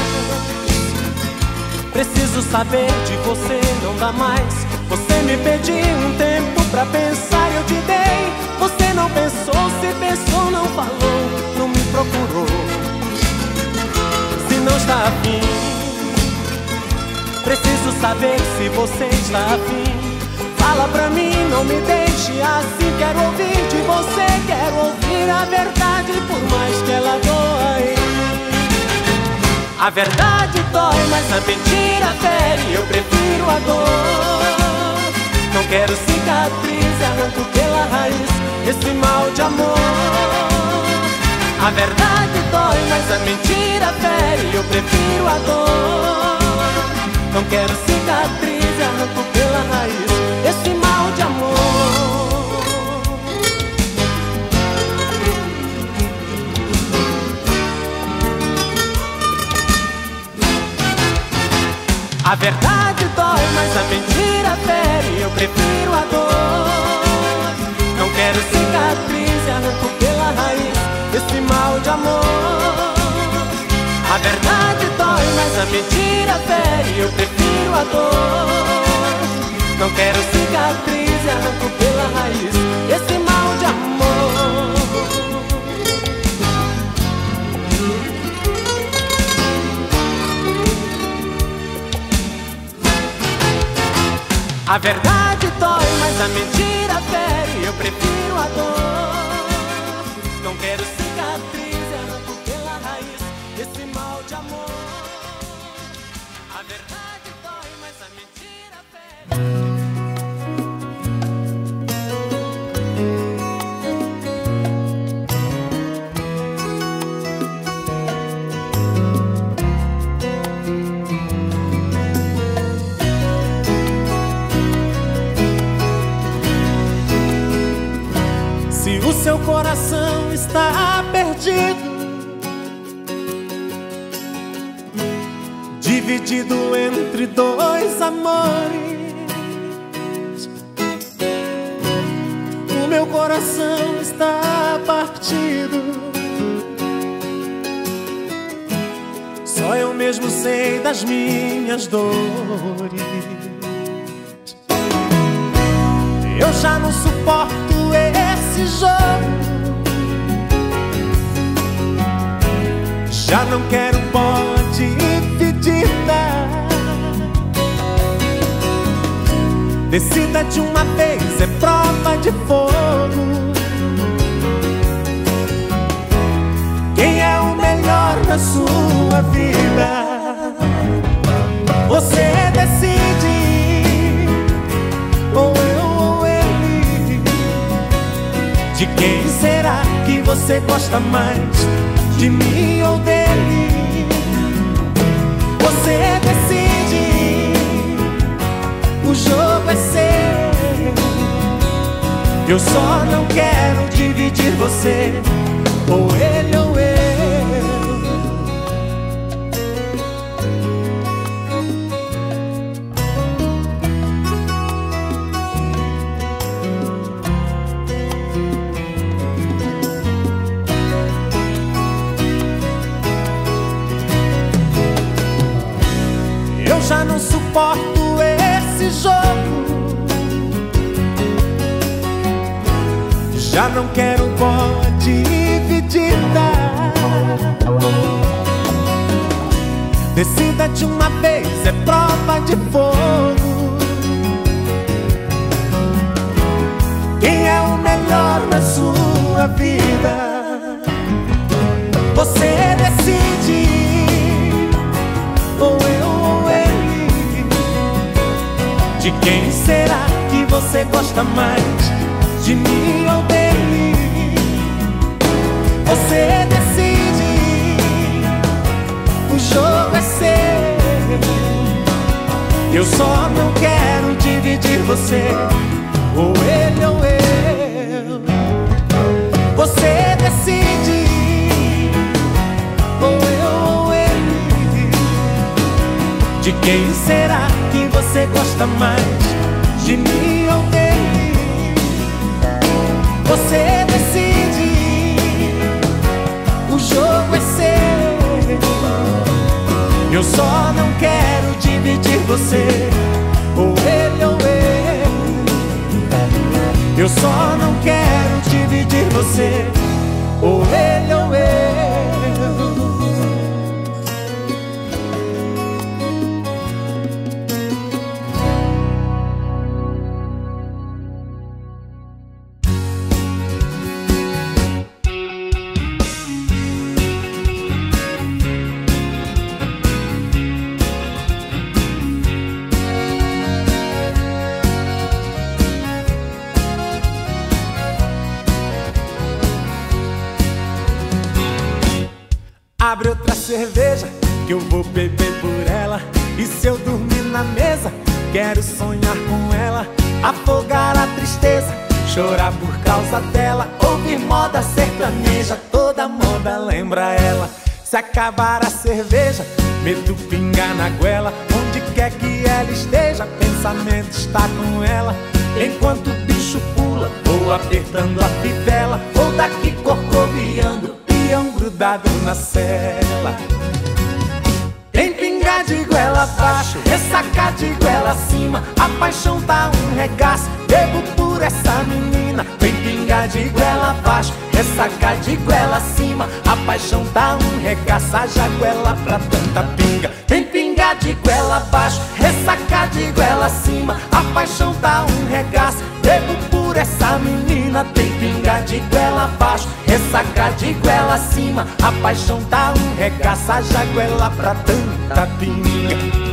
preciso saber de você, não dá mais. Você me pediu um tempo pra pensar, eu te dei. Você não pensou, se pensou, não falou, não me procurou. Se não está afim, preciso saber se você está afim. Fala pra mim, não me deixe assim. Quero ouvir de você, quero ouvir a verdade, por mais que ela doa. A verdade dói, mas a mentira fere. Eu prefiro a dor. Não quero cicatriz, arranco pela raiz esse mal de amor. A verdade dói, mas a mentira fere. Eu prefiro a dor. Não quero cicatriz, arranco pela raiz esse mal de amor. A verdade dói, mas a mentira fere. Eu prefiro a dor. Não quero cicatriz, arranco pela raiz esse mal de amor. A verdade dói, mas a mentira fere. Eu prefiro a dor. Não quero cicatriz, arranco pela raiz esse mal de amor. A verdade dói, mas a mentira fere. Eu prefiro a dor. Não quero cicatriz, arranco pela raiz esse mal de amor. A verdade dói, mas a mentira fere. Se o seu coração está perdido, dividido entre dois amores, o meu coração está partido. Só eu mesmo sei das minhas dores. Eu já não suporto esse jogo, já não quero pó dividida. Decida de uma vez, é prova de fogo. Quem é o melhor na sua vida? Você decide, ou eu ou ele. De quem será que você gosta mais? De mim ou dele? Você decide, o jogo é seu. Eu só não quero dividir você, ou ele ou eu. Eu já não suporto esse jogo, já não quero pó dividida. Decida de uma vez, é prova de fogo. Quem é o melhor na sua vida? Você decide, ou eu ou ele. De quem será que você gosta mais? De mim ou dele? Você decide, o jogo é seu. Eu só não quero dividir você, ou ele ou eu. Você decide, ou eu ou ele. De quem será que você gosta mais? De mim ou dele? Você decide, o jogo é seu. Eu só não quero dividir você, ou ele ou eu. Eu só não quero dividir você, ou ele ou eu. Abre outra cerveja que eu vou beber por ela. E se eu dormir na mesa, quero sonhar com ela. Afogar a tristeza, chorar por causa dela. Ouvir moda sertaneja, toda moda lembra ela. Se acabar a cerveja, medo pingar na goela. Onde quer que ela esteja, pensamento está com ela. Enquanto o bicho pula, vou apertando a fivela. Vou daqui corcoviando, grudado na cela. Tem pingar de goela abaixo, ressacar de goela acima. A paixão tá um regaço, bebo por essa menina. Tem pingar de goela abaixo, ressacar de goela acima. A paixão tá um regaço, haja goela pra tanta pinga. Tem pingar de goela abaixo, ressacar de goela acima, a paixão tá um regaço. Bebo por essa menina, tem pinga de goela abaixo, ressaca de goela acima, a paixão tá um regaço. Haja goela pra tanta pinga.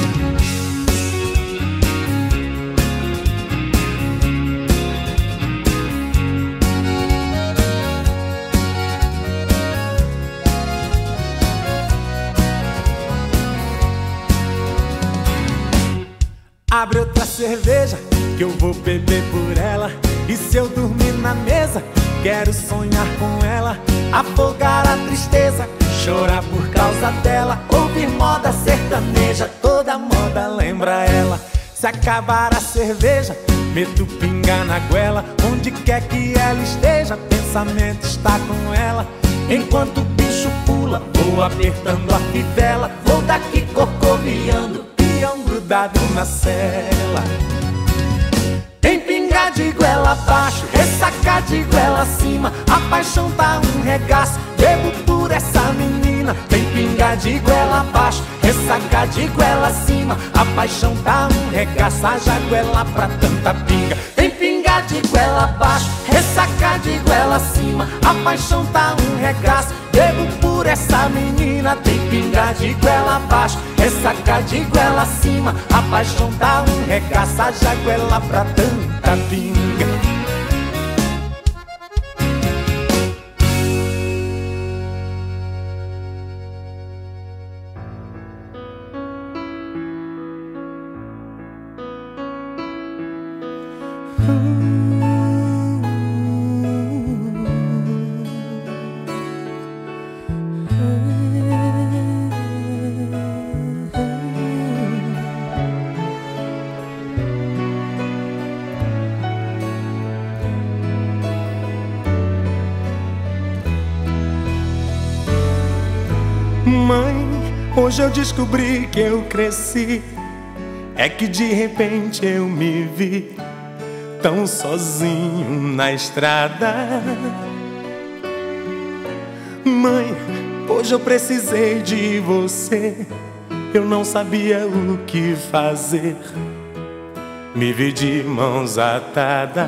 Abre outra cerveja que eu vou beber por ela. E se eu dormir na mesa, quero sonhar com ela, afogar a tristeza, chorar por causa dela, ouvir moda sertaneja, toda moda lembra ela. Se acabar a cerveja, meto pinga na goela, onde quer que ela esteja, pensamento está com ela. Enquanto o bicho pula, vou apertando a fivela, vou daqui corcoviando, grudado na cela. Tem pinga de goela abaixo, ressaca de goela acima, a paixão tá um regaço. Bebo por essa menina, tem pinga de goela abaixo, ressaca de goela acima, a paixão tá um regaço. Haja goela pra tanta pinga. Tem pinga de goela abaixo, ressaca de goela acima, a paixão tá um regaço. Bebo por essa menina, tem pinga de goela abaixo, ressaca de goela acima, a paixão tá um regaço. Haja goela pra tanta pinga. Mãe, hoje eu descobri que eu cresci. É que de repente eu me vi tão sozinho na estrada. Mãe, hoje eu precisei de você. Eu não sabia o que fazer, me vi de mãos atadas.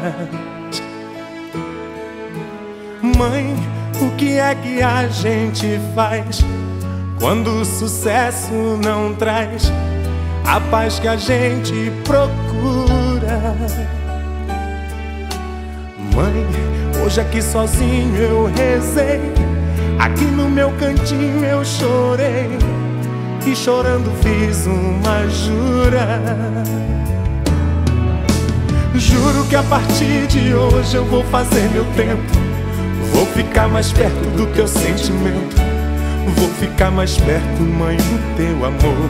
Mãe, o que é que a gente faz quando o sucesso não traz a paz que a gente procura? Mãe, hoje aqui sozinho eu rezei, aqui no meu cantinho eu chorei, e chorando fiz uma jura. Juro que a partir de hoje eu vou fazer meu tempo, vou ficar mais perto do teu sentimento, vou ficar mais perto, mãe, do teu amor.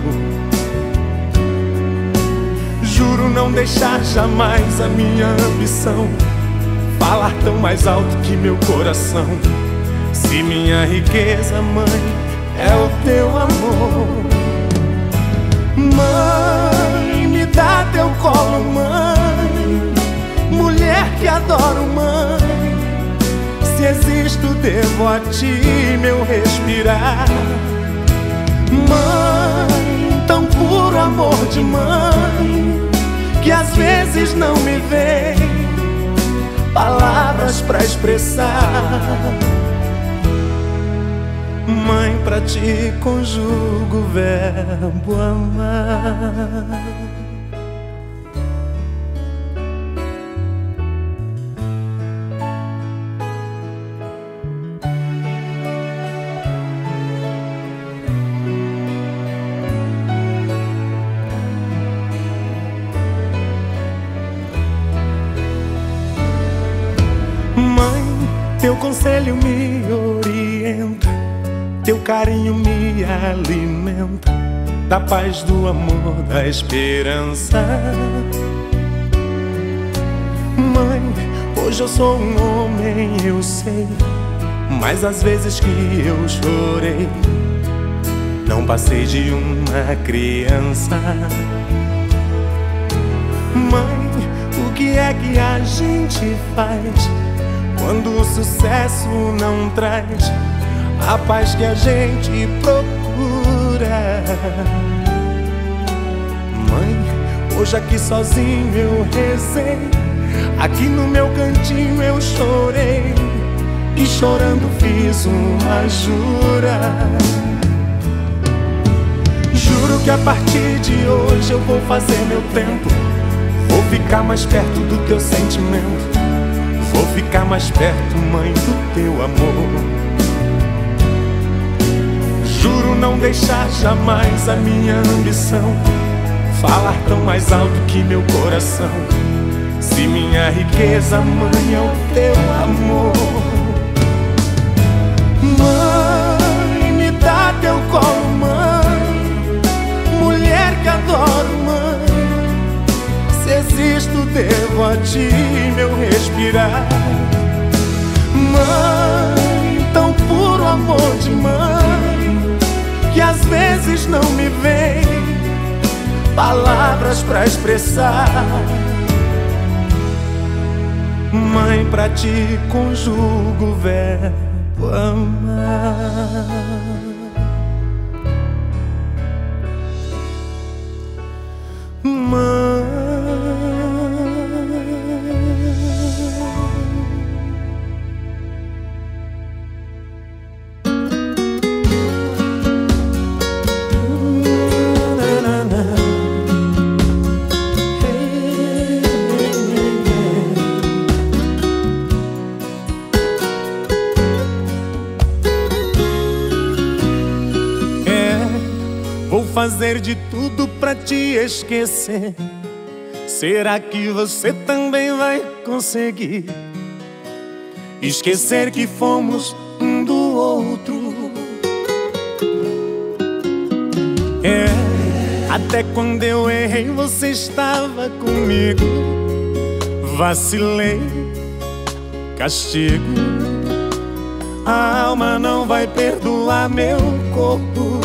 Juro não deixar jamais a minha ambição falar tão mais alto que meu coração. Se minha riqueza, mãe, é o teu amor. Mãe, me dá teu colo, mãe, mulher que adoro, mãe. Se existo, devo a ti meu respirar. Mãe, tão puro amor de mãe, que às vezes não me vem palavras pra expressar. Mãe, pra ti conjugo o verbo amar. Teu conselho me orienta, teu carinho me alimenta, da paz, do amor, da esperança. Mãe, hoje eu sou um homem, eu sei, mas às vezes que eu chorei, não passei de uma criança. Mãe, o que é que a gente faz quando o sucesso não traz a paz que a gente procura? Mãe, Hoje aqui sozinho eu rezei, aqui no meu cantinho eu chorei, e chorando fiz uma jura. Juro que a partir de hoje eu vou fazer meu tempo, vou ficar mais perto do teu sentimento, vou ficar mais perto, mãe, do teu amor. Juro não deixar jamais a minha ambição falar tão mais alto que meu coração. Se minha riqueza, mãe, é o teu amor. Mãe, me dá teu colo, mãe, mulher que adoro, mãe. Se existo, devo a ti meu respirar. Mãe, tão puro amor de mãe, que às vezes não me vem palavras pra expressar. Mãe, pra ti conjugo o verbo amar. Mãe, fazer de tudo pra te esquecer. Será que você também vai conseguir esquecer que fomos um do outro? Até quando eu errei você estava comigo. Vacilei, castigo. A alma não vai perdoar meu corpo.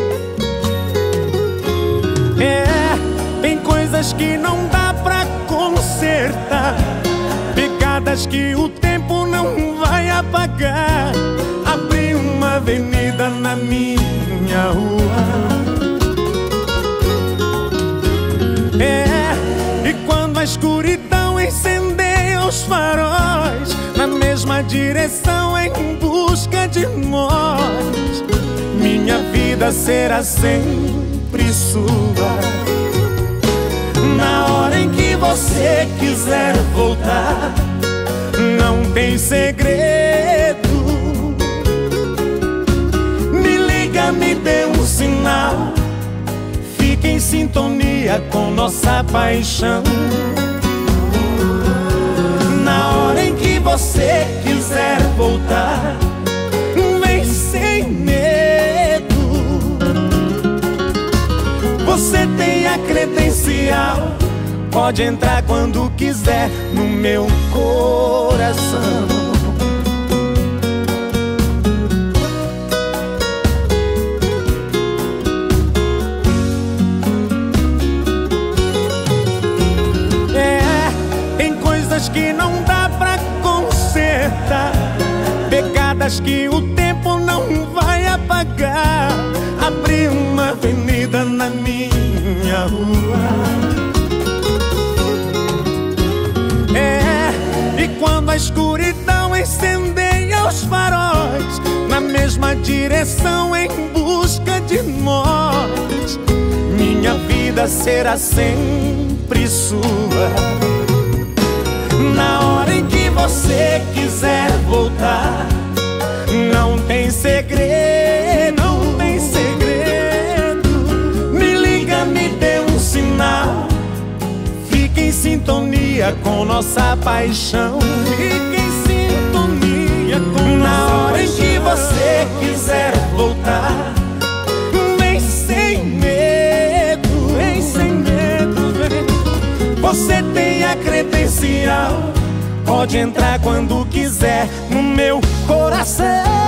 Tem coisas que não dá pra consertar, pecadas que o tempo não vai apagar. Abri uma avenida na minha rua. E quando a escuridão incendeia os faróis, na mesma direção em busca de nós, minha vida será sempre sua. Na hora em que você quiser voltar, não tem segredo. Me liga, me dê um sinal, fique em sintonia com nossa paixão. Na hora em que você quiser voltar, vem sem medo. Você tem a credencial, pode entrar quando quiser no meu coração. Tem coisas que não dá pra consertar, pecadas que o tempo não vai apagar. Abri uma avenida na minha rua. E quando a escuridão incendeia os faróis, na mesma direção em busca de nós, minha vida será sempre sua. Na hora em que você quiser voltar, não tem segredo, não tem segredo. Me liga, me dê um sinal, fique em sintonia com nossa paixão. Fique em sintonia com na hora em que você quiser voltar, vem sem medo, vem sem medo, vem. Você tem a credencial, pode entrar quando quiser no meu coração.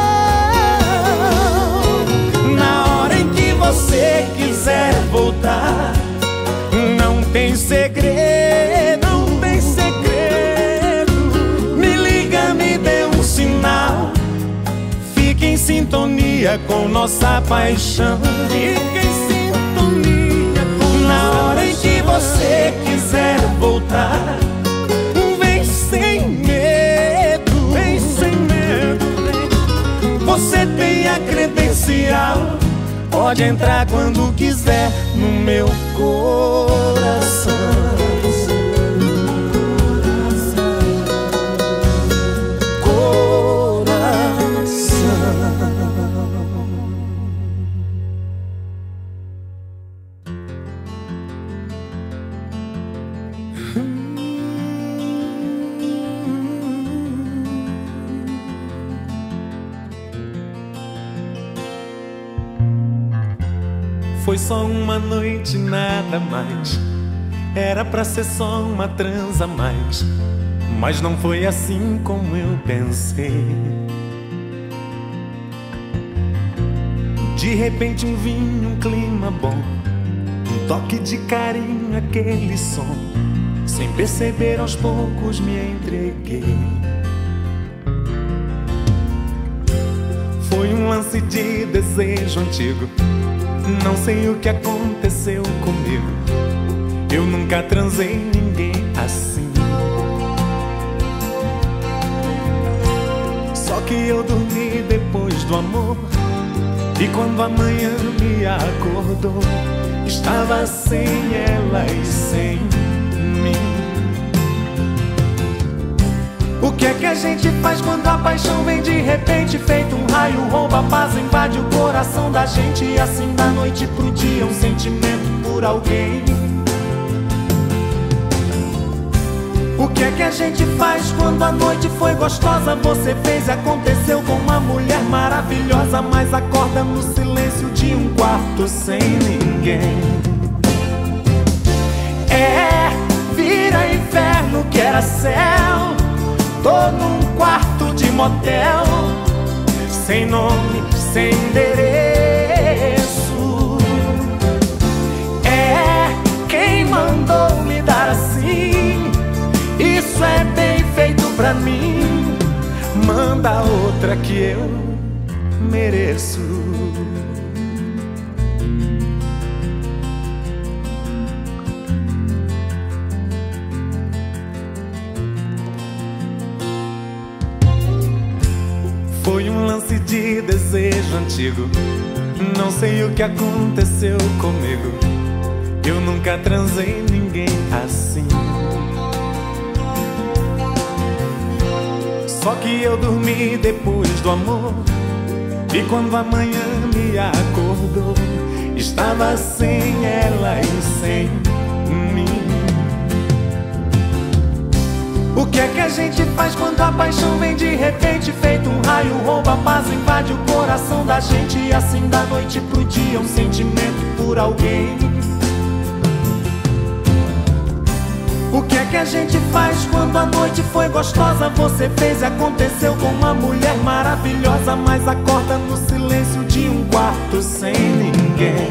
Na hora em que você quiser voltar, não tem segredo, não tem segredo. Me liga, me dê um sinal, fique em sintonia com nossa paixão. Fique em sintonia com na hora em que você quiser voltar, vem sem medo, vem sem medo, vem. Você tem a credencial, pode entrar quando quiser no meu coração. Foi só uma noite, nada mais. Era pra ser só uma transa a mais, mas não foi assim como eu pensei. De repente um vinho, um clima bom, um toque de carinho, aquele som. Sem perceber, aos poucos me entreguei. Foi um lance de desejo antigo, não sei o que aconteceu comigo. Eu nunca transei ninguém assim. Só que eu dormi depois do amor, e quando a manhã me acordou, estava sem ela e sem mim. O que é que a gente faz quando a paixão vem de repente? Feito um raio, rouba a paz, invade o coração da gente. E assim da noite pro dia, um sentimento por alguém. O que é que a gente faz quando a noite foi gostosa? Você fez e aconteceu com uma mulher maravilhosa, mas acorda no silêncio de um quarto sem ninguém. É, vira inferno que era céu. Tô num quarto de motel, sem nome, sem endereço. É, quem mandou me dar assim? Isso é bem feito pra mim. Manda outra que eu mereço. Foi um lance de desejo antigo, não sei o que aconteceu comigo. Eu nunca transei ninguém assim. Só que eu dormi depois do amor, e quando a manhã me acordou, estava sem ela e sem mim. O que é que a gente faz quando a paixão vem de repente? Feito um raio, rouba a paz, invade o coração da gente. E assim da noite pro dia, um sentimento por alguém. O que é que a gente faz quando a noite foi gostosa? Você fez e aconteceu com uma mulher maravilhosa, mas acorda no silêncio de um quarto sem ninguém.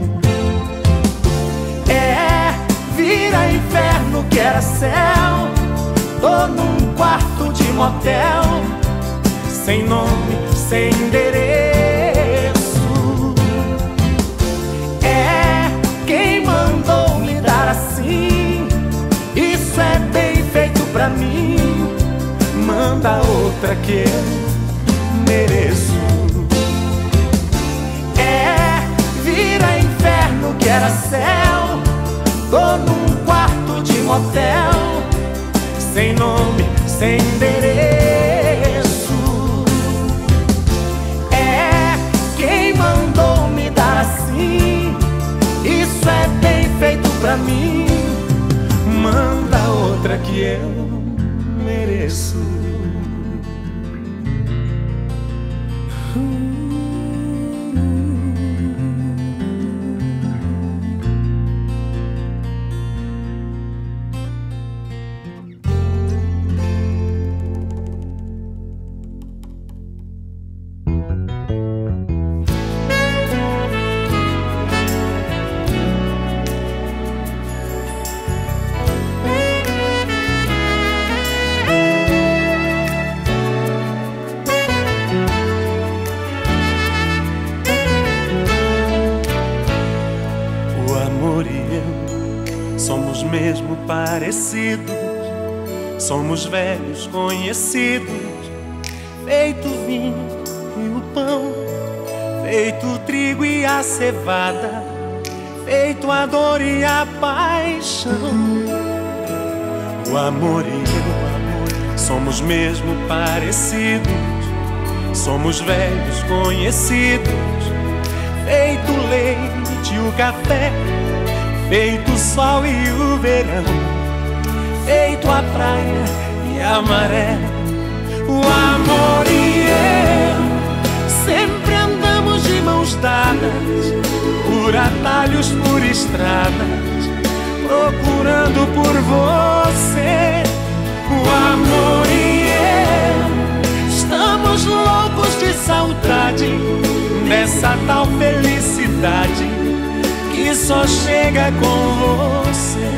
É, vira inferno que era céu. Tô num quarto de motel, sem nome, sem endereço. É, quem mandou me dar assim? Isso é bem feito pra mim. Manda outra que eu mereço. É, vira inferno que era céu. Tô num quarto de motel, sem nome, sem endereço. É, quem mandou me dar assim? Isso é bem feito pra mim. Manda outra que eu mereço. parecidos, somos velhos conhecidos, feito o vinho e o pão, feito o trigo e a cevada, feito a dor e a paixão. O amor e eu somos mesmo parecidos, somos velhos conhecidos, feito o leite e o café, feito o sol e o verão, feito a praia e a maré. O amor e eu sempre andamos de mãos dadas, por atalhos, por estradas, procurando por você. O amor e eu estamos loucos de saudade dessa tal felicidade que só chega com você.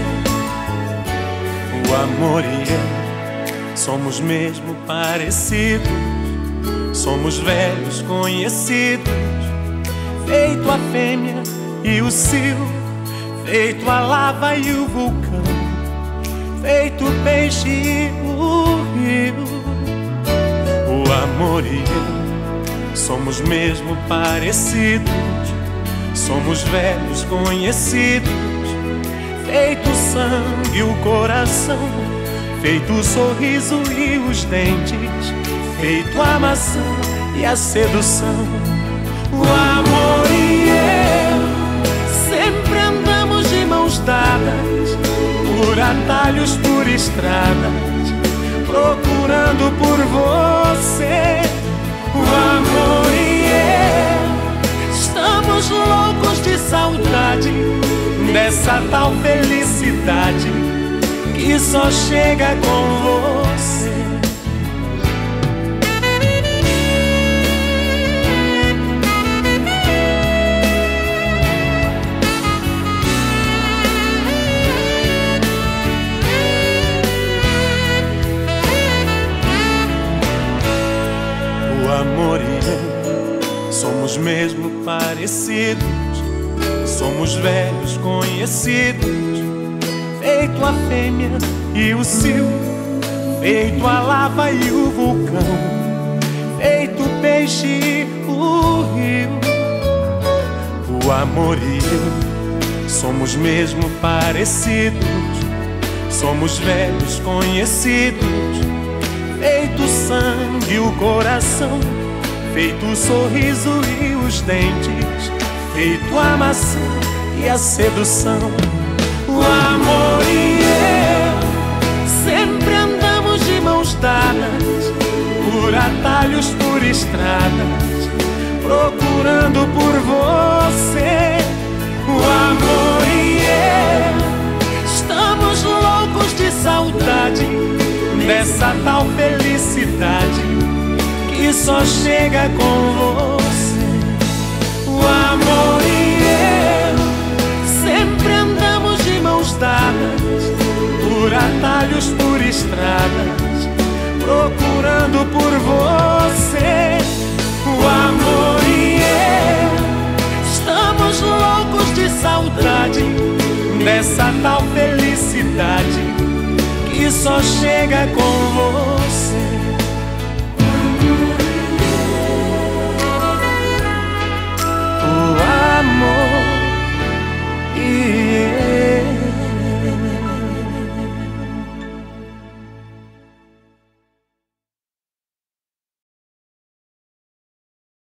O amor e eu somos mesmo parecidos, somos velhos conhecidos, feito a fêmea e o cio, feito a lava e o vulcão, feito o peixe e o rio. O amor e eu somos mesmo parecidos, somos velhos conhecidos, feito o sangue e o coração, feito o sorriso e os dentes, feito a maçã e a sedução. O amor e eu sempre andamos de mãos dadas, por atalhos, por estradas, procurando por você. O amor e eu estamos loucos de saudade dessa tal felicidade que só chega com você. O amor e eu somos mesmo parecidos, somos velhos conhecidos, feito a fêmea e o cio, feito a lava e o vulcão, feito o peixe e o rio. O amor e eu somos mesmo parecidos, somos velhos conhecidos, feito o sangue e o coração, feito o sorriso e os dentes, feito a maçã e a sedução. O amor e eu sempre andamos de mãos dadas, por atalhos, por estradas, procurando por você. O amor e eu estamos loucos de saudade dessa tal felicidade que só chega com você. O amor e eu sempre andamos de mãos dadas, por atalhos, por estradas, procurando por você. O amor e eu estamos loucos de saudade dessa tal felicidade que só chega com você.